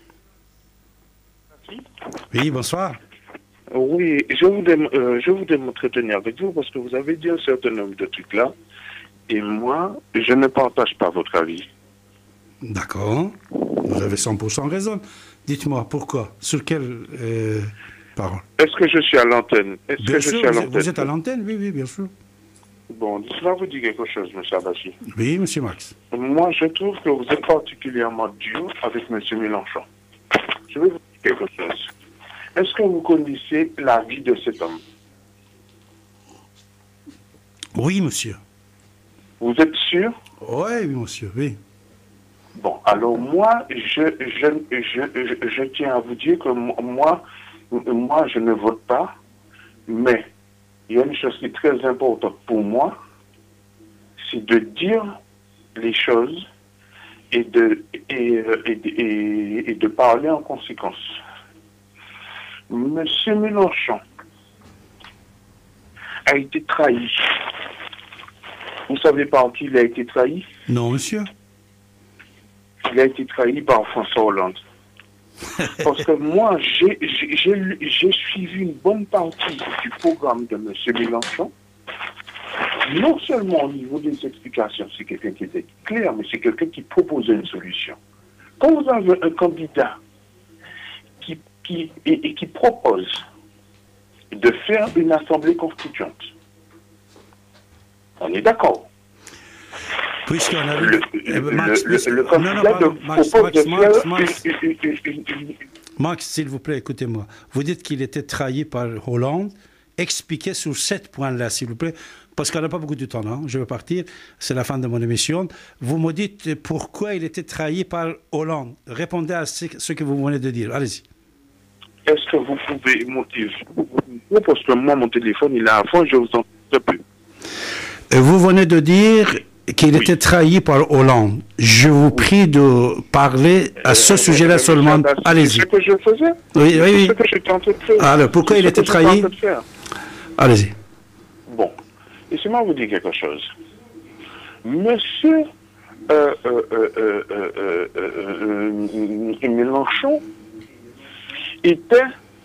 Oui, bonsoir. Oui, je voudrais m'entretenir avec vous parce que vous avez dit un certain nombre de trucs là et moi, je ne partage pas votre avis. D'accord, vous avez 100% raison. Dites-moi, pourquoi? Sur quelle parole? Est-ce que je suis à l'antenne? Bien sûr, vous êtes à l'antenne, oui, oui, bien sûr. Bon, cela vous dit quelque chose, M. Abbassi? Oui, monsieur Max. Moi, je trouve que vous êtes particulièrement dur avec M. Mélenchon. Je vais vous dire quelque chose. Est-ce que vous connaissez la vie de cet homme? Oui, monsieur. Vous êtes sûr? Oui, monsieur, oui. Bon, alors moi, je tiens à vous dire que moi, je ne vote pas, mais il y a une chose qui est très importante pour moi, c'est de dire les choses et de parler en conséquence. Monsieur Mélenchon a été trahi. Vous savez par qui il a été trahi? Non, monsieur. Il a été trahi par François Hollande. Parce que moi, j'ai suivi une bonne partie du programme de M. Mélenchon. Non seulement au niveau des explications, c'est quelqu'un qui était clair, mais c'est quelqu'un qui proposait une solution. Quand vous avez un candidat qui propose de faire une assemblée constituante, on est d'accord. Puisqu'on a vu... Max, s'il vous plaît, écoutez-moi. Vous dites qu'il était trahi par Hollande. Expliquez sur 7 points-là, s'il vous plaît, parce qu'on n'a pas beaucoup de temps, non? Je vais partir, c'est la fin de mon émission. Vous me dites pourquoi il était trahi par Hollande. Répondez à ce que vous venez de dire. Allez-y. Est-ce que vous pouvez monter? Parce que moi, mon téléphone, il est à fond, je vous entends très peu. Vous venez de dire qu'il était trahi par Hollande. Je vous prie de parler à ce sujet-là seulement. Allez-y. C'est ce que je faisais. Oui, oui, oui. C'est ce que j'étais en train de faire. Alors, pourquoi il était trahi? Allez-y. Bon. Laissez-moi vous dire quelque chose. Monsieur Mélenchon était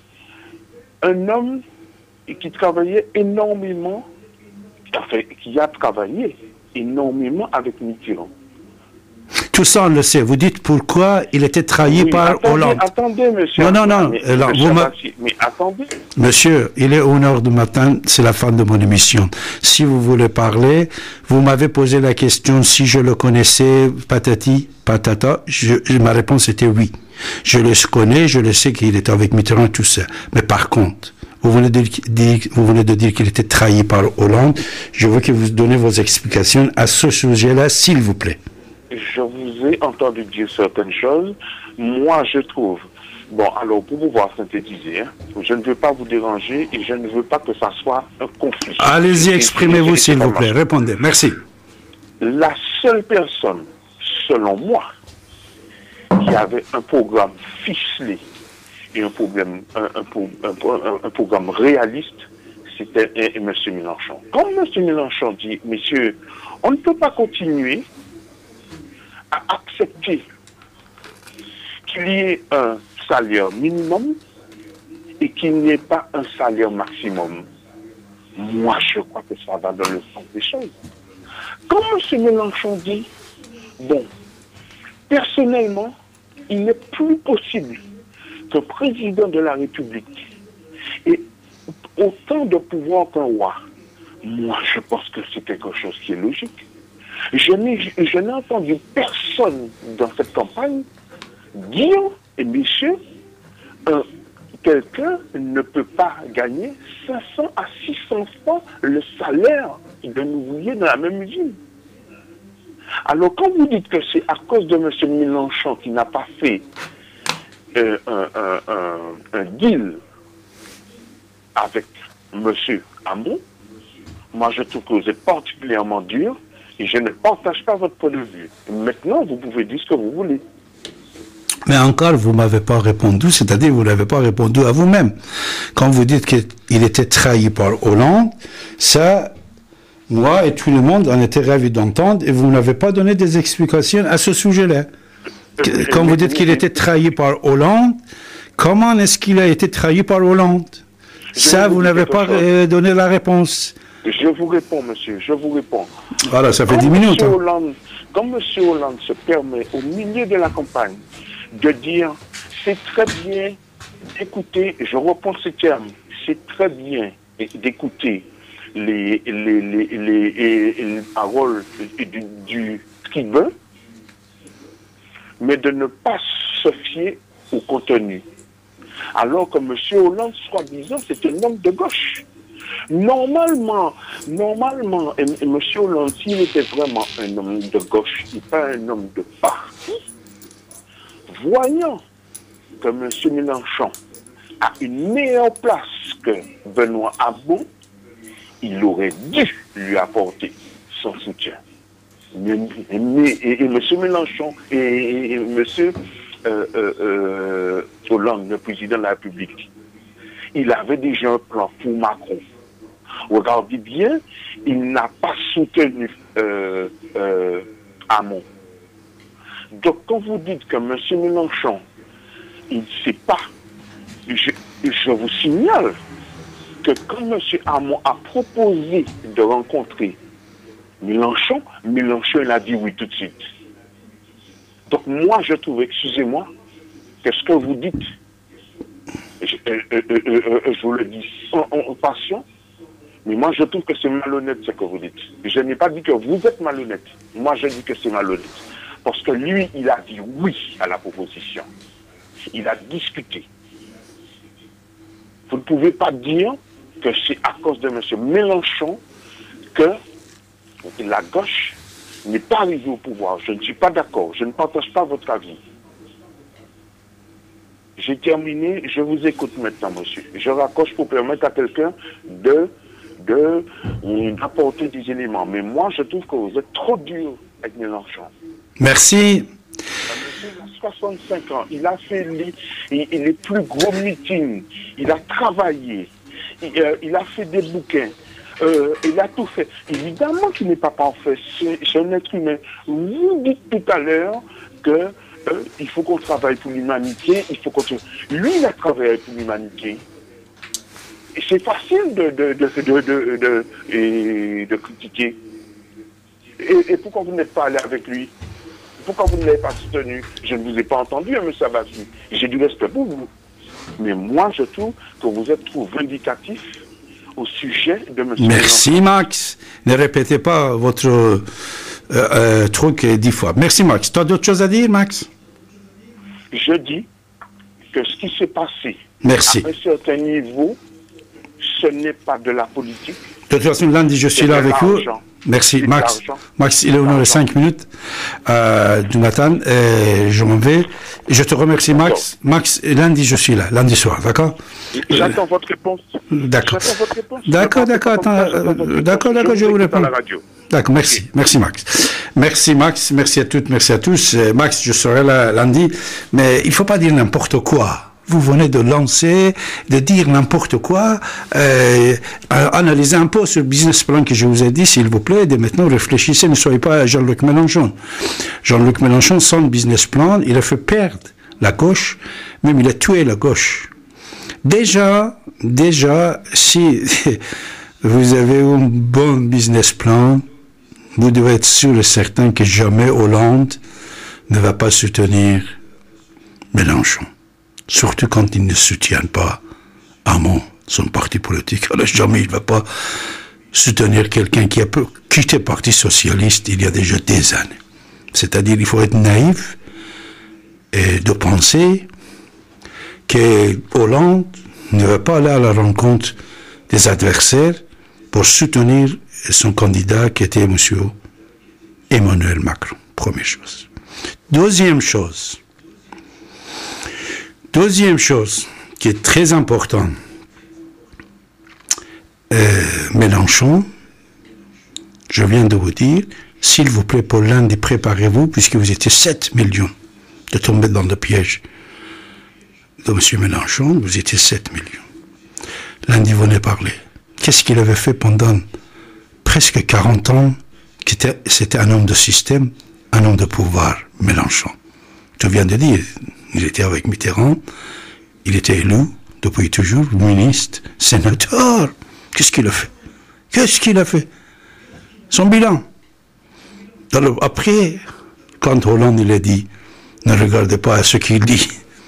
un homme qui travaillait énormément, enfin, qui a travaillé énormément avec Mitterrand. Tout ça, on le sait. Vous dites pourquoi il était trahi par Hollande. Attendez, monsieur. Non. Mais attendez. Monsieur, il est 1h du matin, c'est la fin de mon émission. Si vous voulez parler, vous m'avez posé la question si je le connaissais, patati, patata. Ma réponse était oui. Je le connais, je le sais qu'il était avec Mitterrand, tout ça. Mais par contre, vous venez de dire qu'il était trahi par Hollande. Je veux que vous donniez vos explications à ce sujet-là, s'il vous plaît. Je vous ai entendu dire certaines choses. Moi, je trouve... Bon, alors, pour pouvoir synthétiser, je ne veux pas vous déranger et je ne veux pas que ça soit un conflit. Allez-y, exprimez-vous, s'il vous plaît. Répondez. Merci. La seule personne, selon moi, qui avait un programme ficelé et un programme réaliste, c'était M. Mélenchon. Quand M. Mélenchon dit, messieurs, on ne peut pas continuer à accepter qu'il y ait un salaire minimum et qu'il n'y ait pas un salaire maximum. Moi, je crois que ça va dans le sens des choses. Quand M. Mélenchon dit, bon, personnellement, il n'est plus possible que président de la République ait autant de pouvoir qu'un roi. Moi, je pense que c'est quelque chose qui est logique. Je n'ai entendu personne dans cette campagne dire, et messieurs, quelqu'un ne peut pas gagner 500 à 600 fois le salaire d'un ouvrier dans la même usine. Alors quand vous dites que c'est à cause de M. Mélenchon qui n'a pas fait un deal avec M. Hamon, moi je trouve que vous êtes particulièrement dur et je ne partage pas votre point de vue. Maintenant, vous pouvez dire ce que vous voulez. Mais encore, vous ne m'avez pas répondu, c'est-à-dire vous n'avez pas répondu à vous-même. Quand vous dites qu'il était trahi par Hollande, ça, moi et tout le monde en était ravis d'entendre et vous n'avez pas donné des explications à ce sujet-là. Quand vous dites qu'il était trahi par Hollande, comment est-ce qu'il a été trahi par Hollande? Ça, vous n'avez pas donné la réponse. Je vous réponds, monsieur, je vous réponds. Voilà, ça fait 10 minutes. Quand M. Hollande se permet, au milieu de la campagne, de dire « c'est très bien d'écouter », je reprends ce terme, « c'est très bien d'écouter les paroles du tribun », mais de ne pas se fier au contenu. Alors que M. Hollande, soi-disant, c'est un homme de gauche. Normalement, et M. Hollande, s'il était vraiment un homme de gauche et pas un homme de parti, voyant que M. Mélenchon a une meilleure place que Benoît Hamon, il aurait dû lui apporter son soutien. Mais M. Mélenchon et M. Hollande, le président de la République, il avait déjà un plan pour Macron. Regardez bien, il n'a pas soutenu Hamon. Donc quand vous dites que M. Mélenchon, il ne sait pas, je vous signale que quand M. Hamon a proposé de rencontrer Mélenchon, il a dit oui tout de suite. Donc moi je trouve, excusez-moi, que ce que vous dites, je vous le dis sans passion, mais moi je trouve que c'est malhonnête ce que vous dites. Je n'ai pas dit que vous êtes malhonnête, moi je dis que c'est malhonnête. Parce que lui, il a dit oui à la proposition. Il a discuté. Vous ne pouvez pas dire que c'est à cause de M. Mélenchon que la gauche n'est pas arrivée au pouvoir. Je ne suis pas d'accord. Je ne partage pas votre avis. J'ai terminé. Je vous écoute maintenant, monsieur. Je raccroche pour permettre à quelqu'un d'apporter des éléments. Mais moi, je trouve que vous êtes trop dur avec Mélenchon. Merci. Il a 65 ans, il a fait les plus gros meetings, il a travaillé, il a fait des bouquins, il a tout fait. Évidemment qu'il n'est pas parfait, c'est un être humain. Vous dites tout à l'heure que il faut qu'on travaille pour l'humanité, il faut qu'on... Lui, il a travaillé pour l'humanité. Et c'est facile de critiquer. Et pourquoi vous n'êtes pas allé avec lui? Pourquoi vous ne l'avez pas soutenu? Je ne vous ai pas entendu, M. Sabassi. J'ai du respect pour vous. Mais moi, je trouve que vous êtes trop vindicatif au sujet de M. Merci, Mélenchon. Max. Ne répétez pas votre truc 10 fois. Merci, Max. Tu as d'autres choses à dire, Max? Je dis que ce qui s'est passé Merci. à un certain niveau, ce n'est pas de la politique. De toute façon, lundi, je suis là avec vous. Merci, Max. Max, il est au nom de 5 minutes du matin. Je m'en vais. Je te remercie, Max. Max, lundi, je suis là, lundi soir, d'accord? J'attends votre réponse. D'accord. D'accord, je vous réponds. D'accord, merci. Merci, Max. Merci, Max. Merci à toutes, merci à tous. Max, je serai là lundi. Mais il ne faut pas dire n'importe quoi. Vous venez de lancer, de dire n'importe quoi, analysez un peu ce business plan que je vous ai dit, s'il vous plaît, et maintenant réfléchissez, ne soyez pas Jean-Luc Mélenchon. Jean-Luc Mélenchon, son business plan, il a fait perdre la gauche, même il a tué la gauche. Déjà, si vous avez un bon business plan, vous devez être sûr et certain que jamais Hollande ne va pas soutenir Mélenchon. Surtout quand il ne soutient pas Hamon, son parti politique. Alors jamais il ne va pas soutenir quelqu'un qui a quitté le Parti socialiste il y a déjà des années. C'est-à-dire il faut être naïf et de penser que Hollande ne va pas aller à la rencontre des adversaires pour soutenir son candidat qui était M. Emmanuel Macron. Première chose. Deuxième chose. Deuxième chose qui est très importante, Mélenchon, je viens de vous dire, s'il vous plaît, pour lundi, préparez-vous, puisque vous étiez 7 millions de tomber dans le piège de M. Mélenchon, vous étiez 7 millions. Lundi, vous venez parler. Qu'est-ce qu'il avait fait pendant presque 40 ans? C'était un homme de système, un homme de pouvoir, Mélenchon. Je viens de dire, il était avec Mitterrand, il était élu depuis toujours, ministre, sénateur. Qu'est-ce qu'il a fait? Qu'est-ce qu'il a fait? Son bilan. Alors, après, quand Hollande il a dit, ne regardez pas à ce qu'il dit.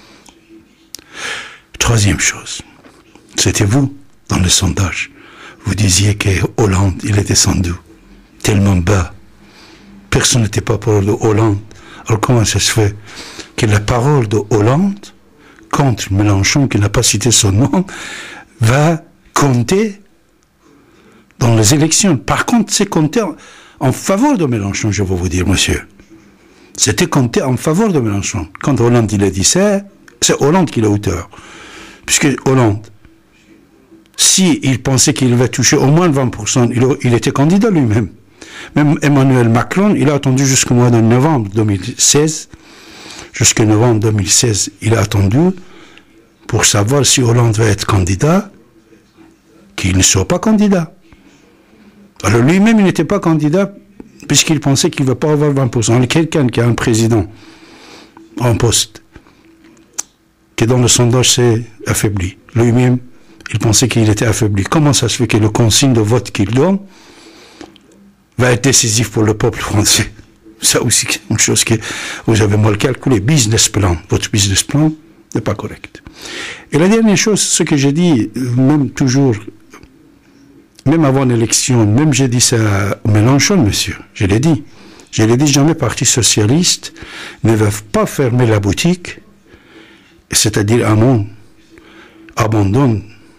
Troisième chose, c'était vous, dans le sondage. Vous disiez que Hollande, il est descendu tellement bas. Personne n'était pas pour de Hollande. Alors comment ça se fait que la parole de Hollande contre Mélenchon, qui n'a pas cité son nom, va compter dans les élections? Par contre, c'est compté en faveur de Mélenchon, je vais vous dire, monsieur. C'était compté en faveur de Mélenchon. Quand Hollande il a dit ça, c'est Hollande qui l'a auteur. Puisque Hollande, s'il pensait qu'il va toucher au moins 20%, il était candidat lui-même. Même Emmanuel Macron, il a attendu jusqu'au mois de novembre 2016. Jusqu'en novembre 2016, il a attendu pour savoir si Hollande va être candidat, qu'il ne soit pas candidat. Alors lui-même, il n'était pas candidat puisqu'il pensait qu'il ne va pas avoir 20%. Quelqu'un qui a un président en poste, qui dans le sondage s'est affaibli. Lui-même, il pensait qu'il était affaibli. Comment ça se fait que le consigne de vote qu'il donne va être décisif pour le peuple français? Ça aussi, c'est une chose que vous avez mal calculé. Business plan. Votre business plan n'est pas correct. Et la dernière chose, ce que j'ai dit, même toujours, même avant l'élection, même j'ai dit ça à Mélenchon, monsieur. Je l'ai dit. Je l'ai dit, jamais Parti socialiste ne va pas fermer la boutique, c'est-à-dire Hamon abandonne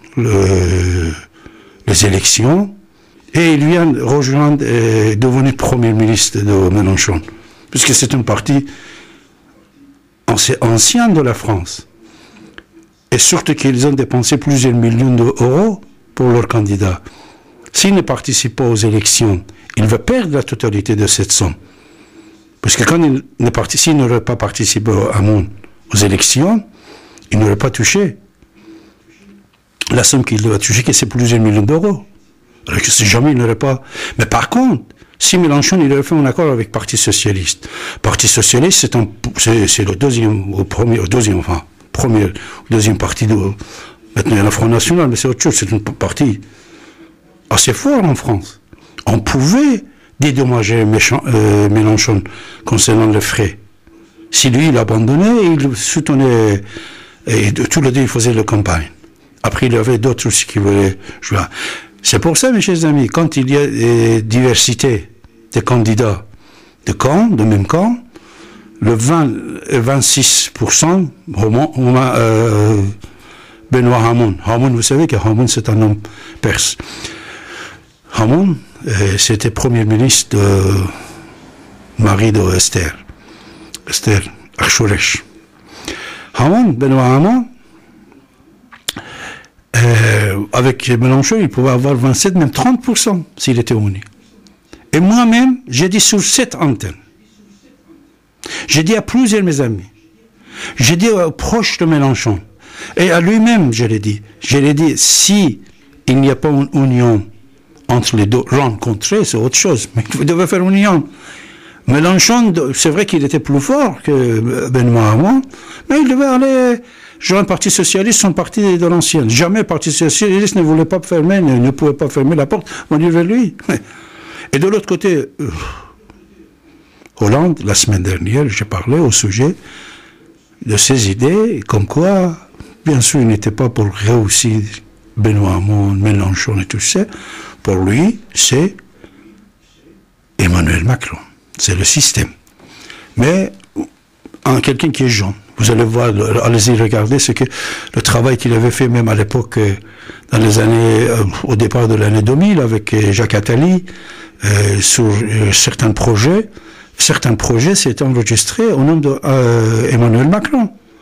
les élections et il vient rejoindre et devenir Premier ministre de Mélenchon, puisque c'est un parti ancien de la France. Et surtout qu'ils ont dépensé plusieurs millions d'euros pour leur candidat. S'il ne participe pas aux élections, il va perdre la totalité de cette somme. Parce que quand s'il n'aurait pas participé aux élections, il n'aurait pas touché la somme qu'il doit toucher, que c'est plusieurs millions d'euros. Alors que jamais il n'aurait pas. Mais par contre, si Mélenchon il aurait fait un accord avec le Parti socialiste, c'est le deuxième parti de. Maintenant il y a le Front National, mais c'est autre chose, c'est un parti assez fort en France. On pouvait dédommager Mélenchon concernant les frais. Si lui il abandonnait, il soutenait, et tout le temps il faisait la campagne. Après il y avait d'autres aussi qui voulaient jouer. C'est pour ça, mes chers amis, quand il y a diversité de candidats de camp, de même camp, le 26%, Benoît Hamon. Hamon, vous savez que Hamon, c'est un homme perse. Hamon, c'était Premier ministre de mari de Esther Achouresh. Benoît Hamon, avec Mélenchon, il pouvait avoir 27, même 30% s'il était uni. Et moi-même, j'ai dit sur cette antenne, j'ai dit à plusieurs de mes amis, j'ai dit aux proches de Mélenchon, et à lui-même, je l'ai dit, si il n'y a pas une union entre les deux, rencontrer, c'est autre chose, mais vous devez faire une union. Mélenchon, c'est vrai qu'il était plus fort que Benoît Hamon, mais il devait aller joindre le Parti socialiste, son parti de l'ancienne. Jamais le Parti socialiste ne voulait pas fermer, ne pouvait pas fermer la porte, on dit vers lui. Et de l'autre côté, Hollande, la semaine dernière, j'ai parlé au sujet de ses idées, comme quoi, bien sûr, il n'était pas pour réussir Benoît Hamon, Mélenchon et tout ça. Pour lui, c'est Emmanuel Macron. C'est le système. Mais, quelqu'un qui est jeune, vous allez voir, allez-y regarder le travail qu'il avait fait même à l'époque, dans les années, au départ de l'année 2000, avec Jacques Attali, sur certains projets. Certains projets s'étaient enregistrés au nom d'Emmanuel Macron.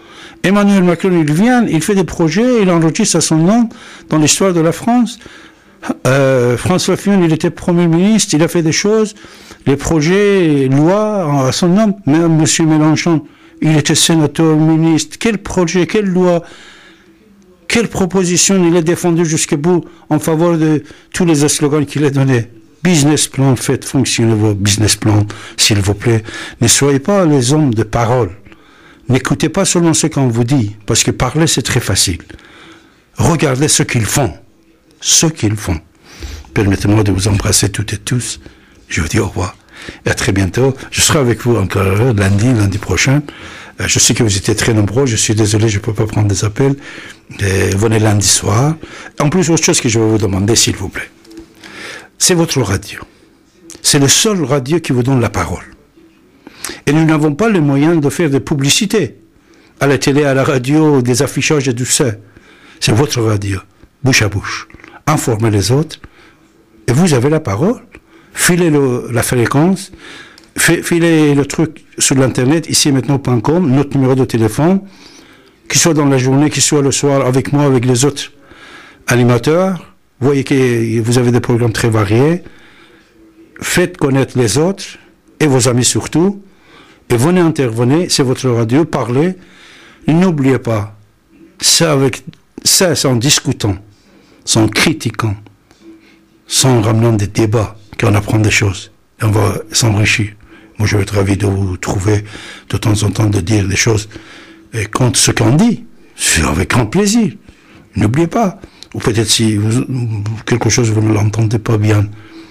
Emmanuel Macron, il vient, il fait des projets, il enregistre à son nom dans l'histoire de la France. François Fillon, il était Premier ministre, il a fait des choses, les projets, lois à son nom. Même M. Mélenchon, il était sénateur, ministre. Quel projet, quelle loi, quelle proposition il a défendu jusqu'au bout en faveur de tous les slogans qu'il a donnés. Business plan, faites fonctionner vos business plans, s'il vous plaît. Ne soyez pas les hommes de parole. N'écoutez pas seulement ce qu'on vous dit, parce que parler, c'est très facile. Regardez ce qu'ils font. Ce qu'ils font. Permettez-moi de vous embrasser toutes et tous. Je vous dis au revoir. Et à très bientôt. Je serai avec vous encore lundi prochain. Je sais que vous étiez très nombreux. Je suis désolé, je ne peux pas prendre des appels. Venez lundi soir. En plus, autre chose que je vais vous demander, s'il vous plaît. C'est votre radio. C'est le seul radio qui vous donne la parole. Et nous n'avons pas les moyens de faire des publicités à la télé, à la radio, des affichages et tout ça. C'est votre radio, bouche à bouche. Informez les autres, et vous avez la parole. Filez la fréquence, filez le truc sur l'internet, ici et maintenant.com, notre numéro de téléphone, qu'il soit dans la journée, qu'il soit le soir, avec moi, avec les autres animateurs. Vous voyez que vous avez des programmes très variés. Faites connaître les autres, et vos amis surtout, et venez intervenir, c'est votre radio, parlez. N'oubliez pas, c'est en discutant, c'est en critiquant, c'est en ramenant des débats qu'on apprend des choses, et on va s'enrichir. Moi, je vais être ravi de vous trouver de temps en temps, de dire des choses contre ce qu'on dit, c'est avec grand plaisir. N'oubliez pas, ou peut-être si quelque chose vous ne l'entendez pas bien,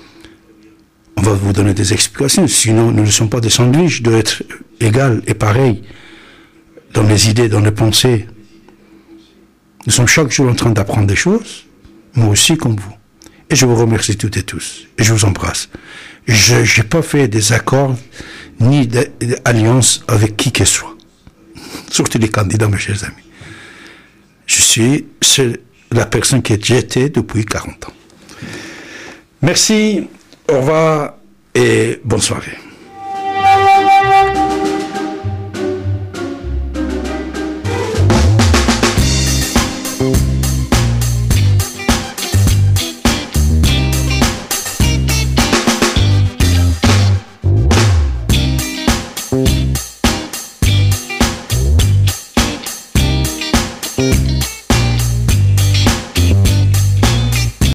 on va vous donner des explications. Sinon, nous ne sommes pas des sandwichs, de être égal et pareil dans les idées, dans les pensées. Nous sommes chaque jour en train d'apprendre des choses, moi aussi comme vous. Et je vous remercie toutes et tous. Et je vous embrasse. Je n'ai pas fait des accords ni d'alliances avec qui que ce soit. Surtout les candidats, mes chers amis. Je suis la personne qui est jetée depuis 40 ans. Merci. Au revoir et bonne soirée.